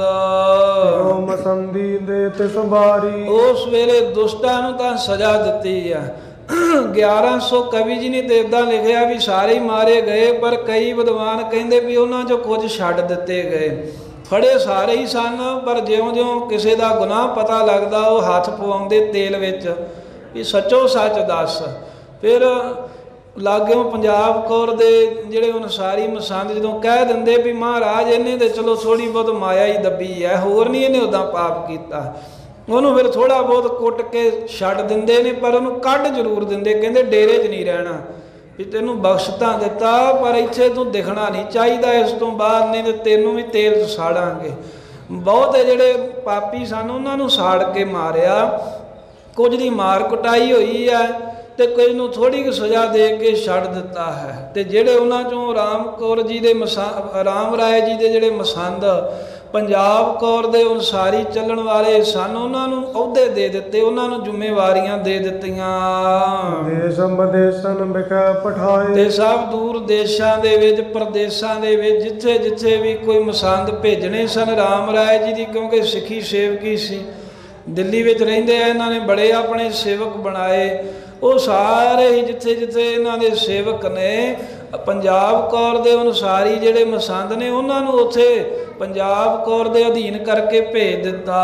ਉਹ ਮਸੰਦੀ ਦੇ ਤੇ ਸੰਭਾਰੀ। ਉਸ ਵੇਲੇ ਦੁਸ਼ਟਾਂ ਨੂੰ ਤਾਂ ਸਜ਼ਾ ਦਿੱਤੀ ਆ। ਗਿਆਰਾਂ ਸੌ ਕਵੀ ਜੀ ਨੇ ਤੇ ਏਦਾਂ ਲਿਖਿਆ ਵੀ ਸਾਰੇ ਹੀ ਮਾਰੇ ਗਏ, ਪਰ ਕਈ ਵਿਦਵਾਨ ਕਹਿੰਦੇ ਵੀ ਉਹਨਾਂ 'ਚੋਂ ਕੁਝ ਛੱਡ ਦਿੱਤੇ ਗਏ। ਫੜੇ ਸਾਰੇ ਹੀ ਸਨ, ਪਰ ਜਿਉਂ-ਜਿਉਂ ਕਿਸੇ ਦਾ ਗੁਨਾਹ ਪਤਾ ਲੱਗਦਾ ਉਹ ਹੱਥ ਪਵਾਉਂਦੇ ਤੇਲ ਵਿੱਚ ਵੀ ਸੱਚੋ ਸੱਚ ਦੱਸ। ਫਿਰ ਲਾਗਿਓਂ ਪੰਜਾਬ ਕੌਰ ਦੇ ਜਿਹੜੇ ਅਨੁਸਾਰੀ ਮਸੰਦ ਜਦੋਂ ਕਹਿ ਦਿੰਦੇ ਵੀ ਮਹਾਰਾਜ ਇਹਨੇ ਤੇ ਚਲੋ ਥੋੜ੍ਹੀ ਬਹੁਤ ਮਾਇਆ ਹੀ ਦੱਬੀ ਹੈ, ਹੋਰ ਨਹੀਂ ਇਹਨੇ ਉੱਦਾਂ ਪਾਪ ਕੀਤਾ, ਉਹਨੂੰ ਫਿਰ ਥੋੜ੍ਹਾ ਬਹੁਤ ਕੁੱਟ ਕੇ ਛੱਡ ਦਿੰਦੇ ਨੇ, ਪਰ ਉਹਨੂੰ ਕੱਢ ਜ਼ਰੂਰ ਦਿੰਦੇ। ਕਹਿੰਦੇ ਡੇਰੇ 'ਚ ਨਹੀਂ ਰਹਿਣਾ, ਵੀ ਤੈਨੂੰ ਬਖਸ਼ ਤਾਂ ਦਿੱਤਾ ਪਰ ਇੱਥੇ ਤੂੰ ਦਿਖਣਾ ਨਹੀਂ ਚਾਹੀਦਾ ਇਸ ਤੋਂ ਬਾਅਦ, ਨਹੀਂ ਤੇ ਤੈਨੂੰ ਵੀ ਤੇਲ 'ਚ ਸਾੜਾਂਗੇ। ਬਹੁਤੇ ਜਿਹੜੇ ਪਾਪੀ ਸਨ ਉਹਨਾਂ ਨੂੰ ਸਾੜ ਕੇ ਮਾਰਿਆ, ਕੁਝ ਦੀ ਮਾਰ ਕੁਟਾਈ ਹੋਈ ਹੈ ਤੇ ਕੁਝ ਨੂੰ ਥੋੜ੍ਹੀ ਕੁ ਸਜ਼ਾ ਦੇ ਕੇ ਛੱਡ ਦਿੱਤਾ ਹੈ। ਤੇ ਜਿਹੜੇ ਉਹਨਾਂ 'ਚੋਂ ਰਾਮ ਕੌਰ ਜੀ ਦੇ ਮਸਾ ਰਾਮ ਰਾਏ ਜੀ ਦੇ ਜਿਹੜੇ ਮਸੰਦ ਪੰਜਾਬ ਕੌਰ ਦੇ ਅਨੁਸਾਰੀ ਚੱਲਣ ਵਾਲੇ ਸਨ, ਉਹਨਾਂ ਨੂੰ ਅਹੁਦੇ ਦੇ ਦਿੱਤੇ, ਉਹਨਾਂ ਨੂੰ ਜ਼ਿੰਮੇਵਾਰੀਆਂ ਦੇ ਦਿੱਤੀਆਂ। ਦੇਸ਼ ਵਿਦੇਸ਼ਨ ਵਿਖੇ ਪਠਾਏ, ਤੇ ਸਭ ਦੂਰ ਦੇਸ਼ਾਂ ਦੇ ਵਿੱਚ ਪ੍ਰਦੇਸ਼ਾਂ ਦੇ ਵਿੱਚ ਜਿੱਥੇ ਜਿੱਥੇ ਵੀ ਕੋਈ ਮਸੰਦ ਭੇਜਣੇ ਸਨ ਰਾਮ ਰਾਏ ਜੀ ਦੀ, ਕਿਉਂਕਿ ਸਿੱਖੀ ਸੇਵਕੀ ਸੀ, ਦਿੱਲੀ ਵਿੱਚ ਰਹਿੰਦੇ ਆ, ਇਹਨਾਂ ਨੇ ਬੜੇ ਆਪਣੇ ਸੇਵਕ ਬਣਾਏ। ਉਹ ਸਾਰੇ ਹੀ ਜਿੱਥੇ ਜਿੱਥੇ ਇਹਨਾਂ ਦੇ ਸੇਵਕ ਨੇ ਪੰਜਾਬ ਕੌਰ ਦੇ ਅਨੁਸਾਰੀ ਜਿਹੜੇ ਮਸੰਦ ਨੇ ਉਹਨਾਂ ਨੂੰ ਉੱਥੇ ਪੰਜਾਬ ਕੌਰ ਦੇ ਅਧੀਨ ਕਰਕੇ ਭੇਜ ਦਿੱਤਾ।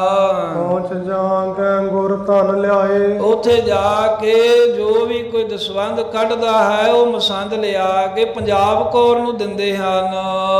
ਪਹੁੰਚ ਜਾ ਕੇ ਗੁਰ ਧਨ ਲਿਆਏ, ਉੱਥੇ ਜਾ ਕੇ ਜੋ ਵੀ ਕੋਈ ਦਸਵੰਧ ਕੱਢਦਾ ਹੈ ਉਹ ਮਸੰਦ ਲਿਆ ਕੇ ਪੰਜਾਬ ਕੌਰ ਨੂੰ ਦਿੰਦੇ ਹਨ।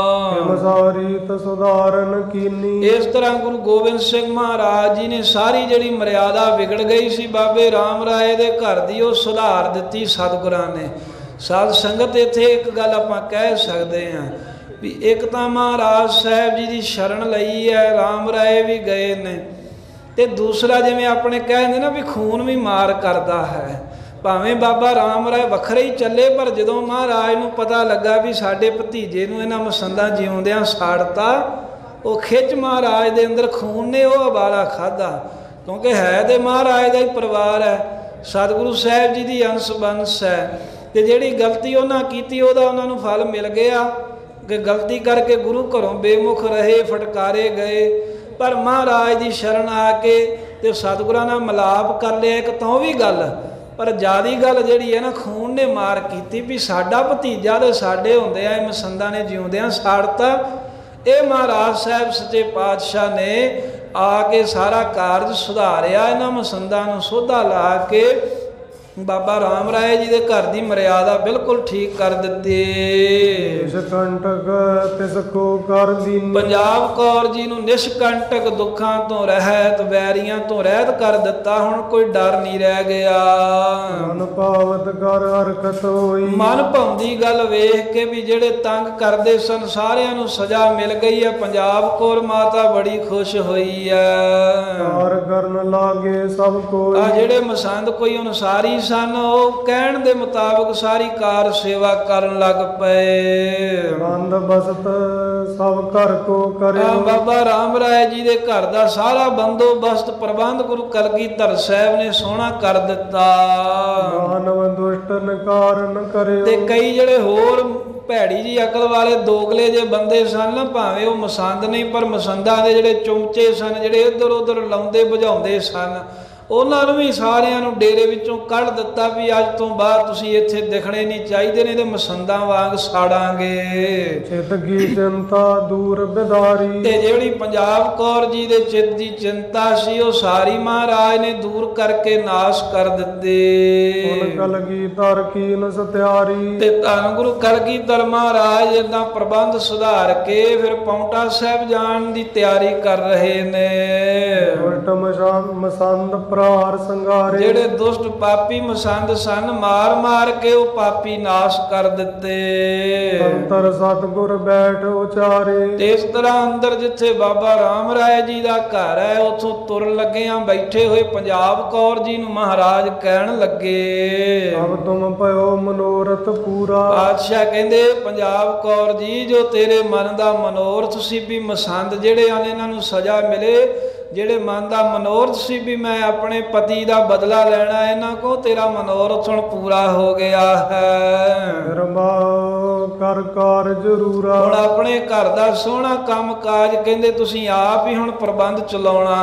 ਮਸਾਰੀ ਤ ਸੁਧਾਰਨ ਕੀਨੀ, ਇਸ ਤਰ੍ਹਾਂ ਗੁਰੂ ਗੋਬਿੰਦ ਸਿੰਘ ਮਹਾਰਾਜ ਜੀ ਨੇ ਸਾਰੀ ਜਿਹੜੀ ਮਰਿਆਦਾ ਵਿਗੜ ਗਈ ਸੀ ਬਾਬੇ ਰਾਮ ਰਾਏ ਦੇ ਘਰ ਦੀ, ਉਹ ਸੁਧਾਰ ਦਿੱਤੀ ਸਤਿਗੁਰਾਂ ਨੇ। ਸਾਧ ਸੰਗਤ ਇੱਥੇ ਇੱਕ ਗੱਲ ਆਪਾਂ ਕਹਿ ਸਕਦੇ ਹਾਂ ਵੀ ਇੱਕ ਤਾਂ ਮਹਾਰਾਜ ਸਾਹਿਬ ਜੀ ਦੀ ਸ਼ਰਨ ਲਈ ਹੈ, ਰਾਮ ਰਾਏ ਵੀ ਗਏ ਨੇ, ਤੇ ਦੂਸਰਾ ਜਿਵੇਂ ਆਪਣੇ ਕਹਿੰਦੇ ਨਾ ਵੀ ਖੂਨ ਵੀ ਮਾਰ ਕਰਦਾ ਹੈ। ਭਾਵੇਂ ਬਾਬਾ ਰਾਮ ਰਾਏ ਵੱਖਰੇ ਹੀ ਚੱਲੇ, ਪਰ ਜਦੋਂ ਮਹਾਰਾਜ ਨੂੰ ਪਤਾ ਲੱਗਾ ਵੀ ਸਾਡੇ ਭਤੀਜੇ ਨੂੰ ਇਹਨਾਂ ਮਸੰਦਾਂ ਜਿਉਂਦਿਆਂ ਸਾੜਤਾ, ਉਹ ਖਿੱਚ ਮਹਾਰਾਜ ਦੇ ਅੰਦਰ ਖੂਨ ਨੇ ਉਹ ਉਬਾਲਾ ਖਾਧਾ, ਕਿਉਂਕਿ ਹੈ ਤੇ ਮਹਾਰਾਜ ਦਾ ਹੀ ਪਰਿਵਾਰ ਹੈ, ਸਤਿਗੁਰੂ ਸਾਹਿਬ ਜੀ ਦੀ ਅੰਸ਼ ਬੰਸ ਹੈ। ਤੇ ਜਿਹੜੀ ਗਲਤੀ ਉਹਨਾਂ ਕੀਤੀ ਉਹਦਾ ਉਹਨਾਂ ਨੂੰ ਫਲ ਮਿਲ ਗਿਆ ਕਿ ਗਲਤੀ ਕਰਕੇ ਗੁਰੂ ਘਰੋਂ ਬੇਮੁਖ ਰਹੇ, ਫਟਕਾਰੇ ਗਏ, ਪਰ ਮਹਾਰਾਜ ਦੀ ਸ਼ਰਨ ਆ ਕੇ ਤੇ ਸਤਿਗੁਰਾਂ ਨਾਲ ਮਿਲਾਪ ਕਰ ਲਿਆ। ਇੱਕ ਤਾਂ ਉਹ ਵੀ ਗੱਲ, ਪਰ ਜ਼ਿਆਦੀ ਗੱਲ ਜਿਹੜੀ ਹੈ ਨਾ ਖੂਨ ਨੇ ਮਾਰ ਕੀਤੀ ਵੀ ਸਾਡਾ ਭਤੀਜਾ ਤੇ ਸਾਡੇ ਹੁੰਦੇ ਆ ਇਹ ਮਸੰਦਾਂ ਨੇ ਜਿਉਂਦਿਆਂ ਸਾੜਤਾ। ਇਹ ਮਹਾਰਾਜ ਸਾਹਿਬ ਸੱਚੇ ਪਾਤਸ਼ਾਹ ਨੇ ਆ ਕੇ ਸਾਰਾ ਕਾਰਜ ਸੁਧਾਰਿਆ, ਇਹਨਾਂ ਮਸੰਦਾਂ ਨੂੰ ਸੋਧਾ ਲਾ ਕੇ ਬਾਬਾ ਰਾਮ ਰਾਏ ਜੀ ਦੇ ਘਰ ਦੀ ਮਰਿਆਦਾ ਬਿਲਕੁਲ ਠੀਕ ਕਰ ਦਿੱਤੀ। ਨਿਸ਼ਕੰਟਕ ਤਿਸ ਕੋ ਕਰ ਦੀਨ, ਪੰਜਾਬ ਕੌਰ ਜੀ ਨੂੰ ਨਿਸ਼ਕੰਟਕ ਦੁੱਖਾਂ ਤੋਂ ਰਹਿਤ, ਵੈਰੀਆਂ ਤੋਂ ਰਹਿਤ ਕਰ ਦਿੱਤਾ। ਹੁਣ ਕੋਈ ਡਰ ਨਹੀਂ ਰਹਿ ਗਿਆ। ਮਨ ਭਾਵਤ ਕਰ ਹਰਕਤ ਹੋਈ, ਮਨ ਭਾਉਂਦੀ ਗੱਲ ਵੇਖ ਕੇ ਵੀ ਜਿਹੜੇ ਤੰਗ ਕਰਦੇ ਸਨ ਸਾਰਿਆਂ ਨੂੰ ਸਜ਼ਾ ਮਿਲ ਗਈ ਹੈ। ਪੰਜਾਬ ਕੌਰ ਮਾਤਾ ਬੜੀ ਖੁਸ਼ ਹੋਈ ਹੈ। ਕਾਰ ਕਰਨ ਲਾਗੇ ਸਭ ਕੋਈ, ਆ ਜਿਹੜੇ ਮਸੰਦ ਕੋਈ ਅਨੁਸਾਰੀ ਸਨ ਉਹ ਕਹਿਣ ਦੇ ਮੁਤਾਬਕ ਸਾਰੀ ਕਾਰ ਸੇਵਾ ਕਰਨ ਲੱਗ ਪਏ। ਬੰਦ ਬਸਤ ਸਭ ਘਰ ਕੋ ਕਰੇ, ਬਾਬਾ ਰਾਮ ਰਾਏ ਜੀ ਦੇ ਘਰ ਦਾ ਸਾਰਾ ਬੰਦੋਬਸਤ ਪ੍ਰਬੰਧ ਗੁਰੂ ਕਲਗੀਧਰ ਸਾਹਿਬ ਨੇ ਸੋਹਣਾ ਕਰ ਦਿੱਤਾ। ਮਾਨਵ ਦੁਸ਼ਟ ਨਿਕਾਰਨ ਕਰਿਓ, ਤੇ ਕਈ ਜਿਹੜੇ ਹੋਰ ਭੈੜੀ ਜੀ ਅਕਲ ਵਾਲੇ ਦੋਗਲੇ ਜੇ ਬੰਦੇ ਸਨ ਨਾ, ਭਾਵੇਂ ਉਹ ਮਸੰਦ ਨਹੀਂ ਪਰ ਮਸੰਦਾਂ ਦੇ ਜਿਹੜੇ ਚੁੰਮਚੇ ਸਨ, ਜਿਹੜੇ ਇੱਧਰ ਉੱਧਰ ਲਾਉਂਦੇ ਬੁਝਾਉਂਦੇ ਸਨ, ਉਹਨਾਂ ਨੂੰ ਵੀ ਸਾਰਿਆਂ ਨੂੰ ਡੇਰੇ ਵਿੱਚੋਂ ਕੱਢ ਦਿੱਤਾ ਵੀ ਅੱਜ ਤੋਂ ਬਾਅਦ ਤੁਸੀਂ ਇੱਥੇ ਦਿਖਣੇ ਨਹੀਂ ਚਾਹੀਦੇ ਨੇ ਤੇ ਮਸੰਦਾਂ ਵਾਂਗ ਸਾੜਾਂਗੇ। ਚਿਤ ਕੀ ਚਿੰਤਾ ਦੂਰ ਬਿਦਾਰੀ, ਤੇ ਜਿਹੜੀ ਪੰਜਾਬ ਕੌਰ ਜੀ ਦੇ ਚਿੱਤ ਦੀ ਚਿੰਤਾ ਸੀ ਉਹ ਸਾਰੀ ਮਹਾਰਾਜ ਨੇ ਦੂਰ ਕਰਕੇ ਨਾਸ਼ ਕਰ ਦਿੱਤੇ। ਹੁਣ ਕਲਗੀਧਰ ਕੀਨ ਸਤਿਆਰੀ, ਤੇ ਧੰਨ ਗੁਰੂ ਕਲਗੀਧਰ ਮਹਾਰਾਜ ਏਦਾਂ ਪ੍ਰਬੰਧ ਸੁਧਾਰ ਕੇ ਫਿਰ ਪਾਉਂਟਾ ਸਾਹਿਬ ਜਾਣ ਦੀ ਤਿਆਰੀ ਕਰ ਰਹੇ ਨੇ। ਉਲਟ ਮਸੰਦ ਪ੍ਰਹਾਰ ਸੰਗਾਰੇ, ਜਿਹੜੇ ਦੁਸ਼ਟ ਪਾਪੀ ਮਸੰਦ ਸਨ ਮਾਰ ਮਾਰ ਕੇ ਉਹ ਪਾਪੀ ਨਾਸ਼ ਕਰ ਦਿੱਤੇ। ਅੰਤਰ ਸਤਿਗੁਰ ਬੈਠ ਉਚਾਰੇ, ਤੇ ਇਸ ਤਰ੍ਹਾਂ ਅੰਦਰ ਜਿੱਥੇ ਬਾਬਾ ਰਾਮ ਰਾਏ ਜੀ ਦਾ ਘਰ ਹੈ ਉੱਥੋਂ ਤੁਰਨ ਲੱਗਿਆਂ ਬੈਠੇ ਹੋਏ ਪੰਜਾਬ ਕੌਰ ਜੀ ਨੂੰ ਮਹਾਰਾਜ ਕਹਿਣ ਲੱਗੇ, ਅਬ ਤੁਮ ਭਇਓ ਮਨੋਰਥ ਪੂਰਾ। ਬਾਦਸ਼ਾਹ ਕਹਿੰਦੇ ਪੰਜਾਬ ਕੌਰ ਜੀ ਜੋ ਤੇਰੇ ਮਨ ਦਾ ਮਨੋਰਥ ਸੀ ਵੀ ਮਸੰਦ ਜਿਹੜੇ ਹਨ ਇਹਨਾਂ ਨੂੰ ਸਜ਼ਾ ਮਿਲੇ, ਜਿਹੜੇ ਮਨ ਦਾ ਮਨੋਰਥ ਸੀ ਵੀ ਮੈਂ ਆਪਣੇ ਪਤੀ ਦਾ ਬਦਲਾ ਲੈਣਾ ਇਹਨਾਂ ਕੋ, ਤੇਰਾ ਮਨੋਰਥ ਹੁਣ ਪੂਰਾ ਹੋ ਗਿਆ ਹੈ। ਕਰ ਕਾਰ ਜ਼ਰੂਰਾ, ਹੁਣ ਆਪਣੇ ਘਰ ਦਾ ਸੋਹਣਾ ਕੰਮ ਕਾਜ ਕਹਿੰਦੇ ਤੁਸੀਂ ਆਪ ਹੀ ਹੁਣ ਪ੍ਰਬੰਧ ਚਲਾਉਣਾ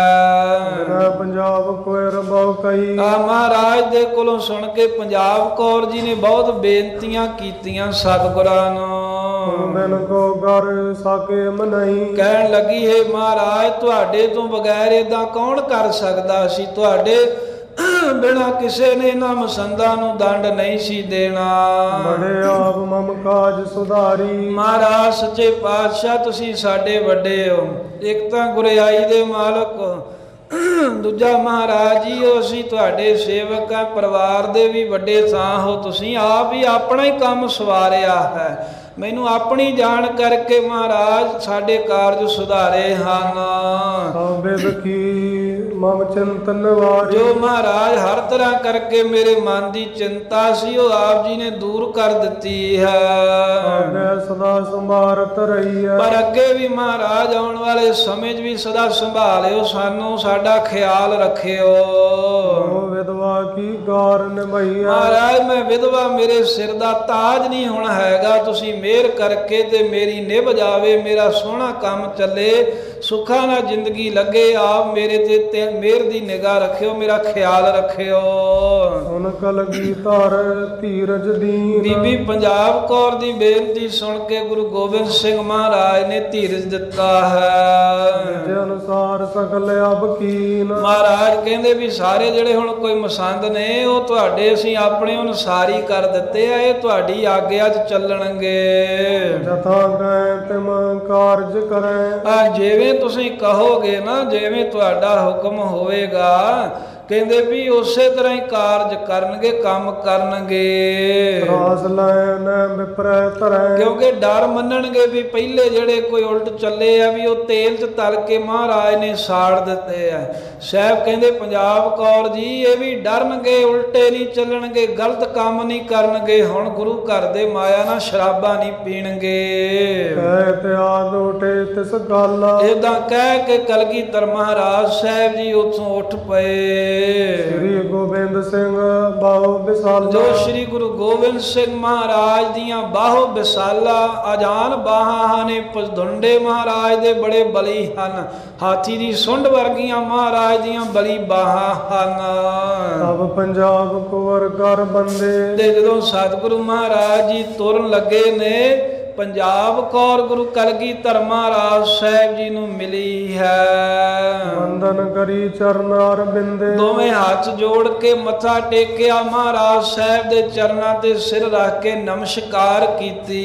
ਹੈ। ਪੰਜਾਬ ਕੋਇ ਰਬਾਉ ਕਈ, ਆ ਮਹਾਰਾਜ ਦੇ ਕੋਲੋਂ ਸੁਣ ਕੇ ਪੰਜਾਬ ਕੌਰ ਜੀ ਨੇ ਬਹੁਤ ਬੇਨਤੀਆਂ ਕੀਤੀਆਂ ਸਤਿਗੁਰਾਂ ਨੂੰ। ਮੈਨ ਕੋ ਘਰ ਸਾਕੇ ਮਨਈ, ਕਹਿਣ ਲੱਗੀ ਹੈ ਮਹਾਰਾਜ ਤੁਹਾਡੇ ਤੋਂ ਬਗੈਰ ਏਦਾਂ ਕੌਣ ਕਰ ਸਕਦਾ ਸੀ, ਤੁਹਾਡੇ ਬਿਨਾ ਕਿਸੇ ਨੇ ਇਹਨਾਂ ਮਸੰਦਾਂ ਨੂੰ ਦੰਡ ਨਹੀਂ ਸੀ ਦੇਣਾ। ਬੜੇ ਆਪ ਮਮ ਕਾਜ ਸੁਧਾਰੀ, ਮਹਾਰਾਜ ਸੱਚੇ ਪਾਤਸ਼ਾਹ ਤੁਸੀਂ ਸਾਡੇ ਵੱਡੇ ਹੋ, ਇੱਕ ਤਾਂ ਗੁਰਿਆਈ ਦੇ ਮਾਲਕ, ਦੂਜਾ ਮਹਾਰਾਜ ਜੀ ਅਸੀਂ ਤੁਹਾਡੇ ਸੇਵਕ ਆ, ਪਰਿਵਾਰ ਦੇ ਵੀ ਵੱਡੇ ਥਾਂ ਹੋ, ਤੁਸੀਂ ਆਪ ਹੀ ਆਪਣਾ ਹੀ ਕੰਮ ਸਵਾਰਿਆ ਹੈ। ਮੈਨੂੰ ਆਪਣੀ ਜਾਣ ਕਰਕੇ ਮਹਾਰਾਜ ਸਾਡੇ ਕਾਰਜ ਸੁਧਾਰੇ ਹਨ। ਸਭੇ ਕੀ ਮਮ ਚਿੰਤਨ ਵਾਰੀ, ਜੋ ਮਹਾਰਾਜ ਹਰ ਤਰ੍ਹਾਂ ਕਰਕੇ ਮੇਰੇ ਮਨ ਦੀ ਚਿੰਤਾ ਸੀ ਉਹ ਆਪ ਜੀ ਨੇ ਦੂਰ ਕਰ ਦਿੱਤੀ ਹੈ। ਮੈਂ ਸਦਾ ਸੰਭਾਰਤ ਰਹੀ ਹੈ, ਪਰ ਅੱਗੇ ਵੀ ਮਹਾਰਾਜ ਆਉਣ ਵਾਲੇ ਸਮੇਂ 'ਚ ਵੀ ਸਦਾ ਸੰਭਾਲਿਓ ਸਾਨੂੰ, ਸਾਡਾ ਖਿਆਲ ਰੱਖਿਓ। ਵਿਧਵਾ ਕੀ ਗੌਰ ਨਿਭਈ, ਮਹਾਰਾਜ ਮੈਂ ਵਿਧਵਾ, ਮੇਰੇ ਸਿਰ ਦਾ ਤਾਜ ਨਹੀਂ ਹੁਣ ਹੈਗਾ, ਤੁਸੀਂ ਮਿਹਰ ਕਰਕੇ ਤੇ ਮੇਰੀ ਨਿਭ ਜਾਵੇ, ਮੇਰਾ ਸੋਹਣਾ ਕੰਮ ਚੱਲੇ, ਸੁੱਖਾ ਨਾਲ ਜ਼ਿੰਦਗੀ ਲੱਗੇ, ਆਪ ਮੇਰੇ ਤੇ ਮਿਹਰ ਦੀ ਨਿਗਾਹ ਰੱਖਿਓ, ਮੇਰਾ ਖਿਆਲ ਰੱਖਿਓ। ਹੁਣ ਕਲਗੀਧਰ ਧੀਰਜ ਦੀਨ, ਬੀਬੀ ਪੰਜਾਬ ਕੌਰ ਦੀ ਬੇਨਤੀ ਸੁਣ ਕੇ ਗੁਰੂ ਗੋਬਿੰਦ ਸਿੰਘ ਮਹਾਰਾਜ ਨੇ ਧੀਰਜ ਦਿੱਤਾ ਹੈ। ਜੇ ਅਨੁਸਾਰ ਸਕਲ ਅਬ ਕੀਨ, ਮਹਾਰਾਜ ਕਹਿੰਦੇ ਵੀ ਸਾਰੇ ਜਿਹੜੇ ਹੁਣ ਕੋਈ ਮਸੰਦ ਨੇ ਉਹ ਤੁਹਾਡੇ ਅਸੀਂ ਆਪਣੇ ਅਨੁਸਾਰ ਹੀ ਕਰ ਦਿੱਤੇ ਆ, ਇਹ ਤੁਹਾਡੀ ਆਗਿਆ 'ਚ ਚੱਲਣਗੇ। ਜਥਾ ਕਹੈ ਤਿਮ ਕਾਰਜ ਕਰੈ, ਆ ਜਿਵੇਂ ਤੁਸੀਂ ਕਹੋਗੇ ਨਾ, ਜਿਵੇਂ ਤੁਹਾਡਾ ਹੁਕਮ ਹੋਵੇਗਾ, ਕਹਿੰਦੇ ਵੀ ਉਸੇ ਤਰ੍ਹਾਂ ਹੀ ਕਾਰਜ ਕਰਨਗੇ, ਕੰਮ ਕਰਨਗੇ। ਰਾਸ ਲੈ ਨ ਵਿਪਰੈ ਧਰੈ, ਕਿਉਂਕਿ ਡਰ ਮੰਨਣਗੇ ਵੀ ਪਹਿਲੇ ਜਿਹੜੇ ਕੋਈ ਉਲਟ ਚੱਲੇ ਆ ਵੀ ਉਹ ਤੇਲ 'ਚ ਤਲ ਕੇ ਮਹਾਰਾਜ ਨੇ ਸਾੜ ਦਿੱਤੇ ਆ। ਸਾਹਿਬ ਕਹਿੰਦੇ ਪੰਜਾਬ ਕੌਰ ਜੀ ਇਹ ਵੀ ਡਰਨਗੇ, ਉਲਟੇ ਨਹੀਂ ਚੱਲਣਗੇ, ਗਲਤ ਕੰਮ ਨਹੀਂ ਕਰਨਗੇ, ਹੁਣ ਗੁਰੂ ਘਰ ਦੇ ਮਾਇਆ ਨਾਲ ਸ਼ਰਾਬਾਂ ਨਹੀਂ ਪੀਣਗੇ। ਕਹਿ ਤਿਆਦ ਉਠੇ ਤਿਸ ਗੱਲ, ਏਦਾਂ ਕਹਿ ਕੇ ਕਲਗੀਧਰ ਮਹਾਰਾਜ ਸਾਹਿਬ ਜੀ ਉੱਥੋਂ ਉੱਠ ਪਏ। ਸ੍ਰੀ ਗੋਬਿੰਦ ਸਿੰਘ ਬਾਹੋ ਵਿਸਾਲਾ, ਜੋ ਸ੍ਰੀ ਗੁਰੂ ਗੋਬਿੰਦ ਸਿੰਘ ਮਹਾਰਾਜ ਦੀਆਂ ਬਾਹੋ ਵਿਸਾਲਾ ਅਜਾਨ ਬਾਹਾਂ ਨੇ, ਪਸਦੁੰਡੇ ਮਹਾਰਾਜ ਦੇ ਬੜੇ ਬਲੀ ਹਨ, ਹਾਥੀ ਦੀ ਸੁੰਡ ਵਰਗੀਆਂ ਮਹਾਰਾਜ ਦੀਆਂ ਬਲੀ ਬਾਹਾਂ ਹਨ। ਸਭ ਪੰਜਾਬ ਕੋਰ ਕਰ ਬੰਦੇ, ਤੇ ਜਦੋਂ ਸਤਿਗੁਰੂ ਮਹਾਰਾਜ ਜੀ ਤੁਰਨ ਲੱਗੇ ਨੇ, ਪੰਜਾਬ ਕੌਰ ਗੁਰੂ ਕਲਗੀਧਰ ਮਹਾਰਾਜ ਸਾਹਿਬ ਜੀ ਨੂੰ ਮਿਲੀ ਹੈ। ਵੰਦਨ ਕਰੀ ਚਰਨ ਅਰਬਿੰਦੇ, ਦੋਵੇਂ ਹੱਥ ਜੋੜ ਕੇ ਮੱਥਾ ਟੇਕਿਆ, ਮਹਾਰਾਜ ਸਾਹਿਬ ਦੇ ਚਰਨਾਂ ਤੇ ਸਿਰ ਰੱਖ ਕੇ ਨਮਸਕਾਰ ਕੀਤੀ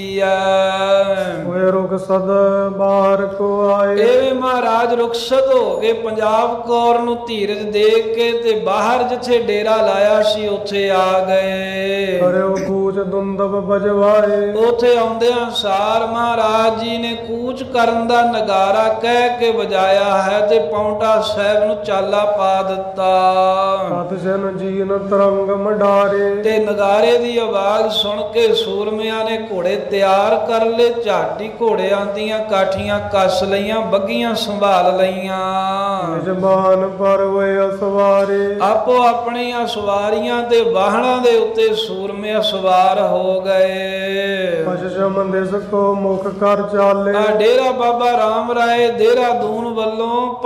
ਹੈ। ਹੋਏ ਰੁਖਸਦ ਬਾਹਰ ਕੋ ਆਏ, ਐਵੇਂ ਮਹਾਰਾਜ ਰੁਖਸਦ ਹੋ ਗਏ, ਪੰਜਾਬ ਕੌਰ ਨੂੰ ਧੀਰਜ ਦੇ ਕੇ ਤੇ ਬਾਹਰ ਜਿੱਥੇ ਡੇਰਾ ਲਾਇਆ ਸੀ ਉੱਥੇ ਆ ਗਏ। ਕਰਿਓ ਕੂਚ ਦੁੰਦਬ ਬਜਵਾਏ, ਉੱਥੇ ਆਉਂਦਿਆਂ ਸਾਰ ਮਹਾਰਾਜ ਜੀ ਨੇ ਕੂਚ ਕਰਨ ਦਾ ਨਗਾਰਾ ਕਹਿ ਕੇ ਵਜਾਇਆ ਹੈ ਤੇ ਪਾਉਂਟਾ ਸਾਹਿਬ ਨੂੰ ਚਾਲਾ ਪਾ ਦਿੱਤਾ। ਸਤ ਜਨ ਜੀਨ ਤਰੰਗ ਮੰਡਾਰੇ, ਤੇ ਨਗਾਰੇ ਦੀ ਆਵਾਜ਼ ਸੁਣ ਕੇ ਸੂਰਮਿਆਂ ਨੇ ਘੋੜੇ ਤਿਆਰ ਕਰ ਲਏ, ਝਾਟੀ ਘੋੜਿਆਂ ਦੀਆਂ ਕਾਠੀਆਂ ਕੱਸ ਲਈਆਂ, ਬੱਗੀਆਂ ਸੰਭਾਲ ਲਈਆਂ। ਜਬਾਨ ਪਰ ਹੋਏ ਅਸਵਾਰੇ, ਆਪੋ ਆਪਣੀਆਂ ਸਵਾਰੀਆਂ ਤੇ ਵਾਹਣਾਂ ਦੇ ਉੱਤੇ ਸੂਰਮੇ ਸਵਾਰ ਹੋ ਗਏ। ਪਛਮ ਦਿਸ ਕੋ ਮੁਖ ਕਰ ਚਾਲੇ, ਡੇਰਾ ਬਾਬਾ ਰਾਮ ਰਾਏ ਦੇਹਰਾਦੂਨ ਵੱਲੋਂ ਪਸ਼ਚਿਮ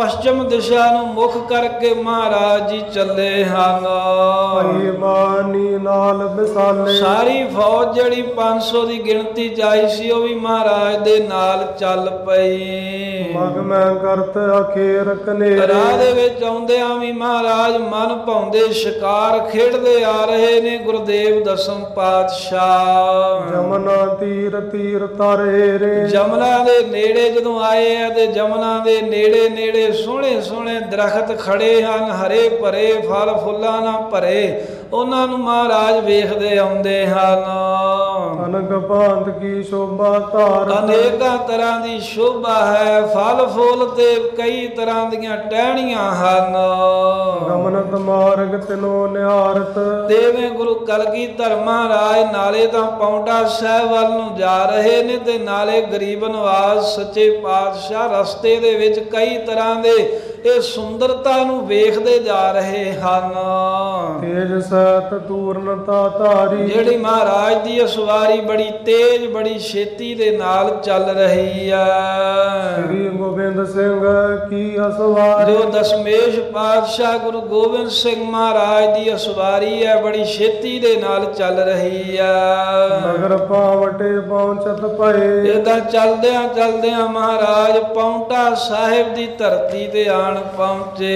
ਦਿਸ਼ਾ ਨੂੰ ਮੁਖ ਕਰਕੇ ਮਹਾਰਾਜ ਜੀ ਚੱਲੇ ਹਨ। ਭਈ ਮਾਨੀ ਨਾਲ ਵਿਸਾਲੇ ਸਾਰੀ ਫੌਜ ਜਿਹੜੀ ਪੰਜ ਸੌ ਦੀ ਗਿਣਤੀ ਚ ਆਈ ਸੀ ਉਹ ਵੀ ਮਹਾਰਾਜ ਦੇ ਨਾਲ ਚੱਲ ਪਈ। ਮਗ ਮੈਂ ਕਰਤ ਅਖੇਰ ਕਨੇਰੇ ਰਾਹ ਦੇ ਵਿੱਚ ਆਉਂਦਿਆਂ ਵੀ ਮਹਾਰਾਜ ਮਨ ਭਾਉਂਦੇ ਸ਼ਿਕਾਰ ਖੇਡਦੇ ਆ ਰਹੇ ਨੇ ਗੁਰਦੇਵ ਦਸਮ ਪਾਤਸ਼ਾਹ। ਜਮਨਾ ਤੀਰ ਤੀਰ ਤਰੇ ਰੇ ਜਮਨਾ ਦੇ ਨੇੜੇ ਜਦੋਂ ਆਏ ਆ ਤੇ ਜਮਨਾ ਦੇ ਨੇੜੇ ਨੇੜੇ ਸੋਹਣੇ ਸੋਹਣੇ ਦਰਖਤ ਖੜੇ ਹਨ, ਹਰੇ ਭਰੇ, ਫਲ ਫੁੱਲਾਂ ਨਾਲ ਭਰੇ। ਉਹਨਾਂ ਨੂੰ ਮਹਾਰਾਜ ਵੇਖਦੇ ਆਉਂਦੇ ਹਨ। ਅਨਕ ਭਾਂਤ ਕੀ ਸ਼ੋਭਾ ਧਾਰ ਅਨੇਕਾਂ ਤਰ੍ਹਾਂ ਦੀ ਸ਼ੋਭਾ ਹੈ, ਫਲ ਫੁੱਲ ਤੇ ਕਈ ਤਰ੍ਹਾਂ ਦੀਆਂ ਟਹਿਣੀਆਂ ਹਨ। ਗਮਨਤ ਮਾਰਗ ਤਿਨੋ ਨਿਹਾਰਤ ਦੇਵੇਂ ਗੁਰੂ ਕਲਗੀਧਰ ਮਹਾਰਾਜ ਨਾਲੇ ਤਾਂ ਪੌਂਟਾ ਸਾਹਿਬ ਵੱਲ ਨੂੰ ਜਾ ਰਹੇ ਨੇ ਤੇ ਨਾਲੇ ਗਰੀਬ ਨਵਾਜ਼ ਸੱਚੇ ਪਾਤਸ਼ਾਹ ਰਸਤੇ ਦੇ ਵਿੱਚ ਕਈ ਤਰ੍ਹਾਂ ਦੇ ਇਹ ਸੁੰਦਰਤਾ ਨੂੰ ਵੇਖਦੇ ਜਾ ਰਹੇ ਹਨ। ਤੇਜ ਸਤ ਤੂਰਨਤਾ ਧਾਰੀ ਜਿਹੜੀ ਮਹਾਰਾਜ ਦੀ ਸਵਾਰੀ ਬੜੀ ਤੇਜ਼ ਬੜੀ ਛੇਤੀ ਦੇ ਨਾਲ ਚੱਲ ਰਹੀ ਹੈ। ਸ੍ਰੀ ਗੋਬਿੰਦ ਸਿੰਘ ਕੀ ਅਸਵਾਰੀ ਜੋ ਦਸ਼ਮੇਸ਼ ਪਾਤਸ਼ਾਹ ਗੁਰੂ ਗੋਬਿੰਦ ਸਿੰਘ ਮਹਾਰਾਜ ਦੀ ਅਸਵਾਰੀ ਹੈ ਬੜੀ ਛੇਤੀ ਦੇ ਨਾਲ ਚੱਲ ਰਹੀ ਹੈ। ਨਗਰ ਪਾਵਟੇ ਪਹੁੰਚਤ ਪਏ ਇਦਾਂ ਚੱਲਦਿਆਂ ਚੱਲਦਿਆਂ ਮਹਾਰਾਜ ਪੌਂਟਾ ਸਾਹਿਬ ਦੀ ਧਰਤੀ ਤੇ ਆਣ ਪਹੁੰਚੇ।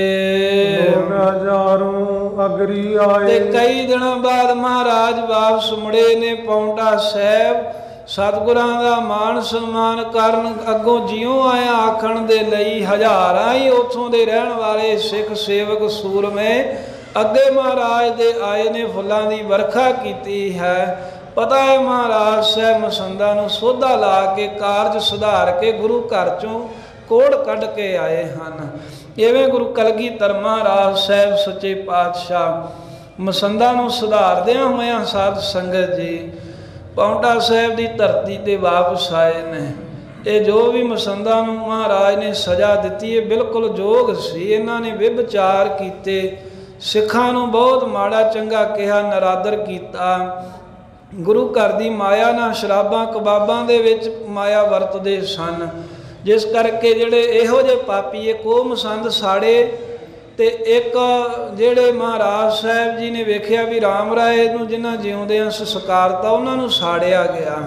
ਹਜ਼ਾਰੋਂ ਅਗਰੀ ਆਏ ਤੇ ਕਈ ਦਿਨਾਂ ਬਾਅਦ ਮਹਾਰਾਜ ਵਾਪਸ ਮੁੜੇ ਨੇ ਪੌਂਟਾ ਸਾਹਿਬ। ਸਤਿਗੁਰਾਂ ਦਾ ਮਾਣ ਸਨਮਾਨ ਕਰਨ ਅੱਗੋਂ ਜਿਉਂ ਆਇਆ ਆਖਣ ਦੇ ਲਈ ਹਜ਼ਾਰਾਂ ਹੀ ਉੱਥੋਂ ਦੇ ਰਹਿਣ ਵਾਲੇ ਸਿੱਖ ਸੇਵਕ ਸੂਰਮੇ ਅੱਗੇ ਮਹਾਰਾਜ ਦੇ ਆਏ ਨੇ, ਫੁੱਲਾਂ ਦੀ ਵਰਖਾ ਕੀਤੀ ਹੈ। ਪਤਾ ਹੈ ਮਹਾਰਾਜ ਸਾਹਿਬ ਮਸੰਦਾਂ ਨੂੰ ਸੋਧਾ ਲਾ ਕੇ ਕਾਰਜ ਸੁਧਾਰ ਕੇ ਗੁਰੂ ਘਰ ਚੋਂ ਕੋੜ ਕੱਢ ਕੇ ਆਏ ਹਨ। ਇਵੇਂ ਗੁਰੂ ਕਲਗੀਧਰ ਮਹਾਰਾਜ ਸਾਹਿਬ ਸੱਚੇ ਪਾਤਸ਼ਾਹ ਮਸੰਦਾਂ ਨੂੰ ਸੁਧਾਰਦਿਆਂ ਹੋਇਆਂ ਸਾਧ ਸੰਗਤ ਜੀ ਪੌਂਟਾ ਸਾਹਿਬ ਦੀ ਧਰਤੀ ਤੇ ਵਾਪਸ ਆਏ ਨੇ। ਇਹ ਜੋ ਵੀ ਮਸੰਦਾਂ ਨੂੰ ਮਹਾਰਾਜ ਨੇ ਸਜ਼ਾ ਦਿੱਤੀ ਇਹ ਬਿਲਕੁਲ ਯੋਗ ਸੀ। ਇਹਨਾਂ ਨੇ ਵਿਭਚਾਰ ਕੀਤੇ, ਸਿੱਖਾਂ ਨੂੰ ਬਹੁਤ ਮਾੜਾ ਚੰਗਾ ਕਿਹਾ, ਨਰਾਦਰ ਕੀਤਾ, ਗੁਰੂ ਘਰ ਦੀ ਮਾਇਆ ਨਾਲ ਸ਼ਰਾਬਾਂ ਕਬਾਬਾਂ ਦੇ ਵਿੱਚ ਮਾਇਆ ਵਰਤਦੇ ਸਨ। ਜਿਸ ਕਰਕੇ ਜਿਹੜੇ ਇਹੋ ਜਿਹੇ ਪਾਪੀ ਇੱਕ ਉਹ ਮਸੰਦ ਸਾੜੇ ਤੇ ਇੱਕ ਜਿਹੜੇ ਮਹਾਰਾਜ ਸਾਹਿਬ ਜੀ ਨੇ ਵੇਖਿਆ ਵੀ ਰਾਮ ਰਾਏ ਨੂੰ ਜਿਨ੍ਹਾਂ ਜਿਉਂਦਿਆਂ ਸੰਸਕਾਰਤਾ ਉਹਨਾਂ ਨੂੰ ਸਾੜਿਆ ਗਿਆ।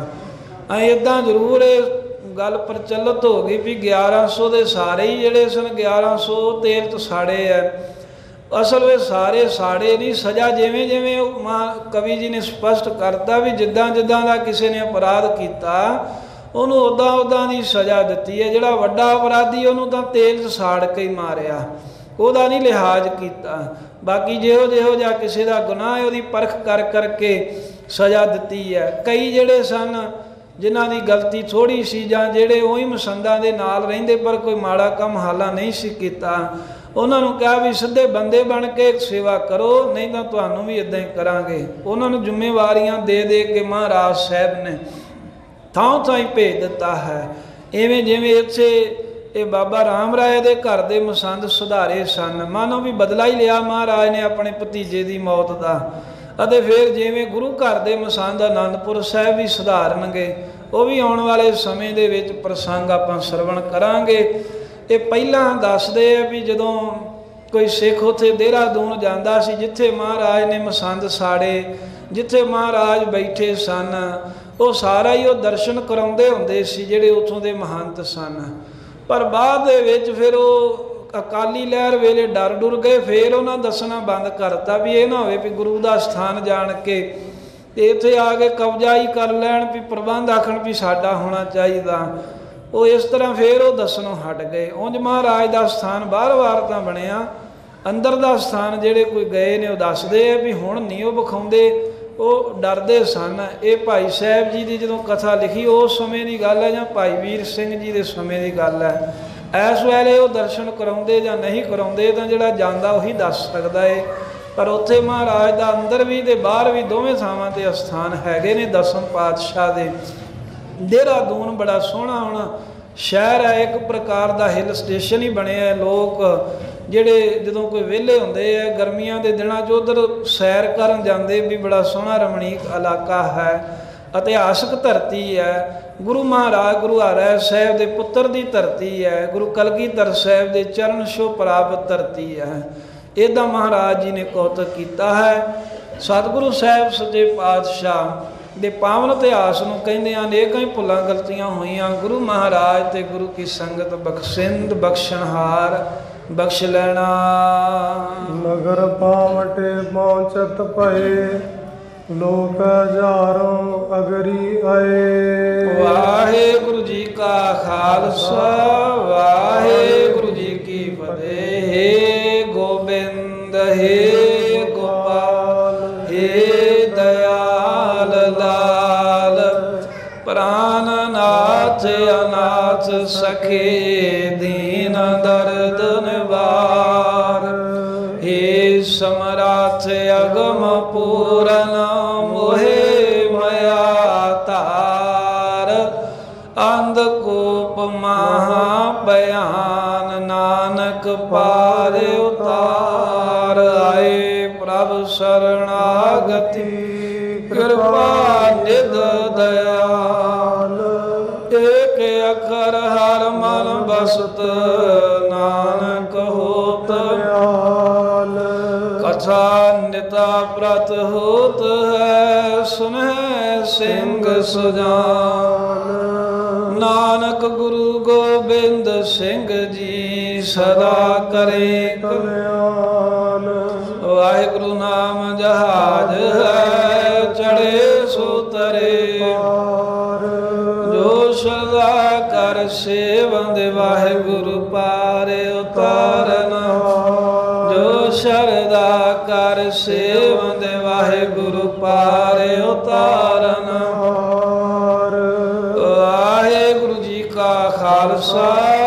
ਐ ਇੱਦਾਂ ਜ਼ਰੂਰ ਇਹ ਗੱਲ ਪ੍ਰਚਲਿਤ ਹੋ ਗਈ ਵੀ ਗਿਆਰਾਂ ਸੌ ਦੇ ਸਾਰੇ ਹੀ ਜਿਹੜੇ ਸਨ ਗਿਆਰਾਂ ਸੌ ਤੇਲ ਤੋਂ ਸਾੜੇ ਹੈ। ਅਸਲ ਵਿੱਚ ਸਾਰੇ ਸਾੜੇ ਨਹੀਂ, ਸਜ਼ਾ ਜਿਵੇਂ ਜਿਵੇਂ ਉਹ ਮਾ ਕਵੀ ਜੀ ਨੇ ਸਪਸ਼ਟ ਕਰਤਾ ਵੀ ਜਿੱਦਾਂ ਜਿੱਦਾਂ ਦਾ ਕਿਸੇ ਨੇ ਅਪਰਾਧ ਕੀਤਾ ਉਹਨੂੰ ਉੱਦਾਂ ਉੱਦਾਂ ਦੀ ਸਜ਼ਾ ਦਿੱਤੀ ਹੈ। ਜਿਹੜਾ ਵੱਡਾ ਅਪਰਾਧੀ ਉਹਨੂੰ ਤਾਂ ਤੇਲ 'ਚ ਸਾੜ ਕੇ ਹੀ ਮਾਰਿਆ, ਉਹਦਾ ਨਹੀਂ ਲਿਹਾਜ਼ ਕੀਤਾ। ਬਾਕੀ ਜਿਹੋ ਜਿਹੋ ਜਿਹਾ ਕਿਸੇ ਦਾ ਗੁਨਾਹ ਹੈ ਉਹਦੀ ਪਰਖ ਕਰ ਕਰਕੇ ਸਜ਼ਾ ਦਿੱਤੀ ਹੈ। ਕਈ ਜਿਹੜੇ ਸਨ ਜਿਨ੍ਹਾਂ ਦੀ ਗਲਤੀ ਥੋੜ੍ਹੀ ਸੀ ਜਾਂ ਜਿਹੜੇ ਉਹੀ ਮਸੰਦਾਂ ਦੇ ਨਾਲ ਰਹਿੰਦੇ ਪਰ ਕੋਈ ਮਾੜਾ ਕੰਮ ਹਾਲਾ ਨਹੀਂ ਸੀ ਕੀਤਾ, ਉਹਨਾਂ ਨੂੰ ਕਿਹਾ ਵੀ ਸਿੱਧੇ ਬੰਦੇ ਬਣ ਕੇ ਸੇਵਾ ਕਰੋ ਨਹੀਂ ਤਾਂ ਤੁਹਾਨੂੰ ਵੀ ਇੱਦਾਂ ਹੀ ਕਰਾਂਗੇ। ਉਹਨਾਂ ਨੂੰ ਜ਼ਿੰਮੇਵਾਰੀਆਂ ਦੇ ਦੇ ਕੇ ਮਹਾਰਾਜ ਸਾਹਿਬ ਨੇ ਥਾਂ ਥਾਂ ਹੀ ਭੇਜ ਦਿੱਤਾ ਹੈ। ਇਵੇਂ ਜਿਵੇਂ ਇੱਥੇ ਇਹ ਬਾਬਾ ਰਾਮ ਰਾਏ ਦੇ ਘਰ ਦੇ ਮਸੰਦ ਸੁਧਾਰੇ ਸਨ, ਮਾਨੋ ਵੀ ਬਦਲਾ ਹੀ ਲਿਆ ਮਹਾਰਾਜ ਨੇ ਆਪਣੇ ਭਤੀਜੇ ਦੀ ਮੌਤ ਦਾ। ਅਤੇ ਫਿਰ ਜਿਵੇਂ ਗੁਰੂ ਘਰ ਦੇ ਮਸੰਦ ਆਨੰਦਪੁਰ ਸਾਹਿਬ ਵੀ ਸੁਧਾਰਨਗੇ, ਉਹ ਵੀ ਆਉਣ ਵਾਲੇ ਸਮੇਂ ਦੇ ਵਿੱਚ ਪ੍ਰਸੰਗ ਆਪਾਂ ਸਰਵਣ ਕਰਾਂਗੇ। ਇਹ ਪਹਿਲਾਂ ਦੱਸਦੇ ਆ ਵੀ ਜਦੋਂ ਕੋਈ ਸਿੱਖ ਉੱਥੇ ਦੇਹਰਾਦੂਨ ਜਾਂਦਾ ਸੀ ਜਿੱਥੇ ਮਹਾਰਾਜ ਨੇ ਮਸੰਦ ਸਾੜੇ, ਜਿੱਥੇ ਮਹਾਰਾਜ ਬੈਠੇ ਸਨ, ਉਹ ਸਾਰਾ ਹੀ ਉਹ ਦਰਸ਼ਨ ਕਰਾਉਂਦੇ ਹੁੰਦੇ ਸੀ ਜਿਹੜੇ ਉੱਥੋਂ ਦੇ ਮਹੰਤ ਸਨ। ਪਰ ਬਾਅਦ ਦੇ ਵਿੱਚ ਫਿਰ ਉਹ ਅਕਾਲੀ ਲਹਿਰ ਵੇਲੇ ਡਰ ਡੁਰ ਗਏ, ਫਿਰ ਉਹਨਾਂ ਦੱਸਣਾ ਬੰਦ ਕਰਤਾ ਵੀ ਇਹ ਨਾ ਹੋਵੇ ਵੀ ਗੁਰੂ ਦਾ ਸਥਾਨ ਜਾਣ ਕੇ ਤੇ ਇੱਥੇ ਆ ਕੇ ਕਬਜ਼ਾ ਹੀ ਕਰ ਲੈਣ, ਵੀ ਪ੍ਰਬੰਧ ਆਖਣ ਵੀ ਸਾਡਾ ਹੋਣਾ ਚਾਹੀਦਾ। ਉਹ ਇਸ ਤਰ੍ਹਾਂ ਫਿਰ ਉਹ ਦੱਸਣੋਂ ਹਟ ਗਏ। ਉਂਝ ਮਹਾਰਾਜ ਦਾ ਸਥਾਨ ਬਾਰ-ਬਾਰ ਤਾਂ ਬਣਿਆ, ਅੰਦਰ ਦਾ ਸਥਾਨ ਜਿਹੜੇ ਕੋਈ ਗਏ ਨੇ ਉਹ ਦੱਸਦੇ ਆ ਵੀ ਹੁਣ ਨਹੀਂ ਉਹ ਵਿਖਾਉਂਦੇ, ਉਹ ਡਰਦੇ ਸਨ। ਇਹ ਭਾਈ ਸਾਹਿਬ ਜੀ ਦੀ ਜਦੋਂ ਕਥਾ ਲਿਖੀ ਉਸ ਸਮੇਂ ਦੀ ਗੱਲ ਹੈ ਜਾਂ ਭਾਈ ਵੀਰ ਸਿੰਘ ਜੀ ਦੇ ਸਮੇਂ ਦੀ ਗੱਲ ਹੈ। ਇਸ ਵੇਲੇ ਉਹ ਦਰਸ਼ਨ ਕਰਾਉਂਦੇ ਜਾਂ ਨਹੀਂ ਕਰਾਉਂਦੇ ਤਾਂ ਜਿਹੜਾ ਜਾਂਦਾ ਉਹੀ ਦੱਸ ਸਕਦਾ ਹੈ। ਪਰ ਉੱਥੇ ਮਹਾਰਾਜ ਦਾ ਅੰਦਰ ਵੀ ਤੇ ਬਾਹਰ ਵੀ ਦੋਵੇਂ ਥਾਵਾਂ 'ਤੇ ਅਸਥਾਨ ਹੈਗੇ ਨੇ ਦਸਮ ਪਾਤਸ਼ਾਹ ਦੇ। ਦੇਹਰਾਦੂਨ ਬੜਾ ਸੋਹਣਾ ਹੁਣ ਸ਼ਹਿਰ ਹੈ, ਇੱਕ ਪ੍ਰਕਾਰ ਦਾ ਹਿੱਲ ਸਟੇਸ਼ਨ ਹੀ ਬਣਿਆ। ਲੋਕ ਜਿਹੜੇ ਜਦੋਂ ਕੋਈ ਵਿਹਲੇ ਹੁੰਦੇ ਆ ਗਰਮੀਆਂ ਦੇ ਦਿਨਾਂ 'ਚ ਉੱਧਰ ਸੈਰ ਕਰਨ ਜਾਂਦੇ ਵੀ ਬੜਾ ਸੋਹਣਾ ਰਮਣੀਕ ਇਲਾਕਾ ਹੈ। ਇਤਿਹਾਸਕ ਧਰਤੀ ਹੈ। ਗੁਰੂ ਮਹਾਰਾਜ ਗੁਰੂ ਹਰਿ ਸਾਹਿਬ ਦੇ ਪੁੱਤਰ ਦੀ ਧਰਤੀ ਹੈ। ਗੁਰੂ ਕਲਗੀਧਰ ਸਾਹਿਬ ਦੇ ਚਰਨ ਛੋਹ ਪ੍ਰਾਪਤ ਧਰਤੀ ਹੈ। ਇਹਦਾ ਮਹਾਰਾਜ ਜੀ ਨੇ ਕੌਤਕ ਕੀਤਾ ਹੈ। ਸਤਿਗੁਰੂ ਸਾਹਿਬ ਸੱਚੇ ਪਾਤਸ਼ਾਹ ਦੇ ਪਾਵਨ ਇਤਿਹਾਸ ਨੂੰ ਕਹਿੰਦੇ ਆ ਅਨੇਕਾਂ ਹੀ ਭੁੱਲਾਂ ਗਲਤੀਆਂ ਹੋਈਆਂ। ਗੁਰੂ ਮਹਾਰਾਜ ਤੇ ਗੁਰੂ ਕੀ ਸੰਗਤ ਬਖਸ਼ਿੰਦ ਬਖਸ਼ਣਹਾਰ ਬਖਸ਼ ਲੈਣਾ। ਨਗਰ ਪਾਵਟੇ ਪਹੁੰਚਤ ਭਏ ਲੋਕ ਹਜ਼ਾਰੋਂ ਅਗਰੀ ਆਏ। ਵਾਹਿਗੁਰੂ ਜੀ ਕਾ ਖਾਲਸਾ ਵਾਹਿਗੁਰੂ ਜੀ ਕੀ ਫਤਿਹ। ਹੇ ਗੋਬਿੰਦ ਹੇ ਗੋਪਾਲ ਹੇ ਦਇਆਲ ਲਾਲ ਪ੍ਰਾਨਨਾਥ ਅਨਾਥ ਸਖੇ ਦੀਨ ਦਰਦ ਨਿਵਾਰ। ਹੇ ਸਮਰਾਥ ਅਗਮ ਪੂਰਨ ਮੋਹਿ ਮਾਇਆ ਧਾਰ। ਅੰਧਕੂਪ ਮਹਾ ਬਿਆਨ ਨਾਨਕ ਪਾਰ ਉਤਾਰ। ਆਏ ਪ੍ਰਭ ਸਰਣਾਗਤੀ ਕਿਰਪਾ ਨਿਧ ਦਇਆਲ। ਏਕ ਅੱਖਰ ਹਰ ਮਨ ਬਸਤ ਨਾਨਕ ਹੋਤ ਦਇਆਲ। ਕਥਾ ਨਿਤਾ ਪ੍ਰਤ ਹੋਤ ਹੈ ਸੁਨਹਿ ਸਿੰਘ ਸੁਜਾਨ। ਨਾਨਕ ਗੁਰੂ ਗੋਬਿੰਦ ਸਿੰਘ ਜੀ ਸਦਾ ਕਰੇ ਕਲਿਆਣ। ਵਾਹਿਗੁਰੂ ਨਾਮ ਜਹਾਜ ਹੈ ਚੜੇ ਸੋ ਤਰੇ। ਜੋ ਸ਼ਰਧਾ ਕਰ ਸੇਵੰਦ ਵਾਹਿਗੁਰੂ ਪਾਰ ਉਤਾਰਨ। ਜੋ ਸ਼ਰਧਾ ਕਰ ਸੇਵੰਦ ਵਾਹਿਗੁਰੂ ਪਾਰ ਉਤਾਰਨ। ਵਾਹਿਗੁਰੂ ਜੀ ਕਾ ਖਾਲਸਾ